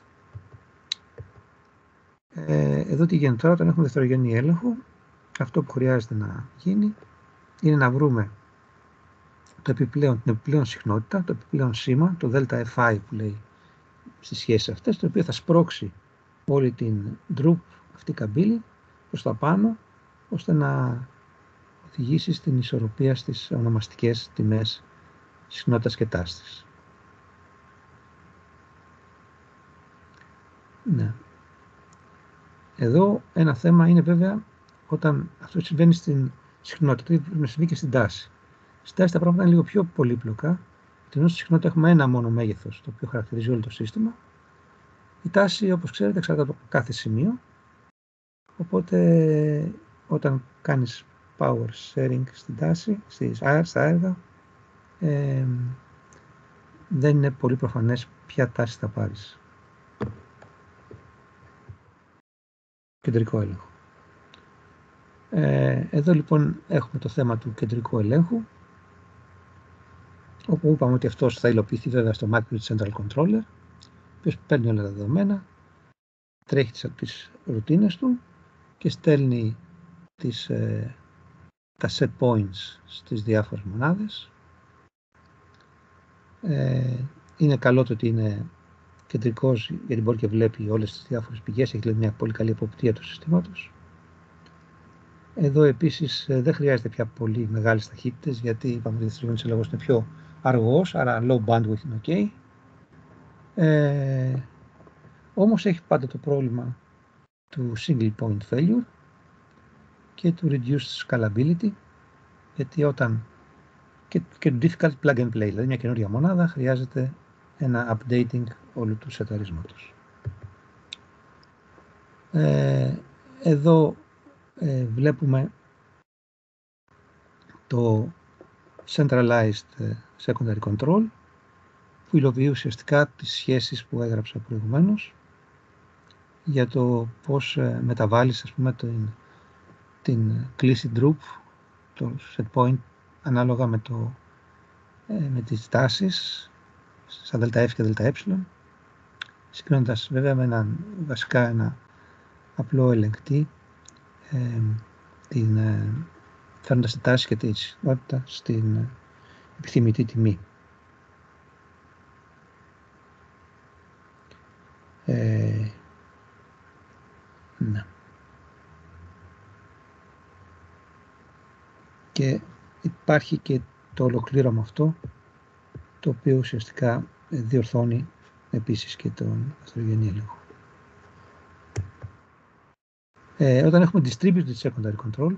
Εδώ τι γίνεται τώρα, όταν έχουμε δευτερογενή έλεγχο, αυτό που χρειάζεται να γίνει είναι να βρούμε την επιπλέον συχνότητα, το επιπλέον σήμα, το ΔΦI που λέει στις σχέσεις αυτές, το οποίο θα σπρώξει όλη την droop αυτή καμπύλη προς τα πάνω, ώστε να οδηγήσει στην ισορροπία στις ονομαστικές τιμές συχνότητας και τάσης. Ναι. Εδώ ένα θέμα είναι βέβαια όταν αυτό συμβαίνει στην συχνότητα, πρέπει να συμβεί και στην τάση. Στην τάση τα πράγματα είναι λίγο πιο πολύπλοκα, ενώ στη συχνότητα έχουμε ένα μόνο μέγεθος, το οποίο χαρακτηρίζει όλο το σύστημα. Η τάση, όπως ξέρετε, εξαρτάται από κάθε σημείο, οπότε όταν κάνεις power sharing στην τάση, στα έργα, δεν είναι πολύ προφανές ποια τάση θα πάρεις. Κεντρικό έλεγχο. Εδώ λοιπόν έχουμε το θέμα του κεντρικού ελέγχου, όπου είπαμε ότι αυτός θα υλοποιηθεί βέβαια στο Macro Central Controller, ο οποίος παίρνει όλα τα δεδομένα, τρέχει τις ρουτίνες του και στέλνει τα set points στις διάφορες μονάδες. Είναι καλό το ότι είναι κεντρικός, γιατί μπορεί και βλέπει όλες τις διάφορες πηγές, έχει δηλαδή μια πολύ καλή εποπτεία του συστήματος. Εδώ επίσης δεν χρειάζεται πια πολύ μεγάλες ταχύτητες, γιατί είπαμε ότι ο δευτερογενής έλεγχος είναι πιο αργός, άρα low bandwidth είναι ok. Όμως έχει πάντα το πρόβλημα του single point failure και του reduced scalability, γιατί όταν και το difficult plug and play, δηλαδή μια καινούργια μονάδα χρειάζεται ένα updating όλου του σεταρίσματος. Εδώ βλέπουμε το centralized secondary control, που υλοποιεί ουσιαστικά τις σχέσεις που έγραψα προηγουμένως για το πώς μεταβάλεις, ας πούμε, την κλίση droop, το set point, ανάλογα με τις τάσεις σαν ΔΕΛΤΑ και ΔΕΛΤΑ, συγκρίνοντας βέβαια με βασικά ένα απλό ελεγκτή, φέρνοντας τη τάση και τη συχνότητα στην επιθυμητή τιμή. Ναι. Και υπάρχει και το ολοκλήρωμα αυτό, το οποίο ουσιαστικά διορθώνει επίσης και τον δευτερογενή έλεγχο. Όταν έχουμε distributed secondary control,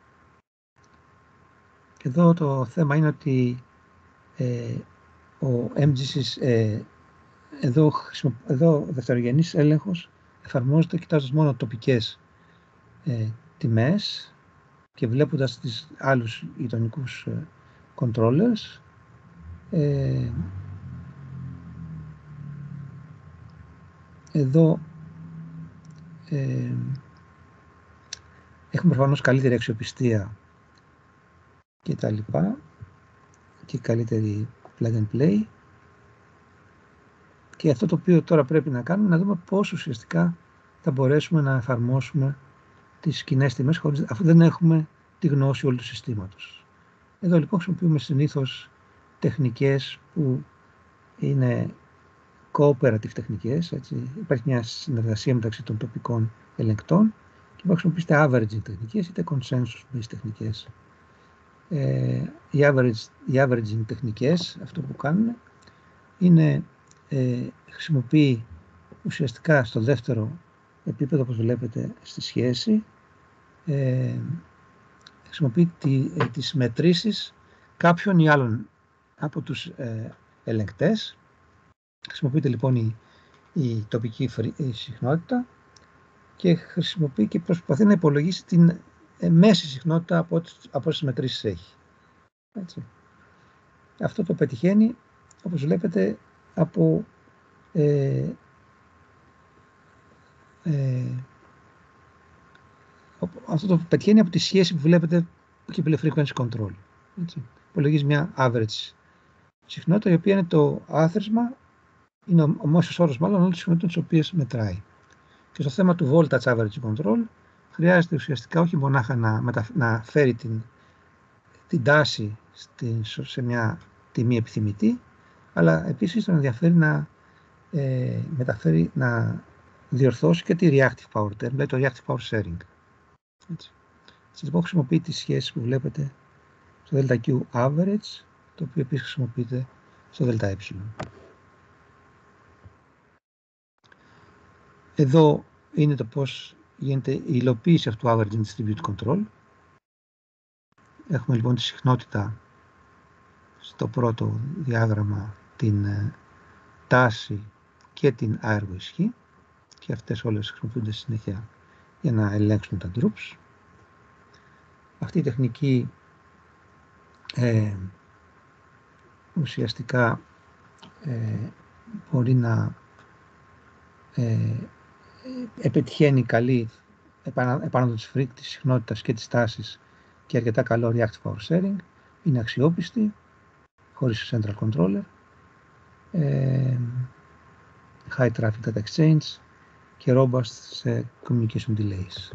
εδώ το θέμα είναι ότι ο MGC, εδώ ο δευτερογενής έλεγχος εφαρμόζεται κοιτάζοντας μόνο τοπικές τιμές και βλέποντας τις άλλους γειτονικούς controllers. Εδώ έχουμε προφανώς καλύτερη αξιοπιστία και τα λοιπά και καλύτερη plug and play, και αυτό το οποίο τώρα πρέπει να κάνουμε να δούμε πώς ουσιαστικά θα μπορέσουμε να εφαρμόσουμε τις κοινές τιμές αφού δεν έχουμε τη γνώση όλου του συστήματος. Εδώ λοιπόν χρησιμοποιούμε συνήθως τεχνικές που είναι cooperative τεχνικές, έτσι. Υπάρχει μια συνεργασία μεταξύ των τοπικών ελεγκτών και μπορεί να χρησιμοποιήσετε averaging τεχνικές είτε consensus based τεχνικές. Οι averaging τεχνικές αυτό που κάνουν είναι χρησιμοποιεί ουσιαστικά στο δεύτερο επίπεδο, όπως βλέπετε στη σχέση, χρησιμοποιεί τις μετρήσεις κάποιων ή άλλων από τους ελεγκτές. Χρησιμοποιείται λοιπόν η τοπική συχνότητα και χρησιμοποιεί και προσπαθεί να υπολογίσει την μέση συχνότητα από όσες μετρήσεις έχει. Έτσι. Αυτό το πετυχαίνει, όπως βλέπετε, από αυτό το πετυχαίνει από τη σχέση που βλέπετε και frequency control. Έτσι. Υπολογίζει μια average συχνότητα, η οποία είναι το άθροισμα, είναι ο μέσος όρος μάλλον όλες τις συχνότητες τις οποίες μετράει. Και στο θέμα του voltage average control χρειάζεται ουσιαστικά όχι μονάχα να φέρει την τάση σε μια τιμή επιθυμητή, αλλά επίσης τον ενδιαφέρει να διορθώσει και τη reactive power term, δηλαδή το reactive power sharing. Έτσι. λοιπόν χρησιμοποιεί τις σχέσεις που βλέπετε στο ΔQ average, το οποίο επίσης χρησιμοποιείται στο ΔΕ. Εδώ είναι το πώς γίνεται η υλοποίηση αυτού του average distributed control. Έχουμε λοιπόν τη συχνότητα στο πρώτο διάγραμμα, την τάση και την άεργο ισχύ, και αυτές όλες χρησιμοποιούνται συνέχεια για να ελέγξουν τα groups. Αυτή η τεχνική ουσιαστικά μπορεί να επιτυχαίνει καλή επάνωδο της freak, της συχνότητας και της τάσης και αρκετά καλό reactive power sharing. Είναι αξιόπιστη, χωρίς central controller, high traffic data exchange και robust σε communication delays.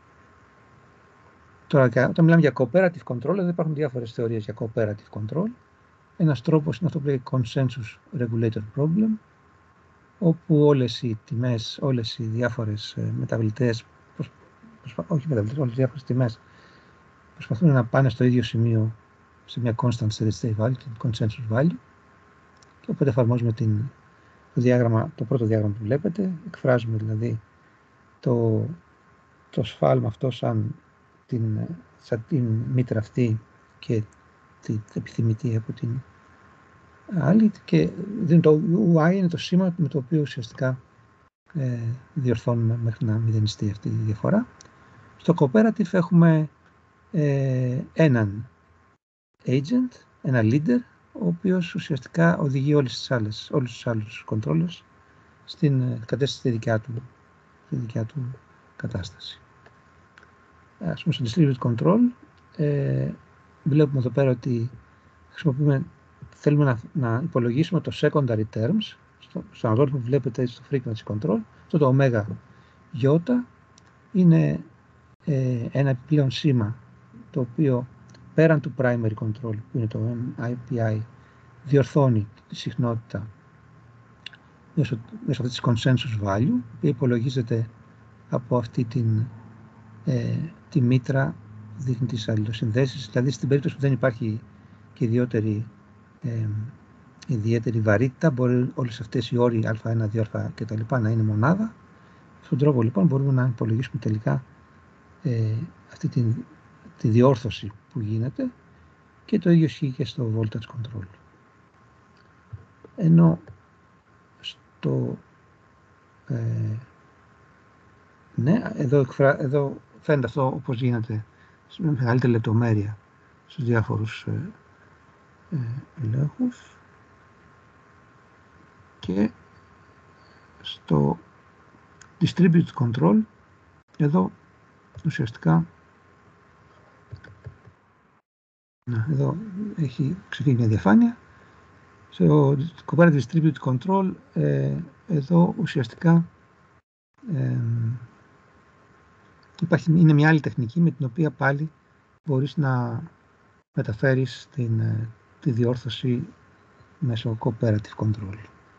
Τώρα, όταν μιλάμε για cooperative control, εδώ υπάρχουν διάφορες θεωρίες για cooperative control. Ένας τρόπος είναι αυτό που λέει consensus regulator problem, όπου όλες οι τιμές, όλες οι διάφορες μεταβλητές, όλες οι διάφορες τιμές προσπαθούν να πάνε στο ίδιο σημείο, σε μια constant steady state value, την consensus value, και οπότε εφαρμόζουμε το πρώτο διάγραμμα που βλέπετε, εκφράζουμε δηλαδή το σφάλμα αυτό σαν την μήτρα αυτή και την επιθυμητή από την άλλη, και το UI είναι το σήμα με το οποίο ουσιαστικά διορθώνουμε μέχρι να μηδενιστεί αυτή η διαφορά. Στο cooperative έχουμε έναν agent, ένα leader, ο οποίος ουσιαστικά οδηγεί όλους τους άλλους controllers στην κατάσταση στη δικιά του κατάσταση. Ας πούμε στο distributed control βλέπουμε εδώ πέρα ότι θέλουμε να υπολογίσουμε το secondary terms στον αλγόριθμο που βλέπετε στο frequency control. Αυτό το ωμέγα γιώτα είναι ένα επιπλέον σήμα, το οποίο πέραν του primary control, που είναι το MIPI, διορθώνει τη συχνότητα μέσω αυτής της consensus value, που υπολογίζεται από αυτή τη μήτρα που δείχνει τις αλληλοσυνδέσεις. Δηλαδή στην περίπτωση που δεν υπάρχει και ιδιαίτερη βαρύτητα, μπορεί όλες αυτές οι όροι α1, 2α και τα λοιπά να είναι μονάδα. Στον τρόπο λοιπόν μπορούμε να υπολογίσουμε τελικά αυτή τη διόρθωση που γίνεται, και το ίδιο ισχύει και στο voltage control. Ενώ εδώ φαίνεται αυτό όπως γίνεται με μεγαλύτερη λεπτομέρεια στους διάφορους ελέγχους, και στο distributed control εδώ ουσιαστικά εδώ έχει ξεφύγει μια διαφάνεια. Στο cooperative distributed control εδώ ουσιαστικά είναι μια άλλη τεχνική με την οποία πάλι μπορείς να μεταφέρεις τη διόρθωση μέσω cooperative control.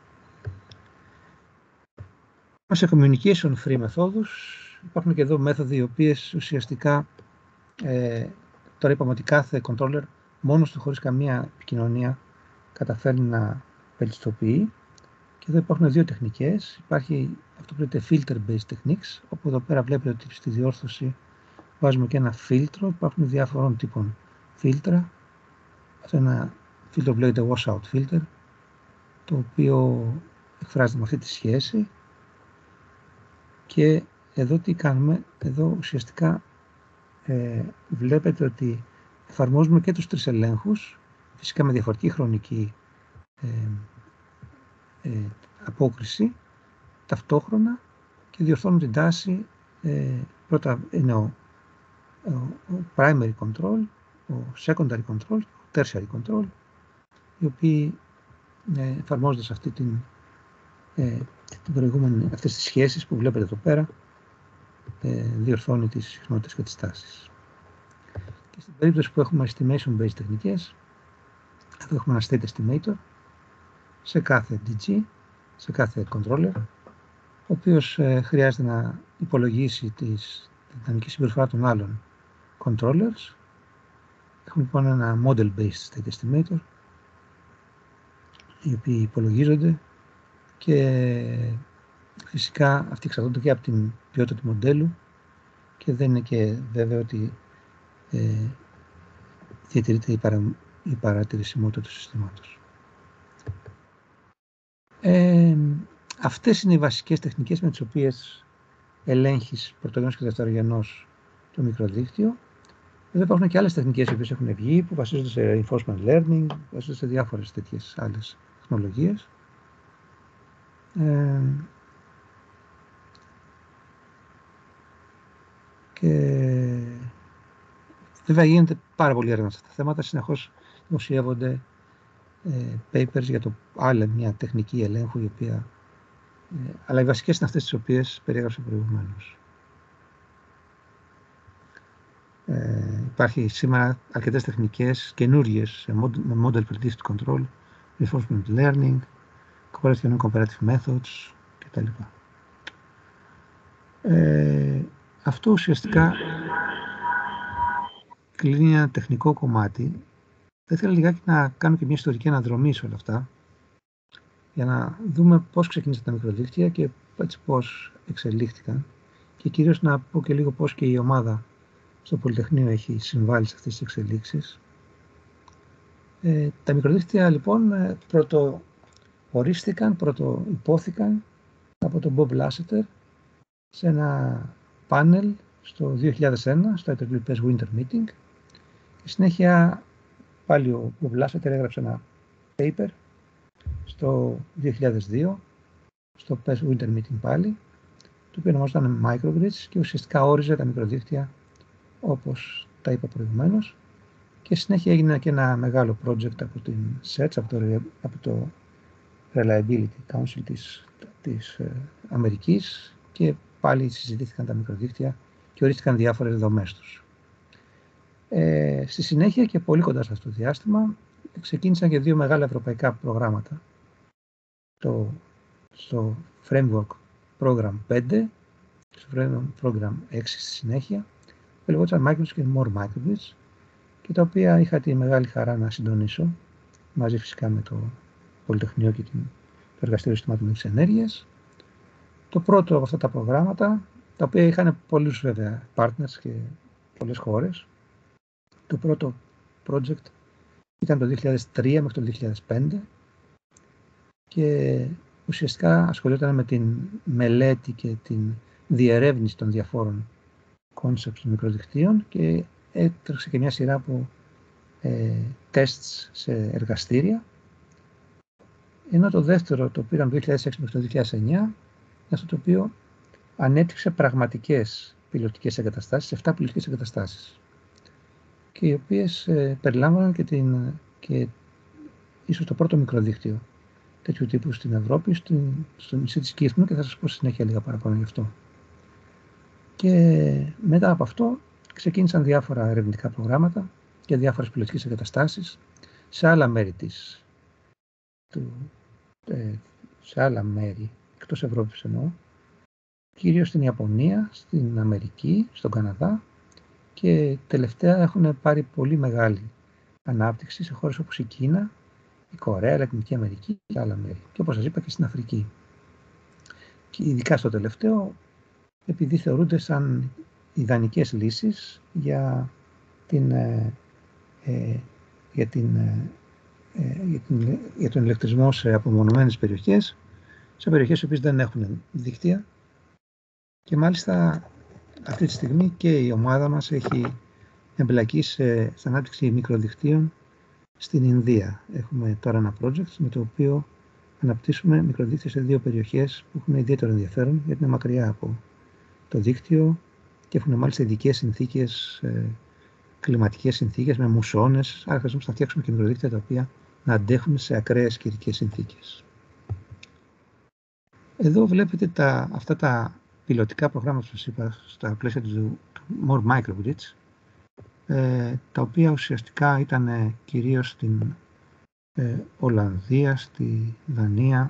Σε communication free μεθόδους υπάρχουν και εδώ μέθοδοι οι οποίες ουσιαστικά τώρα είπαμε ότι κάθε controller μόνος του χωρίς καμία επικοινωνία καταφέρνει να βελτιστοποιεί, και εδώ υπάρχουν δύο τεχνικές. Υπάρχει αυτό που λέγεται filter based techniques, όπου εδώ πέρα βλέπετε ότι στη διόρθωση βάζουμε και ένα φίλτρο. Υπάρχουν διάφορων τύπων φίλτρα. Αυτό είναι ένα φίλτρο που λέγεται washout filter, το οποίο εκφράζεται με αυτή τη σχέση, και εδώ τι κάνουμε? Εδώ ουσιαστικά βλέπετε ότι εφαρμόζουμε και τους τρεις ελέγχους, φυσικά με διαφορετική χρονική απόκριση ταυτόχρονα, και διορθώνουν την τάση. Πρώτα είναι ο primary control, ο secondary control, ο tertiary control, οι οποίοι εφαρμόζονται σε αυτές τις σχέσεις που βλέπετε εδώ πέρα, διορθώνει τις συχνότητες και τις τάσεις. Και στην περίπτωση που έχουμε estimation based τεχνικές, εδώ έχουμε ένα state estimator σε κάθε DG, σε κάθε controller, ο οποίος χρειάζεται να υπολογίσει τη δυναμική συμπεριφορά των άλλων controllers. Έχουμε λοιπόν ένα model-based state estimator, οι οποίοι υπολογίζονται και φυσικά αυτοί εξαρτώνται και από την ποιότητα του μοντέλου και δεν είναι και βέβαιο ότι διατηρείται η παρατηρησιμότητα του συστήματος. Αυτές είναι οι βασικές τεχνικές με τις οποίες ελέγχεις πρωτογενώς και δευτερογενώς το μικροδίκτυο. Εδώ υπάρχουν και άλλες τεχνικές οι οποίες έχουν βγει που βασίζονται σε reinforcement learning, βασίζονται σε διάφορες τέτοιες άλλες τεχνολογίες. Και βέβαια γίνεται πάρα πολύ έρευνα σε αυτά τα θέματα, συνεχώς δημοσιεύονται papers για το άλλη μια τεχνική ελέγχου, η οποία, αλλά οι βασικές είναι αυτές τις οποίες περιέγραψα προηγουμένως. Υπάρχει σήμερα αρκετές τεχνικές καινούριες με model predictive control, reinforcement learning, correlative and comparative methods κτλ. Αυτό ουσιαστικά κλείνει ένα τεχνικό κομμάτι. Θα ήθελα λιγάκι να κάνω και μια ιστορική αναδρομή σε όλα αυτά, για να δούμε πώς ξεκίνησαν τα μικροδίκτυα και έτσι πώς εξελίχθηκαν και κυρίως να πω και λίγο πώς και η ομάδα στο Πολυτεχνείο έχει συμβάλει σε αυτές τις εξελίξεις. Τα μικροδίκτυα λοιπόν πρωτοϋπόθηκαν από τον Bob Lasseter σε ένα πάνελ στο 2001, στο IEEE Winter Meeting, και συνέχεια πάλι ο Bob Lasseter έγραψε ένα paper στο 2002 στο PES Winter Meeting πάλι, το οποίο ονομαζόταν Microgrids και ουσιαστικά όριζε τα μικροδίκτυα όπως τα είπα προηγουμένως, και συνέχεια έγινε και ένα μεγάλο project από την SETS, από το Reliability Council της Αμερικής, και πάλι συζητήθηκαν τα μικροδίκτυα και ορίστηκαν διάφορες δομές τους. Στη συνέχεια και πολύ κοντά σε αυτό το διάστημα ξεκίνησαν και δύο μεγάλα ευρωπαϊκά προγράμματα. Στο Framework Program 5, στο Framework Program 6 στη συνέχεια, που λεγόταν Microgrids και More Microgrids, και τα οποία είχα τη μεγάλη χαρά να συντονίσω μαζί φυσικά με το Πολυτεχνείο και το Εργαστήριο Συστημάτων Ενέργειας. Το πρώτο από αυτά τα προγράμματα, τα οποία είχαν πολλούς βέβαια partners και πολλές χώρες. Το πρώτο project ήταν το 2003 μέχρι το 2005 και ουσιαστικά ασχολιόταν με την μελέτη και την διερεύνηση των διαφόρων concepts των μικροδικτύων και έτρεξε και μια σειρά από tests σε εργαστήρια. Ενώ το δεύτερο, το πήραμε το 2006 μέχρι το 2009, είναι αυτό το οποίο ανέπτυξε πραγματικές πιλωτικές εγκαταστάσεις, 7 πιλωτικές εγκαταστάσεις, και οι οποίες περιλάμβαναν και ίσως το πρώτο μικροδίκτυο τέτοιου τύπου στην Ευρώπη, στο νησί της Κύρκνου, και θα σας πω συνέχεια λίγα παραπάνω γι' αυτό. Και μετά από αυτό ξεκίνησαν διάφορα ερευνητικά προγράμματα και διάφορες πιλωτικές εγκαταστάσεις σε άλλα μέρη σε άλλα μέρη εκτός Ευρώπης εννοώ, κυρίως στην Ιαπωνία, στην Αμερική, στον Καναδά, και τελευταία έχουν πάρει πολύ μεγάλη ανάπτυξη σε χώρες όπως η Κίνα, η Κορέα, η Λατινική Αμερική και άλλα μέρη, και όπως σας είπα και στην Αφρική. Και ειδικά στο τελευταίο, επειδή θεωρούνται σαν ιδανικές λύσεις για τον ηλεκτρισμό σε απομονωμένες περιοχές, σε περιοχές οι οποίες δεν έχουν δίκτυα. Και μάλιστα αυτή τη στιγμή και η ομάδα μας έχει εμπλακεί στην ανάπτυξη μικροδικτύων στην Ινδία. Έχουμε τώρα ένα project με το οποίο αναπτύσσουμε μικροδίκτυα σε δύο περιοχές που έχουν ιδιαίτερο ενδιαφέρον, γιατί είναι μακριά από το δίκτυο και έχουν μάλιστα ειδικές συνθήκες, κλιματικές συνθήκες με μουσώνες, άρα χρειαζόμαστε να φτιάξουμε και μικροδίκτυα τα οποία να αντέχουν σε ακραίες καιρικές συνθήκες. Εδώ βλέπετε αυτά τα πιλωτικά προγράμματα που σας είπα στα πλαίσια του More Microgrids, τα οποία ουσιαστικά ήταν κυρίως στην Ολλανδία, στη Δανία,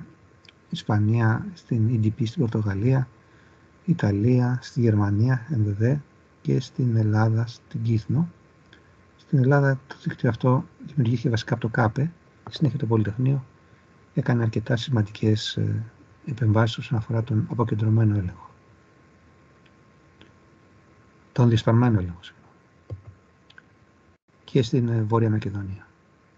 Ισπανία, στην EDP στην Πορτογαλία, Ιταλία, στη Γερμανία, ΕΜΒΔ και στην Ελλάδα, στην Κύθνο. Στην Ελλάδα το δίκτυο αυτό δημιουργήθηκε βασικά από το ΚΑΠΕ, στη συνέχεια το Πολυτεχνείο έκανε αρκετά σημαντικές επεμβάσεις όσον αφορά τον αποκεντρωμένο έλεγχο. Τον διασπαρμένο έλεγχο. Και στην Βόρεια Μακεδονία.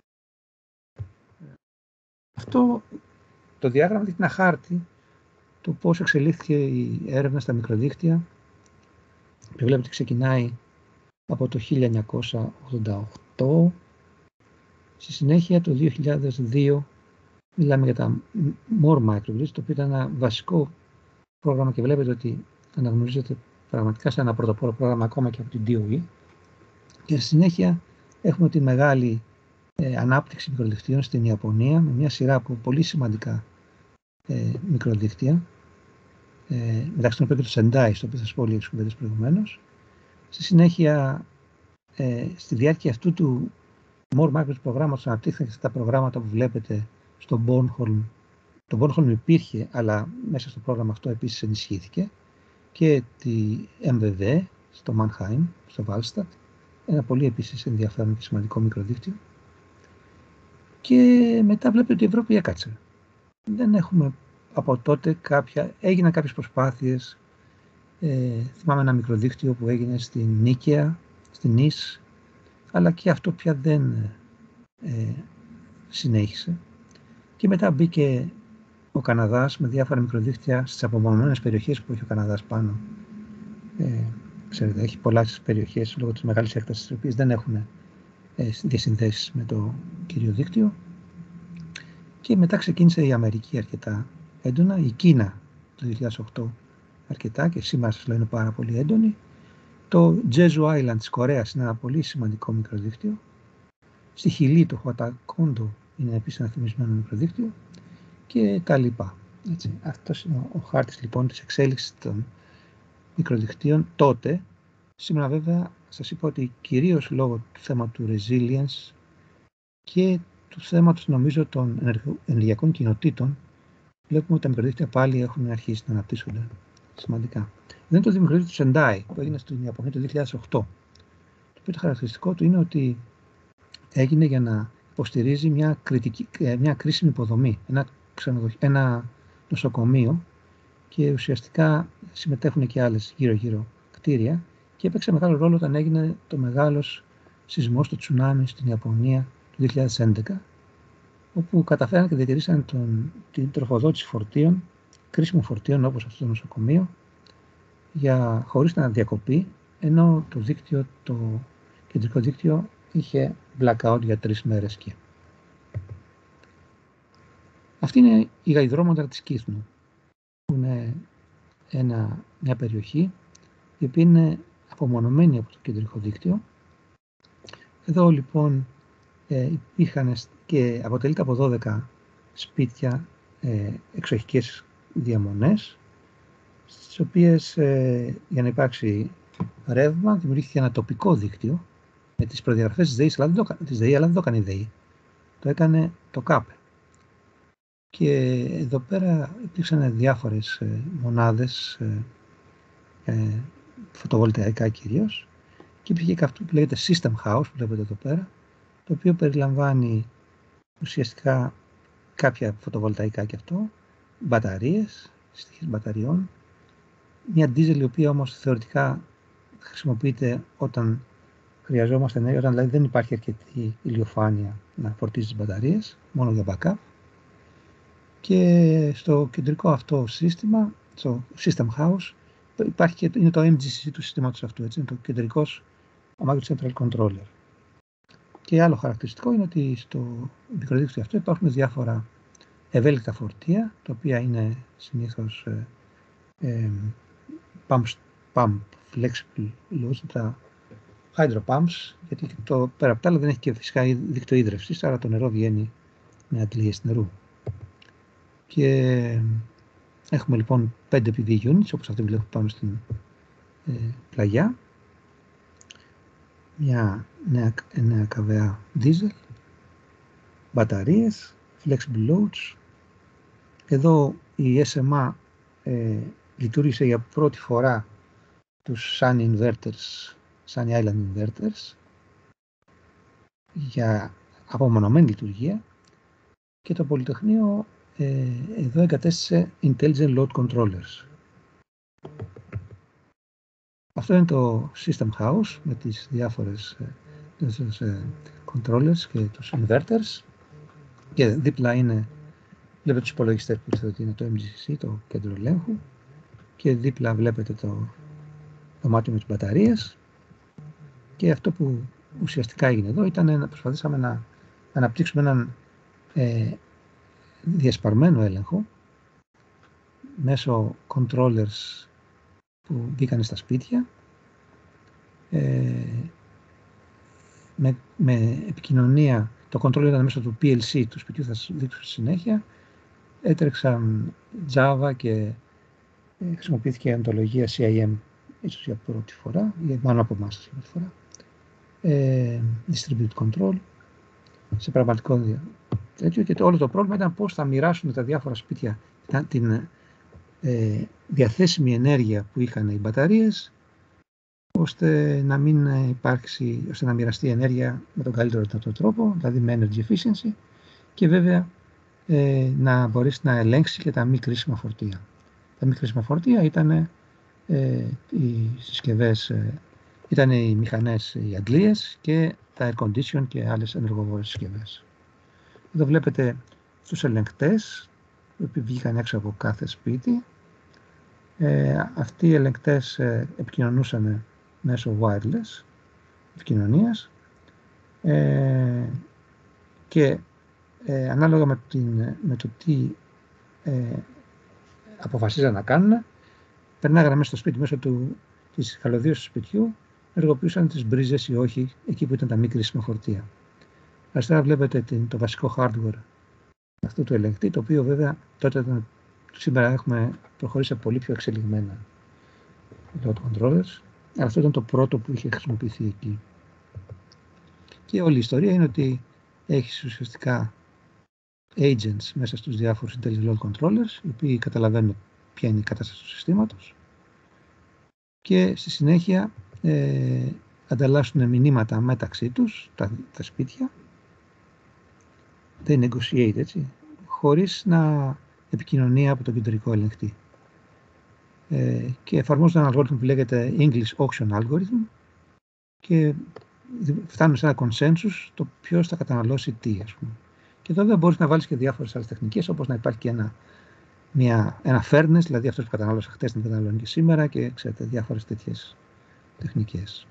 Αυτό το διάγραμμα δείχνει ένα χάρτη το πώς εξελίχθηκε η έρευνα στα μικροδίκτυα. Και βλέπετε ότι ξεκινάει από το 1988. Στη συνέχεια το 2002 μιλάμε για τα More Microgrids, το οποίο ήταν ένα βασικό πρόγραμμα και βλέπετε ότι αναγνωρίζεται πραγματικά σαν ένα πρωτοπόρο πρόγραμμα ακόμα και από την DOE. Και στη συνέχεια έχουμε τη μεγάλη ανάπτυξη μικροδικτύων στην Ιαπωνία με μια σειρά από πολύ σημαντικά μικροδίκτυα, μεταξύ των οποίων και το Sendai, στο οποίο θα σας πω λίγες κουβέντες προηγουμένως. Στη συνέχεια, στη διάρκεια αυτού του More Microgrids προγράμματος αναπτύχθηκαν και αυτά τα προγράμματα που βλέπετε στο Bornholm. Το Bornholm υπήρχε, αλλά μέσα στο πρόγραμμα αυτό επίσης ενισχύθηκε, και τη MVV στο Mannheim, στο Wallstadt, ένα πολύ επίσης ενδιαφέρον και σημαντικό μικροδίκτυο. Και μετά βλέπετε ότι η Ευρώπη έκατσε. Δεν έχουμε από τότε έγιναν κάποιες προσπάθειες. Θυμάμαι ένα μικροδίκτυο που έγινε στην Νίκαια, στην Νις, αλλά και αυτό πια δεν συνέχισε. Και μετά μπήκε ο Καναδάς με διάφορα μικροδίκτυα στις απομονωμένες περιοχές που έχει ο Καναδάς πάνω. Ξέρετε, έχει πολλές περιοχές λόγω της μεγάλης έκτασης, τις οποίες δεν έχουν διασυνδέσεις με το κύριο δίκτυο. Και μετά ξεκίνησε η Αμερική αρκετά έντονα, η Κίνα το 2008 αρκετά και σήμερα σας λέω είναι πάρα πολύ έντονη. Το Jeju Island της Κορέας είναι ένα πολύ σημαντικό μικροδίκτυο. Στη Χιλή το Χουατακόντο είναι επίσης ένα θυμισμένο μικροδίκτυο και τα λοιπά. Έτσι. Αυτός είναι ο χάρτης λοιπόν της εξέλιξης των μικροδικτύων τότε. Σήμερα βέβαια σας είπα ότι κυρίως λόγω του θέματος του resilience και του θέματος νομίζω των ενεργειακών κοινοτήτων βλέπουμε ότι τα μικροδίκτυα πάλι έχουν αρχίσει να αναπτύσσονται σημαντικά. Δεν είναι το μικροδίκτυο του Sendai που έγινε στην Ιαπωνία το 2008. Το οποίο το χαρακτηριστικό του είναι ότι έγινε για να υποστηρίζει μια κρίσιμη υποδομή, ένα νοσοκομείο και ουσιαστικά συμμετέχουν και άλλες γύρω-γύρω κτίρια και έπαιξε μεγάλο ρόλο όταν έγινε το μεγάλος σεισμός, το τσουνάμι στην Ιαπωνία το 2011, όπου καταφέραν και διατηρήσαν την τροφοδότηση φορτίων, κρίσιμων φορτίων όπως αυτό το νοσοκομείο, χωρίς να διακοπεί, ενώ το κεντρικό δίκτυο είχε blackout για 3 μέρες και. Αυτή είναι η γαϊδρόμοντα της Κύθνου, που είναι μια περιοχή η οποία είναι απομονωμένη από το κεντρικό δίκτυο. Εδώ λοιπόν υπήρχαν και αποτελείται από 12 σπίτια εξοχικές διαμονές, στις οποίες για να υπάρξει ρεύμα δημιουργήθηκε ένα τοπικό δίκτυο με τις προδιαγραφές της ΔΕΗ, αλλά δεν το έκανε η ΔΕΗ. Το έκανε το ΚΑΠΕ. Και εδώ πέρα υπήρξαν διάφορες μονάδες φωτοβολταϊκά κυρίως και υπήρχε και αυτό που λέγεται System House που βλέπετε εδώ πέρα, το οποίο περιλαμβάνει ουσιαστικά κάποια φωτοβολταϊκά και αυτό, μπαταρίες, στοιχεία μπαταριών, μια δίζελ η οποία όμως θεωρητικά χρησιμοποιείται όταν χρειαζόμαστε ενέργεια, όταν δηλαδή δεν υπάρχει αρκετή ηλιοφάνεια να φορτίζει τις μπαταρίες, μόνο για backup. Και στο κεντρικό αυτό σύστημα, στο System House, είναι το MGC του συστήματος αυτού, έτσι, είναι το κεντρικός Micro Central Controller. Και άλλο χαρακτηριστικό είναι ότι στο μικροδίκτυο αυτό υπάρχουν διάφορα ευέλικτα φορτία, τα οποία είναι συνήθως pump flexible loads, τα hydro pumps, γιατί πέρα από τα άλλα δεν έχει και φυσικά δίκτυο ίδρευσης, άρα το νερό βγαίνει με αντλίες νερού. Και έχουμε λοιπόν 5 PV units, όπως αυτή βλέπουμε πάνω στην πλαγιά. Μια 9 kVA diesel, μπαταρίες, flexible loads. Εδώ η SMA λειτουργήσε για πρώτη φορά τους Sun Inverters, Sunny Island Inverters, για απομονωμένη λειτουργία, και το Πολυτεχνείο εδώ εγκατέστησε Intelligent Load Controllers. Αυτό είναι το System House με τις διάφορες controllers και τους inverters, και δίπλα είναι, βλέπετε τους υπολογιστές που ξέρετε ότι είναι το MGC, το κέντρο ελέγχου, και δίπλα βλέπετε το δωμάτιο με τις μπαταρίες, και αυτό που ουσιαστικά έγινε εδώ ήταν να προσπαθήσαμε να αναπτύξουμε έναν διασπαρμένο έλεγχο μέσω controllers που μπήκαν στα σπίτια, με επικοινωνία. Το controller ήταν μέσω του PLC του σπιτιού, θα σας δείξω στη συνέχεια. Έτρεξαν Java και χρησιμοποιήθηκε η αντολογία CIM, ίσως για πρώτη φορά, ή μάλλον από εμάς για πρώτη φορά. Distributed Control σε πραγματικό τέτοιο, και όλο το πρόβλημα ήταν πώς θα μοιράσουν τα διάφορα σπίτια την διαθέσιμη ενέργεια που είχαν οι μπαταρίες, ώστε να μην υπάρξει, ώστε να μοιραστεί η ενέργεια με τον καλύτερο δυνατό τρόπο, δηλαδή με energy efficiency, και βέβαια να μπορέσει να ελέγξει και τα μη κρίσιμα φορτία. Τα μη κρίσιμα φορτία ήταν οι συσκευές, ήταν οι μηχανές, οι αντλίες και τα air condition και άλλες ενεργοβόρες συσκευές. Εδώ βλέπετε τους ελεγκτές που βγήκαν έξω από κάθε σπίτι. Αυτοί οι ελεγκτές επικοινωνούσαν μέσω wireless επικοινωνίας, και ανάλογα με το τι αποφασίζαν να κάνουν, περνάγανε μέσα στο σπίτι μέσω της καλωδίας του σπιτιού, ενεργοποιούσαν τις μπρίζες ή όχι εκεί που ήταν τα μη κρίσιμα φορτία. Αριστερά βλέπετε το βασικό hardware αυτού του ελεγκτή, το οποίο βέβαια τότε σήμερα έχουμε προχωρήσει σε πολύ πιο εξελιγμένα load controllers, αλλά αυτό ήταν το πρώτο που είχε χρησιμοποιηθεί εκεί. Και όλη η ιστορία είναι ότι έχεις ουσιαστικά agents μέσα στους διάφορους intelligent load controllers, οι οποίοι καταλαβαίνουν ποια είναι η κατάσταση του συστήματος, και στη συνέχεια ανταλλάσσουν μηνύματα μεταξύ τους, τα σπίτια, they negotiate, έτσι, χωρίς να επικοινωνία από τον κεντρικό ελεγκτή. Και εφαρμόζουν ένα αλγόριθμο που λέγεται English Auction Algorithm, και φτάνουν σε ένα consensus το ποιος θα καταναλώσει τι, ας πούμε. Και εδώ δεν μπορείς να βάλεις και διάφορες άλλες τεχνικές, όπως να υπάρχει και ένα fairness, δηλαδή αυτός που κατανάλωσε χτες δεν καταναλώνει και σήμερα, και ξέρετε, διάφορες τέτοιες τεχνικές.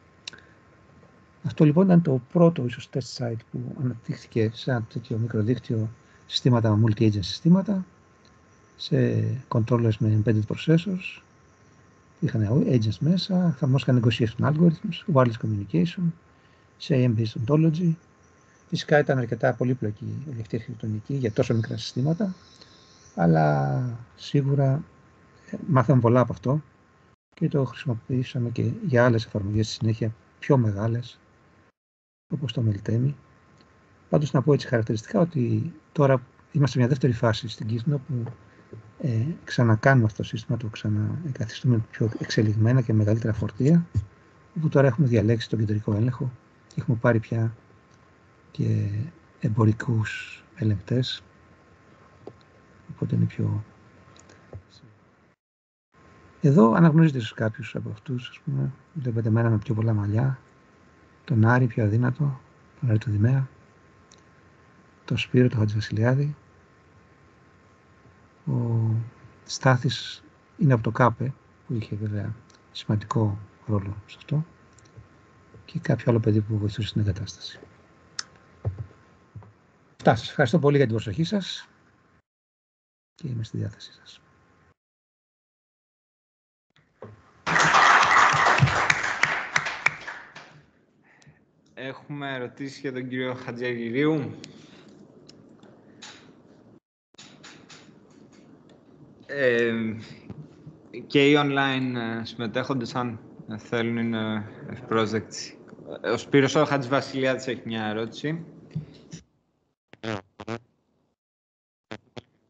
Αυτό λοιπόν ήταν το πρώτο ίσως test site που αναπτύχθηκε σε ένα τέτοιο μικροδίκτυο συστήματα, multi-agent συστήματα, σε controllers με embedded processors. Είχαν agents μέσα, εφαρμόστηκαν negotiation algorithms, wireless communication, CIM-based ontology. Φυσικά ήταν αρκετά πολύπλοκη η αυτή αρχιτεκτονική για τόσο μικρά συστήματα, αλλά σίγουρα μάθαμε πολλά από αυτό και το χρησιμοποιήσαμε και για άλλες εφαρμογές στη συνέχεια πιο μεγάλες, όπως το Meltemi. Πάντως να πω έτσι χαρακτηριστικά ότι τώρα είμαστε σε μια δεύτερη φάση στην Κύθνο που ξανακάνουμε αυτό το σύστημα, το ξαναεγκαθιστούμε πιο εξελιγμένα και μεγαλύτερα φορτία, όπου τώρα έχουμε διαλέξει τον κεντρικό έλεγχο και έχουμε πάρει πια και εμπορικούς ελεγκτές, οπότε είναι πιο... Εδώ αναγνωρίζετε ίσως κάποιους από αυτούς, ας πούμε, βλέπετε μένα με πιο πολλά μαλλιά, τον Άρη πιο αδύνατο, τον Άρη του Δημαία, τον Σπύρο, τον Χατζηβασιλιάδη. Ο Στάθης είναι από το ΚΑΠΕ, που είχε βέβαια σημαντικό ρόλο σε αυτό, και κάποιο άλλο παιδί που βοηθούσε στην εγκατάσταση. Αυτά, σας ευχαριστώ πολύ για την προσοχή σας και είμαι στη διάθεσή σας. Έχουμε ερωτήσεις για τον κύριο Χατζιαγγυρίου. Και οι online συμμετέχοντες, αν θέλουν, είναι ευπρόσδεκτοι. Ο Σπύρος ο Χατζηβασιλιάδης έχει μια ερώτηση.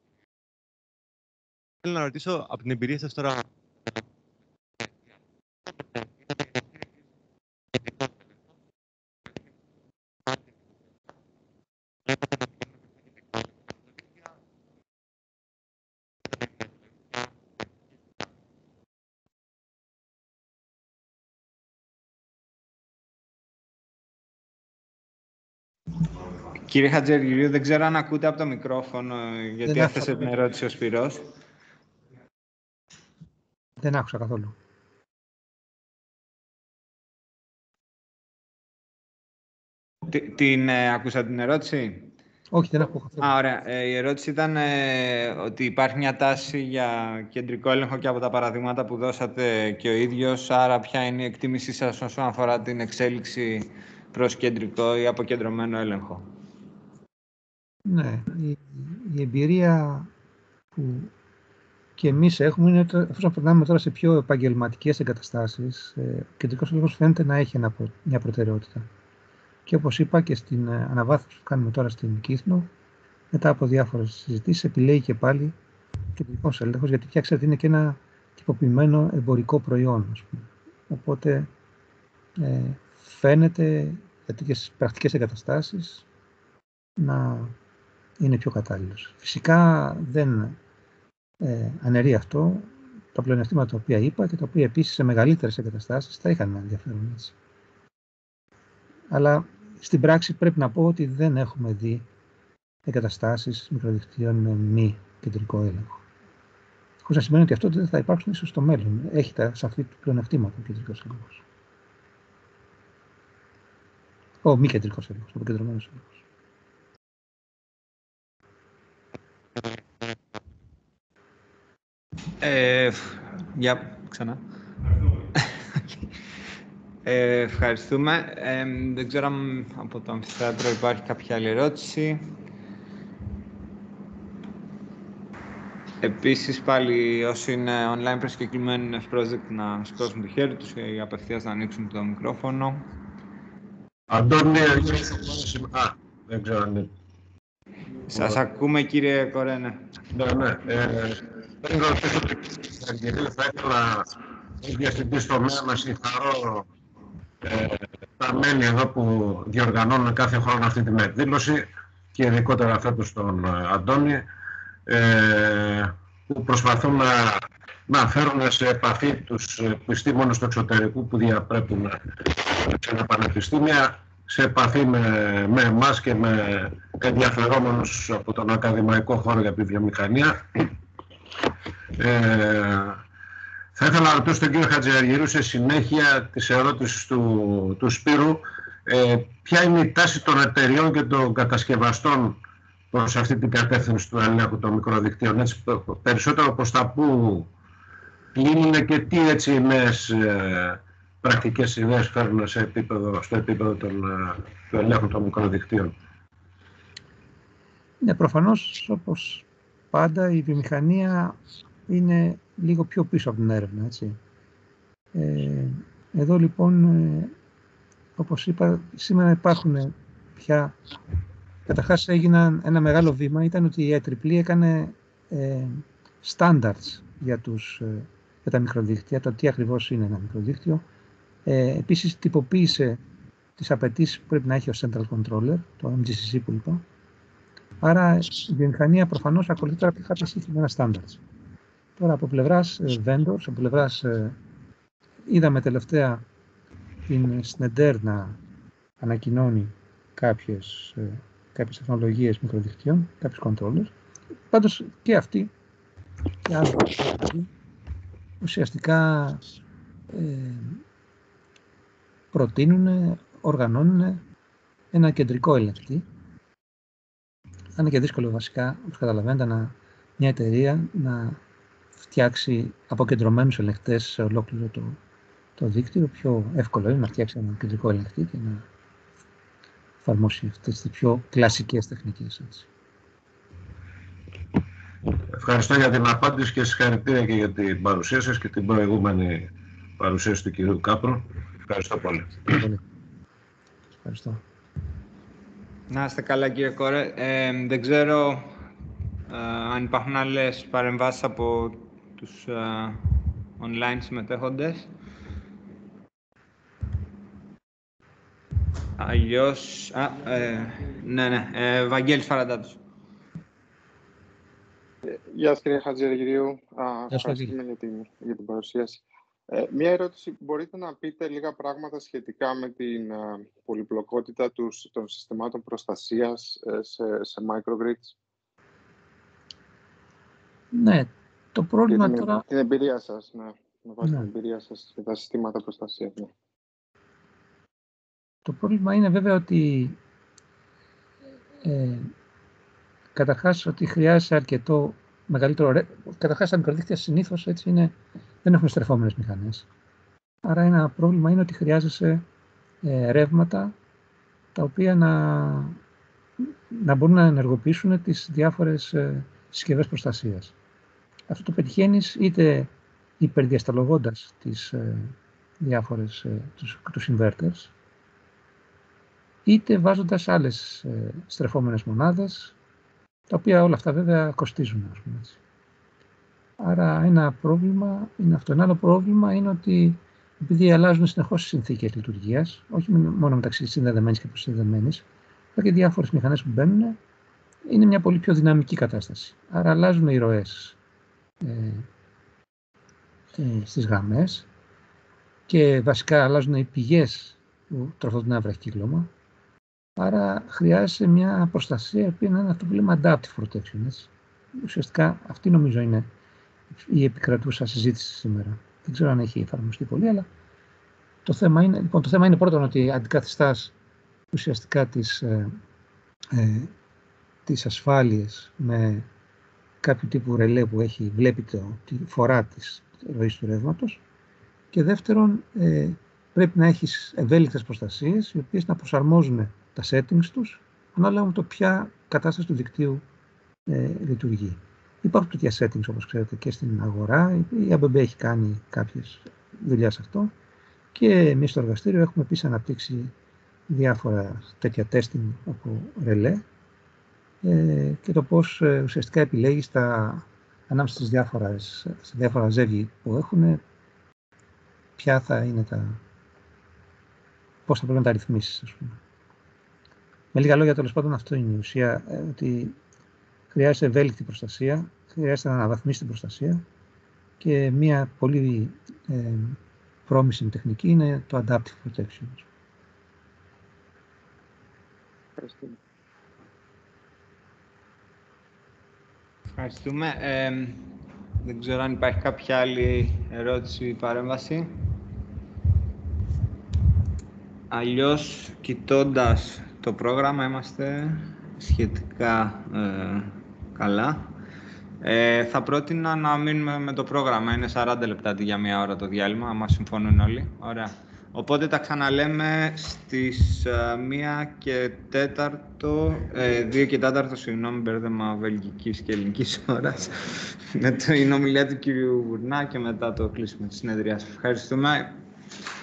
Θέλω να ρωτήσω από την εμπειρία σας τώρα. Κύριε Χατζηαργυρίου, δεν ξέρω αν ακούτε από το μικρόφωνο, γιατί έθεσε την ερώτηση ο Σπυρός. Δεν άκουσα καθόλου. Ακούσα την ερώτηση? Όχι, δεν ακούω καθόλου. Ωραία. Η ερώτηση ήταν ότι υπάρχει μια τάση για κεντρικό έλεγχο και από τα παραδείγματα που δώσατε και ο ίδιος. Άρα, ποια είναι η εκτίμησή σας όσον αφορά την εξέλιξη προς κεντρικό ή αποκεντρωμένο έλεγχο? Ναι, η εμπειρία που και εμείς έχουμε είναι ότι εφόσον περνάμε τώρα σε πιο επαγγελματικές εγκαταστάσεις, ο κεντρικός έλεγχος φαίνεται να έχει μια προτεραιότητα. Και όπως είπα και στην αναβάθμιση που κάνουμε τώρα στην Κύθνο, μετά από διάφορες συζητήσεις, επιλέγει και πάλι κεντρικός έλεγχος, γιατί πια ξέρετε είναι και ένα τυποποιημένο εμπορικό προϊόν, ας πούμε. Οπότε φαίνεται για τέτοιες πρακτικές εγκαταστάσεις να είναι πιο κατάλληλος. Φυσικά δεν αναιρεί αυτό τα πλεονεκτήματα τα οποία είπα και τα οποία επίσης σε μεγαλύτερες εγκαταστάσεις θα είχαν ενδιαφέρον, έτσι. Αλλά στην πράξη πρέπει να πω ότι δεν έχουμε δει εγκαταστάσεις μικροδικτύων με μη κεντρικό έλεγχο. Χωρίς να σημαίνει ότι αυτό δεν θα υπάρξουν ίσως στο μέλλον. Έχει τα σαφή του πλεονεκτήματα ο κεντρικός έλεγχος. Ο μη κεντρικός έλεγχος, ο αποκεντρωμένος έλεγχος. Για ξανά. Ευχαριστούμε. Δεν ξέρω αν από το αμφιθέατρο υπάρχει κάποια άλλη ερώτηση. Επίσης, πάλι όσοι είναι online προσκεκλημένοι είναι ευπρόσδεκτοι να σηκώσουν το χέρι τους ή απευθείας να ανοίξουν το μικρόφωνο. Αντώνη, δεν ξέρω αν είναι. Σας ακούμε, κύριε Κορένε. Ναι. Πριν ρωτήσω τον κύριο, θα ήθελα ως διευθυντής τομέα να συγχαρώ τα μέλη εδώ που διοργανώνουν κάθε χρόνο αυτή την εκδήλωση και ειδικότερα φέτος τον Αντώνη, που προσπαθούν να φέρουν σε επαφή τους επιστήμονες του εξωτερικού που διαπρέπουν σε ένα πανεπιστήμια, σε επαφή με εμάς και με ενδιαφερόμενους από τον ακαδημαϊκό χώρο για τη βιομηχανία. Θα ήθελα να ρωτήσω τον κύριο Χατζηαργυρίου σε συνέχεια της ερώτησης του Σπύρου, ποια είναι η τάση των εταιριών και των κατασκευαστών προς αυτή την κατεύθυνση του ελέγχου των μικροδικτύων, έτσι, περισσότερο προς τα που κλείνουν και τι έτσι νέες πρακτικές ιδέες φέρνουν στο επίπεδο του ελέγχου των μικροδικτύων. Ναι, προφανώς, όπως πάντα, η βιομηχανία είναι λίγο πιο πίσω από την έρευνα, έτσι. Εδώ λοιπόν, όπως είπα, σήμερα υπάρχουν πια. Καταρχάς έγιναν ένα μεγάλο βήμα, ήταν ότι η IEEE έκανε standards για τα μικροδίκτυα, το τι ακριβώς είναι ένα μικροδίκτυο. Επίσης τυποποίησε τις απαιτήσεις που πρέπει να έχει ο Central Controller, το MGCC που είπα. Άρα η βιομηχανία προφανώς ακολουθεί τώρα κάποια συγκεκριμένα standards. Τώρα από πλευράς vendors, από πλευράς είδαμε τελευταία την SNEDER να ανακοινώνει κάποιες τεχνολογίες μικροδικτύων, κάποιους controllers. Πάντως και αυτοί και άλλοι ουσιαστικά προτείνουν, οργανώνουν ένα κεντρικό ελεγκτή. Είναι και δύσκολο βασικά, όπως καταλαβαίνετε, μια εταιρεία να φτιάξει αποκεντρωμένους ελεγκτές σε ολόκληρο το δίκτυο. Πιο εύκολο είναι να φτιάξει ένα κεντρικό ελεγκτή και να εφαρμόσει αυτές τις πιο κλασικές τεχνικές. Έτσι. Ευχαριστώ για την απάντηση και συγχαρητήρια και για την παρουσία σας και την προηγούμενη παρουσίαση του κυρίου Κάπρου. Ευχαριστώ πολύ. Ευχαριστώ. Να είστε καλά, κύριε Κόρε. Δεν ξέρω αν υπάρχουν άλλες παρεμβάσεις από τους online συμμετέχοντες. Αλλιώς... ναι. Βαγγέλης Φαραντάτος. Γεια σας, κύριε Χατζηαργυρίου. Ευχαριστούμε για την παρουσίαση. Μία ερώτηση, μπορείτε να πείτε λίγα πράγματα σχετικά με την πολυπλοκότητα των συστημάτων προστασίας σε microgrids? Ναι, το πρόβλημα τώρα... Την εμπειρία σας, ναι. Με βάση την εμπειρία σας και τα συστήματα προστασίας. Ναι. Το πρόβλημα είναι βέβαια ότι καταρχάς ότι χρειάζεται αρκετό μεγαλύτερο... Καταρχάς τα μικροδίκτυα συνήθως έτσι είναι, δεν έχουν στρεφόμενες μηχανές. Άρα ένα πρόβλημα είναι ότι χρειάζεσαι ρεύματα τα οποία να μπορούν να ενεργοποιήσουν τις διάφορες συσκευές προστασίας. Αυτό το πετυχαίνεις είτε υπερδιασταλωγώντας τις τους inverters, είτε βάζοντας άλλες στρεφόμενες μονάδες, τα οποία όλα αυτά βέβαια κοστίζουν, ας πούμε έτσι. Άρα ένα πρόβλημα είναι αυτό. Ένα άλλο πρόβλημα είναι ότι επειδή αλλάζουν συνεχώς οι συνθήκες λειτουργίας, όχι μόνο μεταξύ συνδεδεμένης και προσυνδεδεμένης, αλλά και διάφορες μηχανές που μπαίνουν, είναι μια πολύ πιο δυναμική κατάσταση. Άρα αλλάζουν οι ροές στις γραμμές και βασικά αλλάζουν οι πηγές που τροφοδοτούν ένα βραχικύκλωμα. Άρα χρειάζεται μια προστασία που είναι αυτό που λέμε adaptive protection. Έτσι. Ουσιαστικά αυτή νομίζω είναι η επικρατούσα συζήτηση σήμερα. Δεν ξέρω αν έχει εφαρμοστεί πολύ, αλλά το θέμα είναι πρώτον ότι αντικαθιστάς ουσιαστικά τις ασφάλειες με κάποιο τύπου ρελέ που βλέπει τη φορά της ροής του ρεύματος, και δεύτερον πρέπει να έχεις ευέλικτες προστασίες οι οποίες να προσαρμόζουν τα settings τους ανάλογα με το ποια κατάσταση του δικτύου λειτουργεί. Υπάρχουν τέτοια settings, όπως ξέρετε, και στην αγορά. Η ABB έχει κάνει κάποιες δουλειά σε αυτό και εμείς στο εργαστήριο έχουμε επίσης αναπτύξει διάφορα τέτοια testing από ρελέ και το πώς ουσιαστικά επιλέγεις ανάμεσα στις διάφορα ζεύγη που έχουν, ποια θα είναι πώς θα πρέπει να τα ρυθμίσεις, ας πούμε. Με λίγα λόγια, τέλος πάντων, αυτό είναι η ουσία, ότι χρειάζεται ευέλικτη προστασία, χρειάζεται να αναβαθμίσει την προστασία και μια πολύ promising τεχνική είναι το adaptive protection. Ευχαριστούμε. Δεν ξέρω αν υπάρχει κάποια άλλη ερώτηση ή παρέμβαση. Αλλιώς, κοιτώντας το πρόγραμμα, είμαστε σχετικά καλά. Θα πρότεινα να μείνουμε με το πρόγραμμα. Είναι 40 λεπτά αντί για μία ώρα το διάλειμμα, άμα συμφωνούν όλοι. Ωραία. Οπότε τα ξαναλέμε στις 1 και 4, 2 και 4, συγγνώμη, μπέρδεμα βελγικής και ελληνικής ώρας, με την ομιλία του κύριου Βουρνά και μετά το κλείσιμο της συνεδρίας. Ευχαριστούμε.